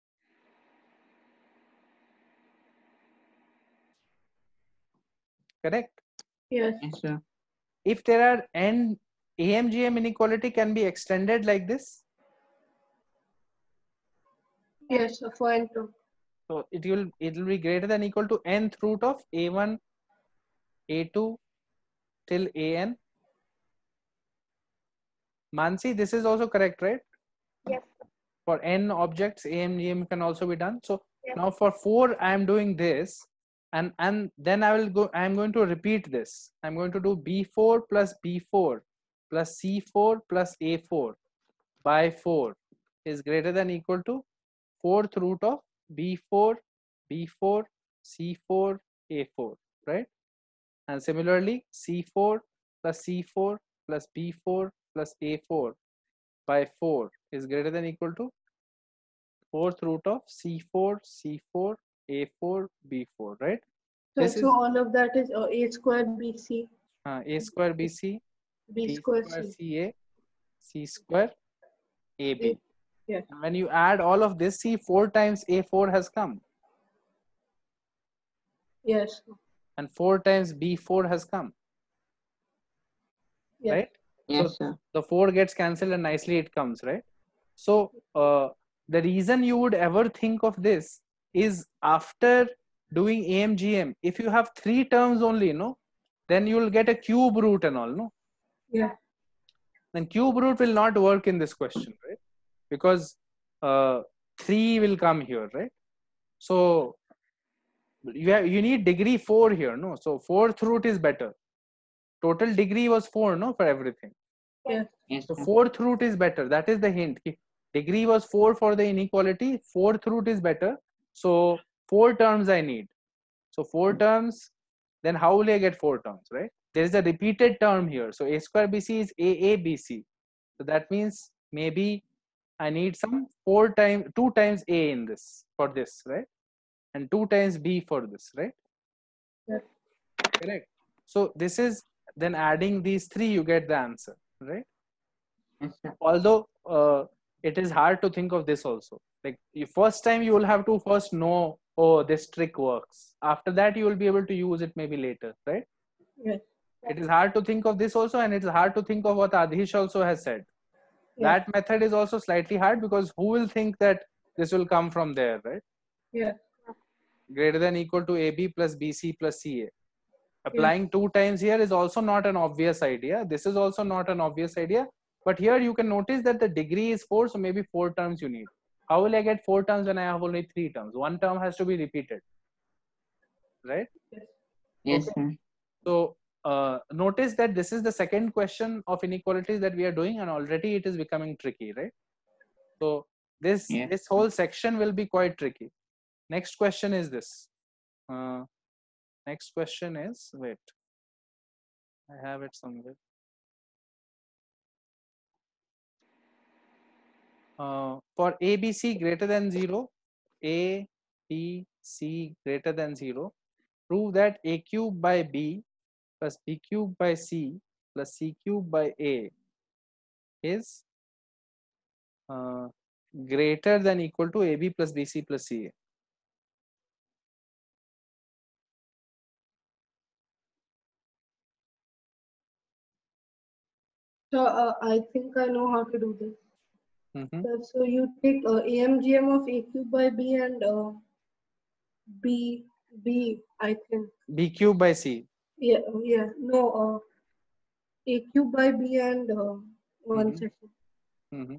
correct. Yes. Yes, sir. If there are n A M G M inequality can be extended like this. Yes. Sir. For and two. So it will it will be greater than equal to nth root of A one, A two till A N. Mansi, this is also correct, right? Yes. For n objects, A M G M can also be done. So Yes. now for four, I am doing this. and and then I will go, I'm going to repeat this. I'm going to do b four plus b four plus c four plus a four by four is greater than equal to fourth root of b four b four c four a four, right? And similarly c four plus c four plus b four plus a four by four is greater than equal to fourth root of c four c four a four b four, right? So, This so is all of that is uh, a square bc, uh, a square bc b b square square c. ca c square ab. A- Yes. And when you add all of this, see, four times a four has come Yes. and four times b four has come, Yes. right? Yes, So sir. the four gets cancelled and nicely it comes, right? So uh, the reason you would ever think of this is after doing A M G M, if you have three terms only, no, then you will get a cube root and all, no? Yeah. Then cube root will not work in this question, right? Because uh, three will come here, right? So you have, you need degree four here, no? So fourth root is better. Total degree was four, no, for everything. Yes. Yes, So sir. fourth root is better. That is the hint. Degree was four for the inequality. Fourth root is better. So four terms I need. So four terms. Then how will I get four terms, right? There is a repeated term here. So a square bc is a a b c. So that means maybe I need some four times, two times a in this for this, right? And two times b for this, right? Yes. Correct. So this is then adding these three, you get the answer, right? Yes, sir. Although uh, it is hard to think of this also. Like you, first time you will have to first know, oh, this trick works. After that, you will be able to use it maybe later, right? Yes. It is hard to think of this also, and it is hard to think of what Adhish also has said. Yes. That method is also slightly hard because who will think that this will come from there, right? Yes. Greater than equal to A B plus B C plus C A. Yes. Applying two times here is also not an obvious idea. This is also not an obvious idea. But here you can notice that the degree is four, so maybe four terms you need. How will I get four terms when I have only three terms? One term has to be repeated, right? Yes, Okay. sir. So uh, notice that this is the second question of inequalities that we are doing, and already it is becoming tricky, right? So this Yeah. this whole section will be quite tricky. Next question is this. Uh, next question is, wait, I have it somewhere. Uh, for A B C greater than zero, A B C greater than zero, prove that A cube by B plus B cube by C plus C cube by A is uh, greater than equal to A B plus B C plus C A. So uh, I think I know how to do this. Mm-hmm. So, so you take uh, A M G M of A cube by B and uh, B B I think. B cube by C. Yeah. Yeah. No. Uh, A cube by B and uh, one Mm-hmm. second. Mm-hmm.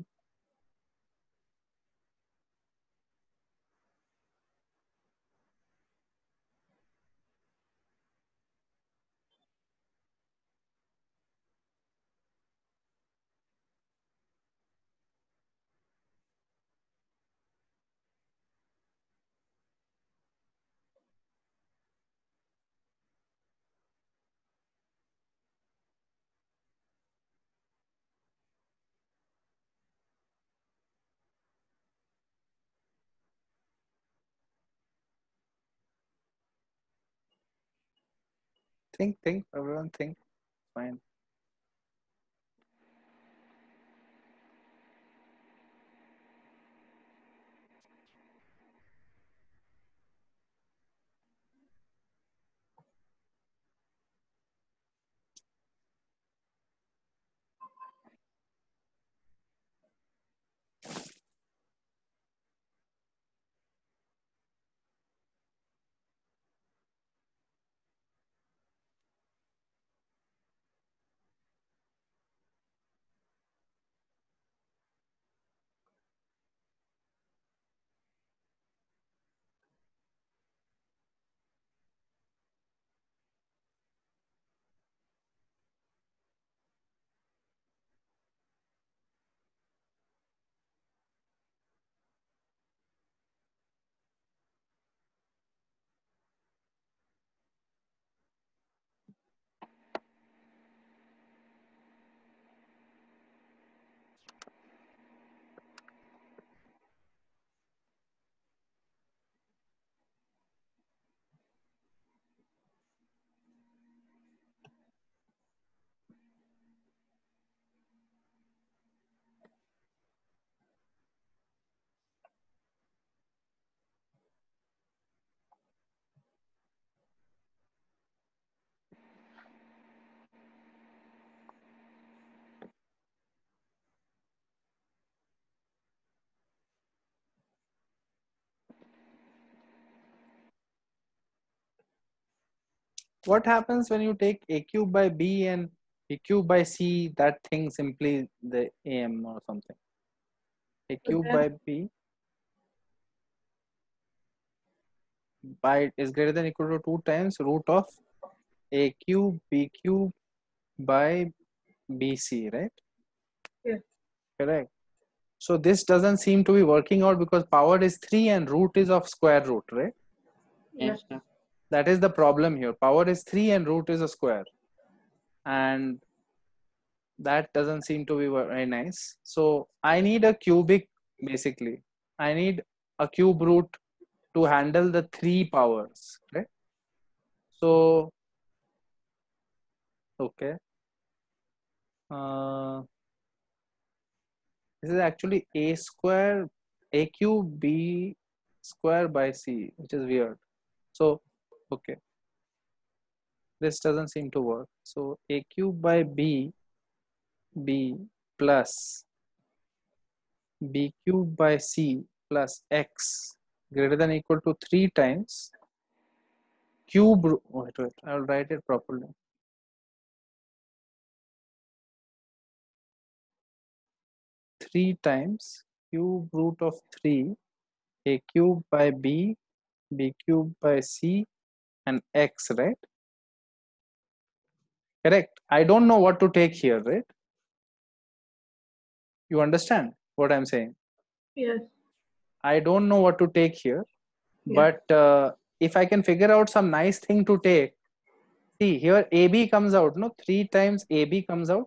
Think, think, everyone think. Fine. what happens when you take a cube by b and b cube by c? That thing simply the am or something. A cube by b by is greater than or equal to two times root of a cube b cube by bc, right? Yes. Correct. So this doesn't seem to be working out because power is three and root is of square root, right? Yes, sir. That is the problem here. Power is three and root is a square. And that doesn't seem to be very nice. So I need a cubic, basically. I need a cube root to handle the three powers, right? So, okay. Uh, this is actually a square, a cube b square by c, which is weird. So, okay. This doesn't seem to work. So a cube by b, b plus b cube by c plus x greater than or equal to three times cube. Wait, wait, I'll write it properly. three times cube root of three, a cube by b, b cube by c, and x, right? Correct. I don't know what to take here, right? You understand what I'm saying? Yes. I don't know what to take here, Yes. but uh, if I can figure out some nice thing to take, see here A B comes out, no? three times A B comes out.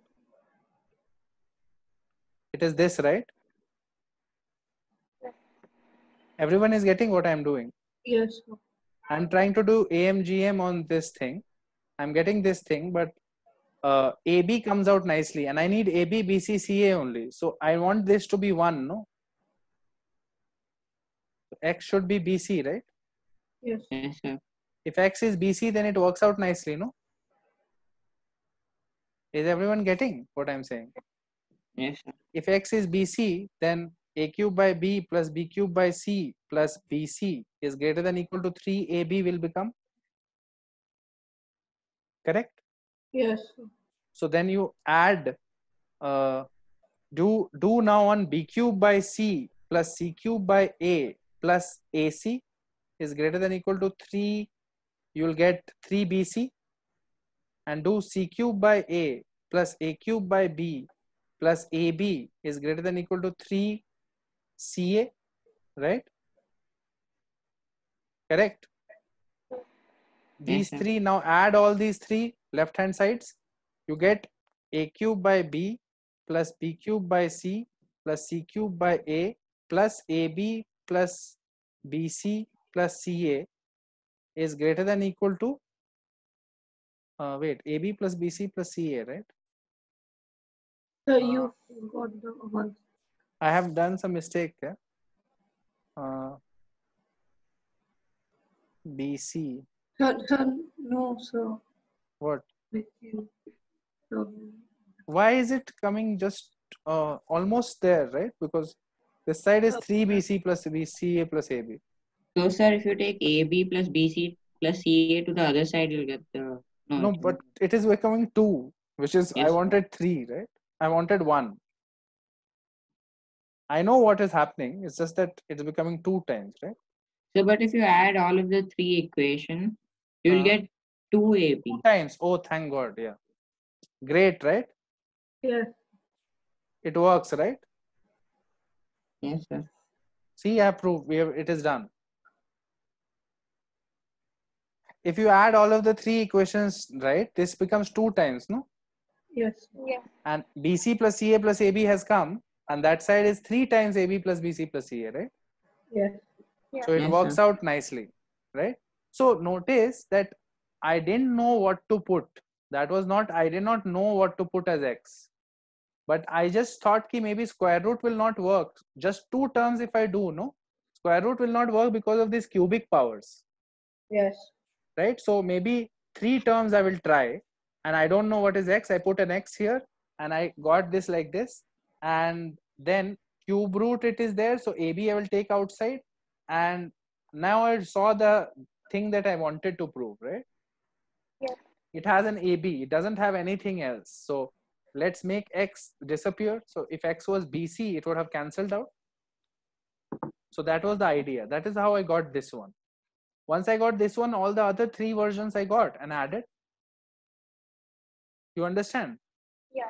It is this, right? Everyone is getting what I'm doing. Yes. I'm trying to do A M G M on this thing. I'm getting this thing, but uh, A B comes out nicely and I need A B, B C, C A only. So I want this to be one, no? X should be B C, right? Yes. Yes, sir. If X is B C, then it works out nicely, no? Is everyone getting what I'm saying? Yes, sir. If X is B C, then A cube by B plus B cube by C plus B C is greater than or equal to three A B will become. Correct? Yes. So then you add, uh, do, do now on B cube by C plus C cube by A plus A C is greater than or equal to three, you will get three B C, and do C cube by A plus A cube by B plus A B is greater than or equal to three C A, right? Correct? These sir. three, now add all these three left hand sides, you get A cube by B plus B cube by C plus C cube by A plus A B plus B C plus C A is greater than or equal to, uh, wait, A B plus B C plus C A, right? So you got the one. I have done some mistake. Yeah? Uh, B C, Sir, sir, no, sir. what? With you. So, Why is it coming just uh, almost there, right? Because this side is three B C plus B C A plus A B. So, sir, if you take A B plus B C plus C A to the other side, you'll get the. No, No, it's but it is becoming two, which is, I Yes. wanted three, right? I wanted one. I know what is happening. It's just that it's becoming two times, right? So, but if you add all of the three equations, you'll Uh, get two A B. Two times. Oh, thank God. Yeah. Great, right? yes. It works, right? Yes, sir. See, I have proved. We have, it is done. If you add all of the three equations, right, this becomes two times, no? Yes. Yeah. And B C plus C A plus A B has come, and that side is three times A B plus B C plus C A, right? Yes. Yeah. So it Yes, works sir. out nicely, right? So notice that I didn't know what to put. That was not, I did not know what to put as X. But I just thought ki maybe square root will not work. Just two terms if I do, no? Square root will not work because of these cubic powers, Yes. right? So maybe three terms I will try, and I don't know what is X. I put an X here and I got this like this, and then cube root it is there. So A B I will take outside, and now I saw the thing that I wanted to prove, right? Yes. it has an A B. It doesn't have anything else. So let's make X disappear. So if X was B C, it would have cancelled out. So that was the idea. That is how I got this one. Once I got this one, all the other three versions I got and added. You understand? Yes.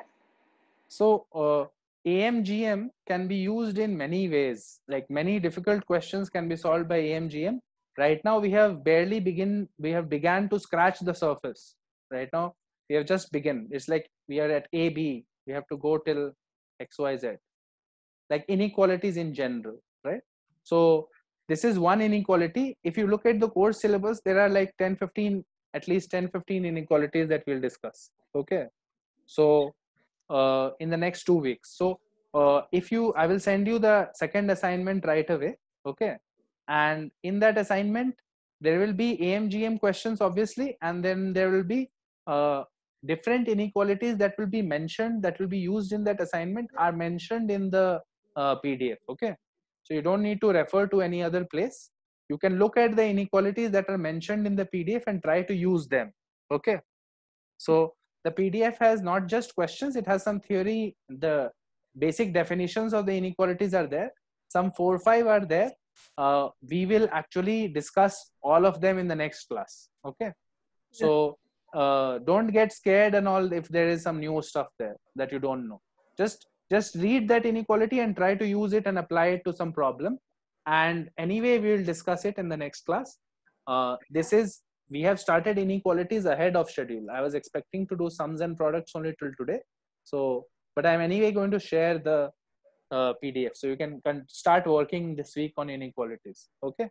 So uh, A M G M can be used in many ways. Like many difficult questions can be solved by A M G M. Right now we have barely begin. We have began to scratch the surface. Right now we have just begun. It's like we are at A B. We have to go till X Y Z. Like inequalities in general, right? So this is one inequality. If you look at the course syllabus, there are like ten, fifteen, at least ten, fifteen inequalities that we'll discuss. Okay. So uh, in the next two weeks. So uh, if you, I will send you the second assignment right away. Okay. And in that assignment, there will be A M G M questions, obviously, and then there will be uh, different inequalities that will be mentioned, that will be used in that assignment are mentioned in the uh, P D F. Okay. So you don't need to refer to any other place. You can look at the inequalities that are mentioned in the P D F and try to use them. Okay. So the P D F has not just questions, it has some theory. The basic definitions of the inequalities are there. Some four or five are there. Uh, we will actually discuss all of them in the next class. Okay. So uh, don't get scared and all if there is some new stuff there that you don't know. Just just read that inequality and try to use it and apply it to some problem. And anyway, we will discuss it in the next class. Uh, this is, we have started inequalities ahead of schedule. I was expecting to do sums and products only till today. So, but I'm anyway going to share the uh, P D F. So you can, can start working this week on inequalities. Okay.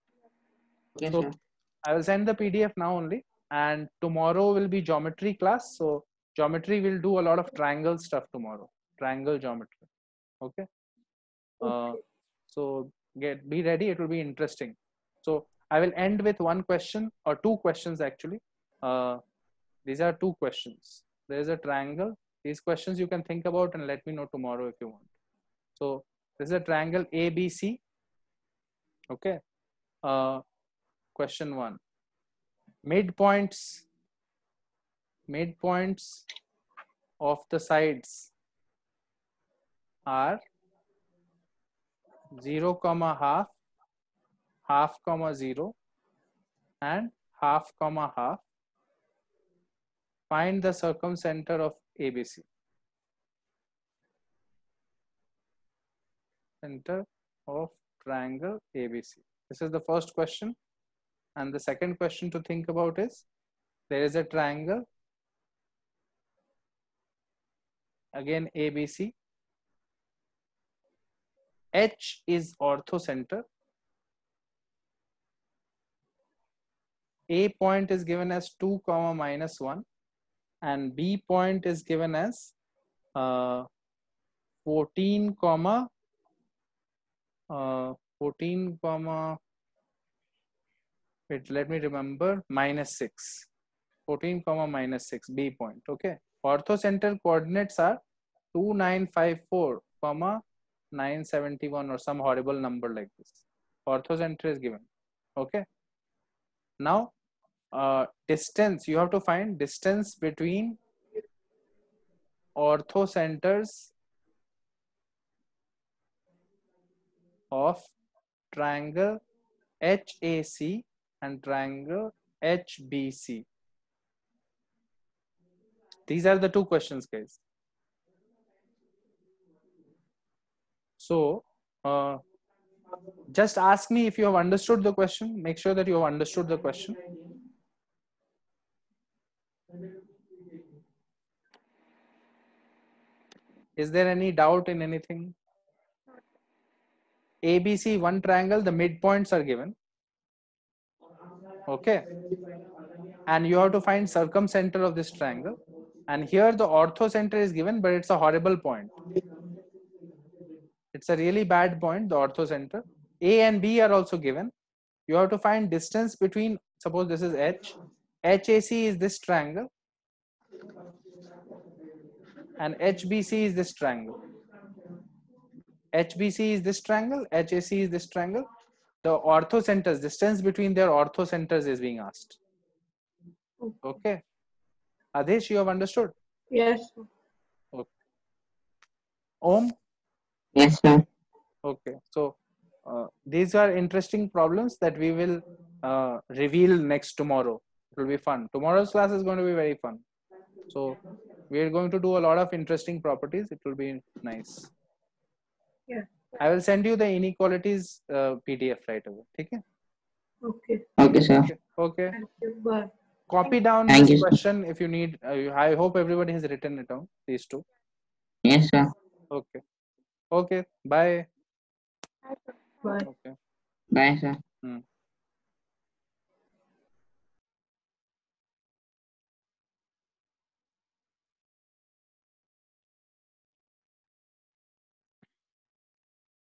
Okay, So sir. I will send the P D F now only. And tomorrow will be geometry class. So geometry will do a lot of triangle stuff tomorrow. Triangle geometry. Okay. Uh, Okay. so get be ready. It will be interesting. So I will end with one question or two questions actually. Uh, these are two questions. There is a triangle. These questions you can think about and let me know tomorrow if you want. So this is a triangle A B C. Okay. Uh, question one. Midpoints. Midpoints of the sides are zero comma half, half comma zero, and half comma half. Find the circumcenter of A B C. Center of triangle A B C. This is the first question. And the second question to think about is, there is a triangle, again A B C. H is orthocenter. A point is given as two comma minus one, and B point is given as uh, fourteen comma uh, fourteen comma wait, let me remember, minus six. fourteen comma minus six, B point. Okay. Orthocenter coordinates are two nine five four comma nine seventy-one or some horrible number like this. Orthocenter is given. Okay. Now uh, distance, you have to find distance between orthocenters of triangle H A C and triangle H B C. These are the two questions, guys. So uh, just ask me if you have understood the question. Make sure that you have understood the question. Is there any doubt in anything? A B C, one triangle, the midpoints are given. Okay. And you have to find circumcenter of this triangle. And here the orthocenter is given, but it's a horrible point. It's a really bad point, the orthocenter. A and B are also given. You have to find distance between, suppose this is H. H A C is this triangle. And H B C is this triangle. H B C is this triangle. H A C is this triangle. The orthocenters, distance between their orthocenters is being asked. Okay. Adesh, you have understood? Yes. Om? Yes, sir. Okay. So uh, these are interesting problems that we will uh, reveal next tomorrow. It will be fun. Tomorrow's class is going to be very fun. So we are going to do a lot of interesting properties. It will be nice. Yeah. I will send you the inequalities uh, P D F right away. Okay. Okay. Okay, sir. Okay. Okay. Thank you. Bye. Copy down Thank this you, sir. question if you need. Uh, I hope everybody has written it down. These two. Yes, sir. Okay. Okay. Bye. I- Bye. Okay. Bye, sir.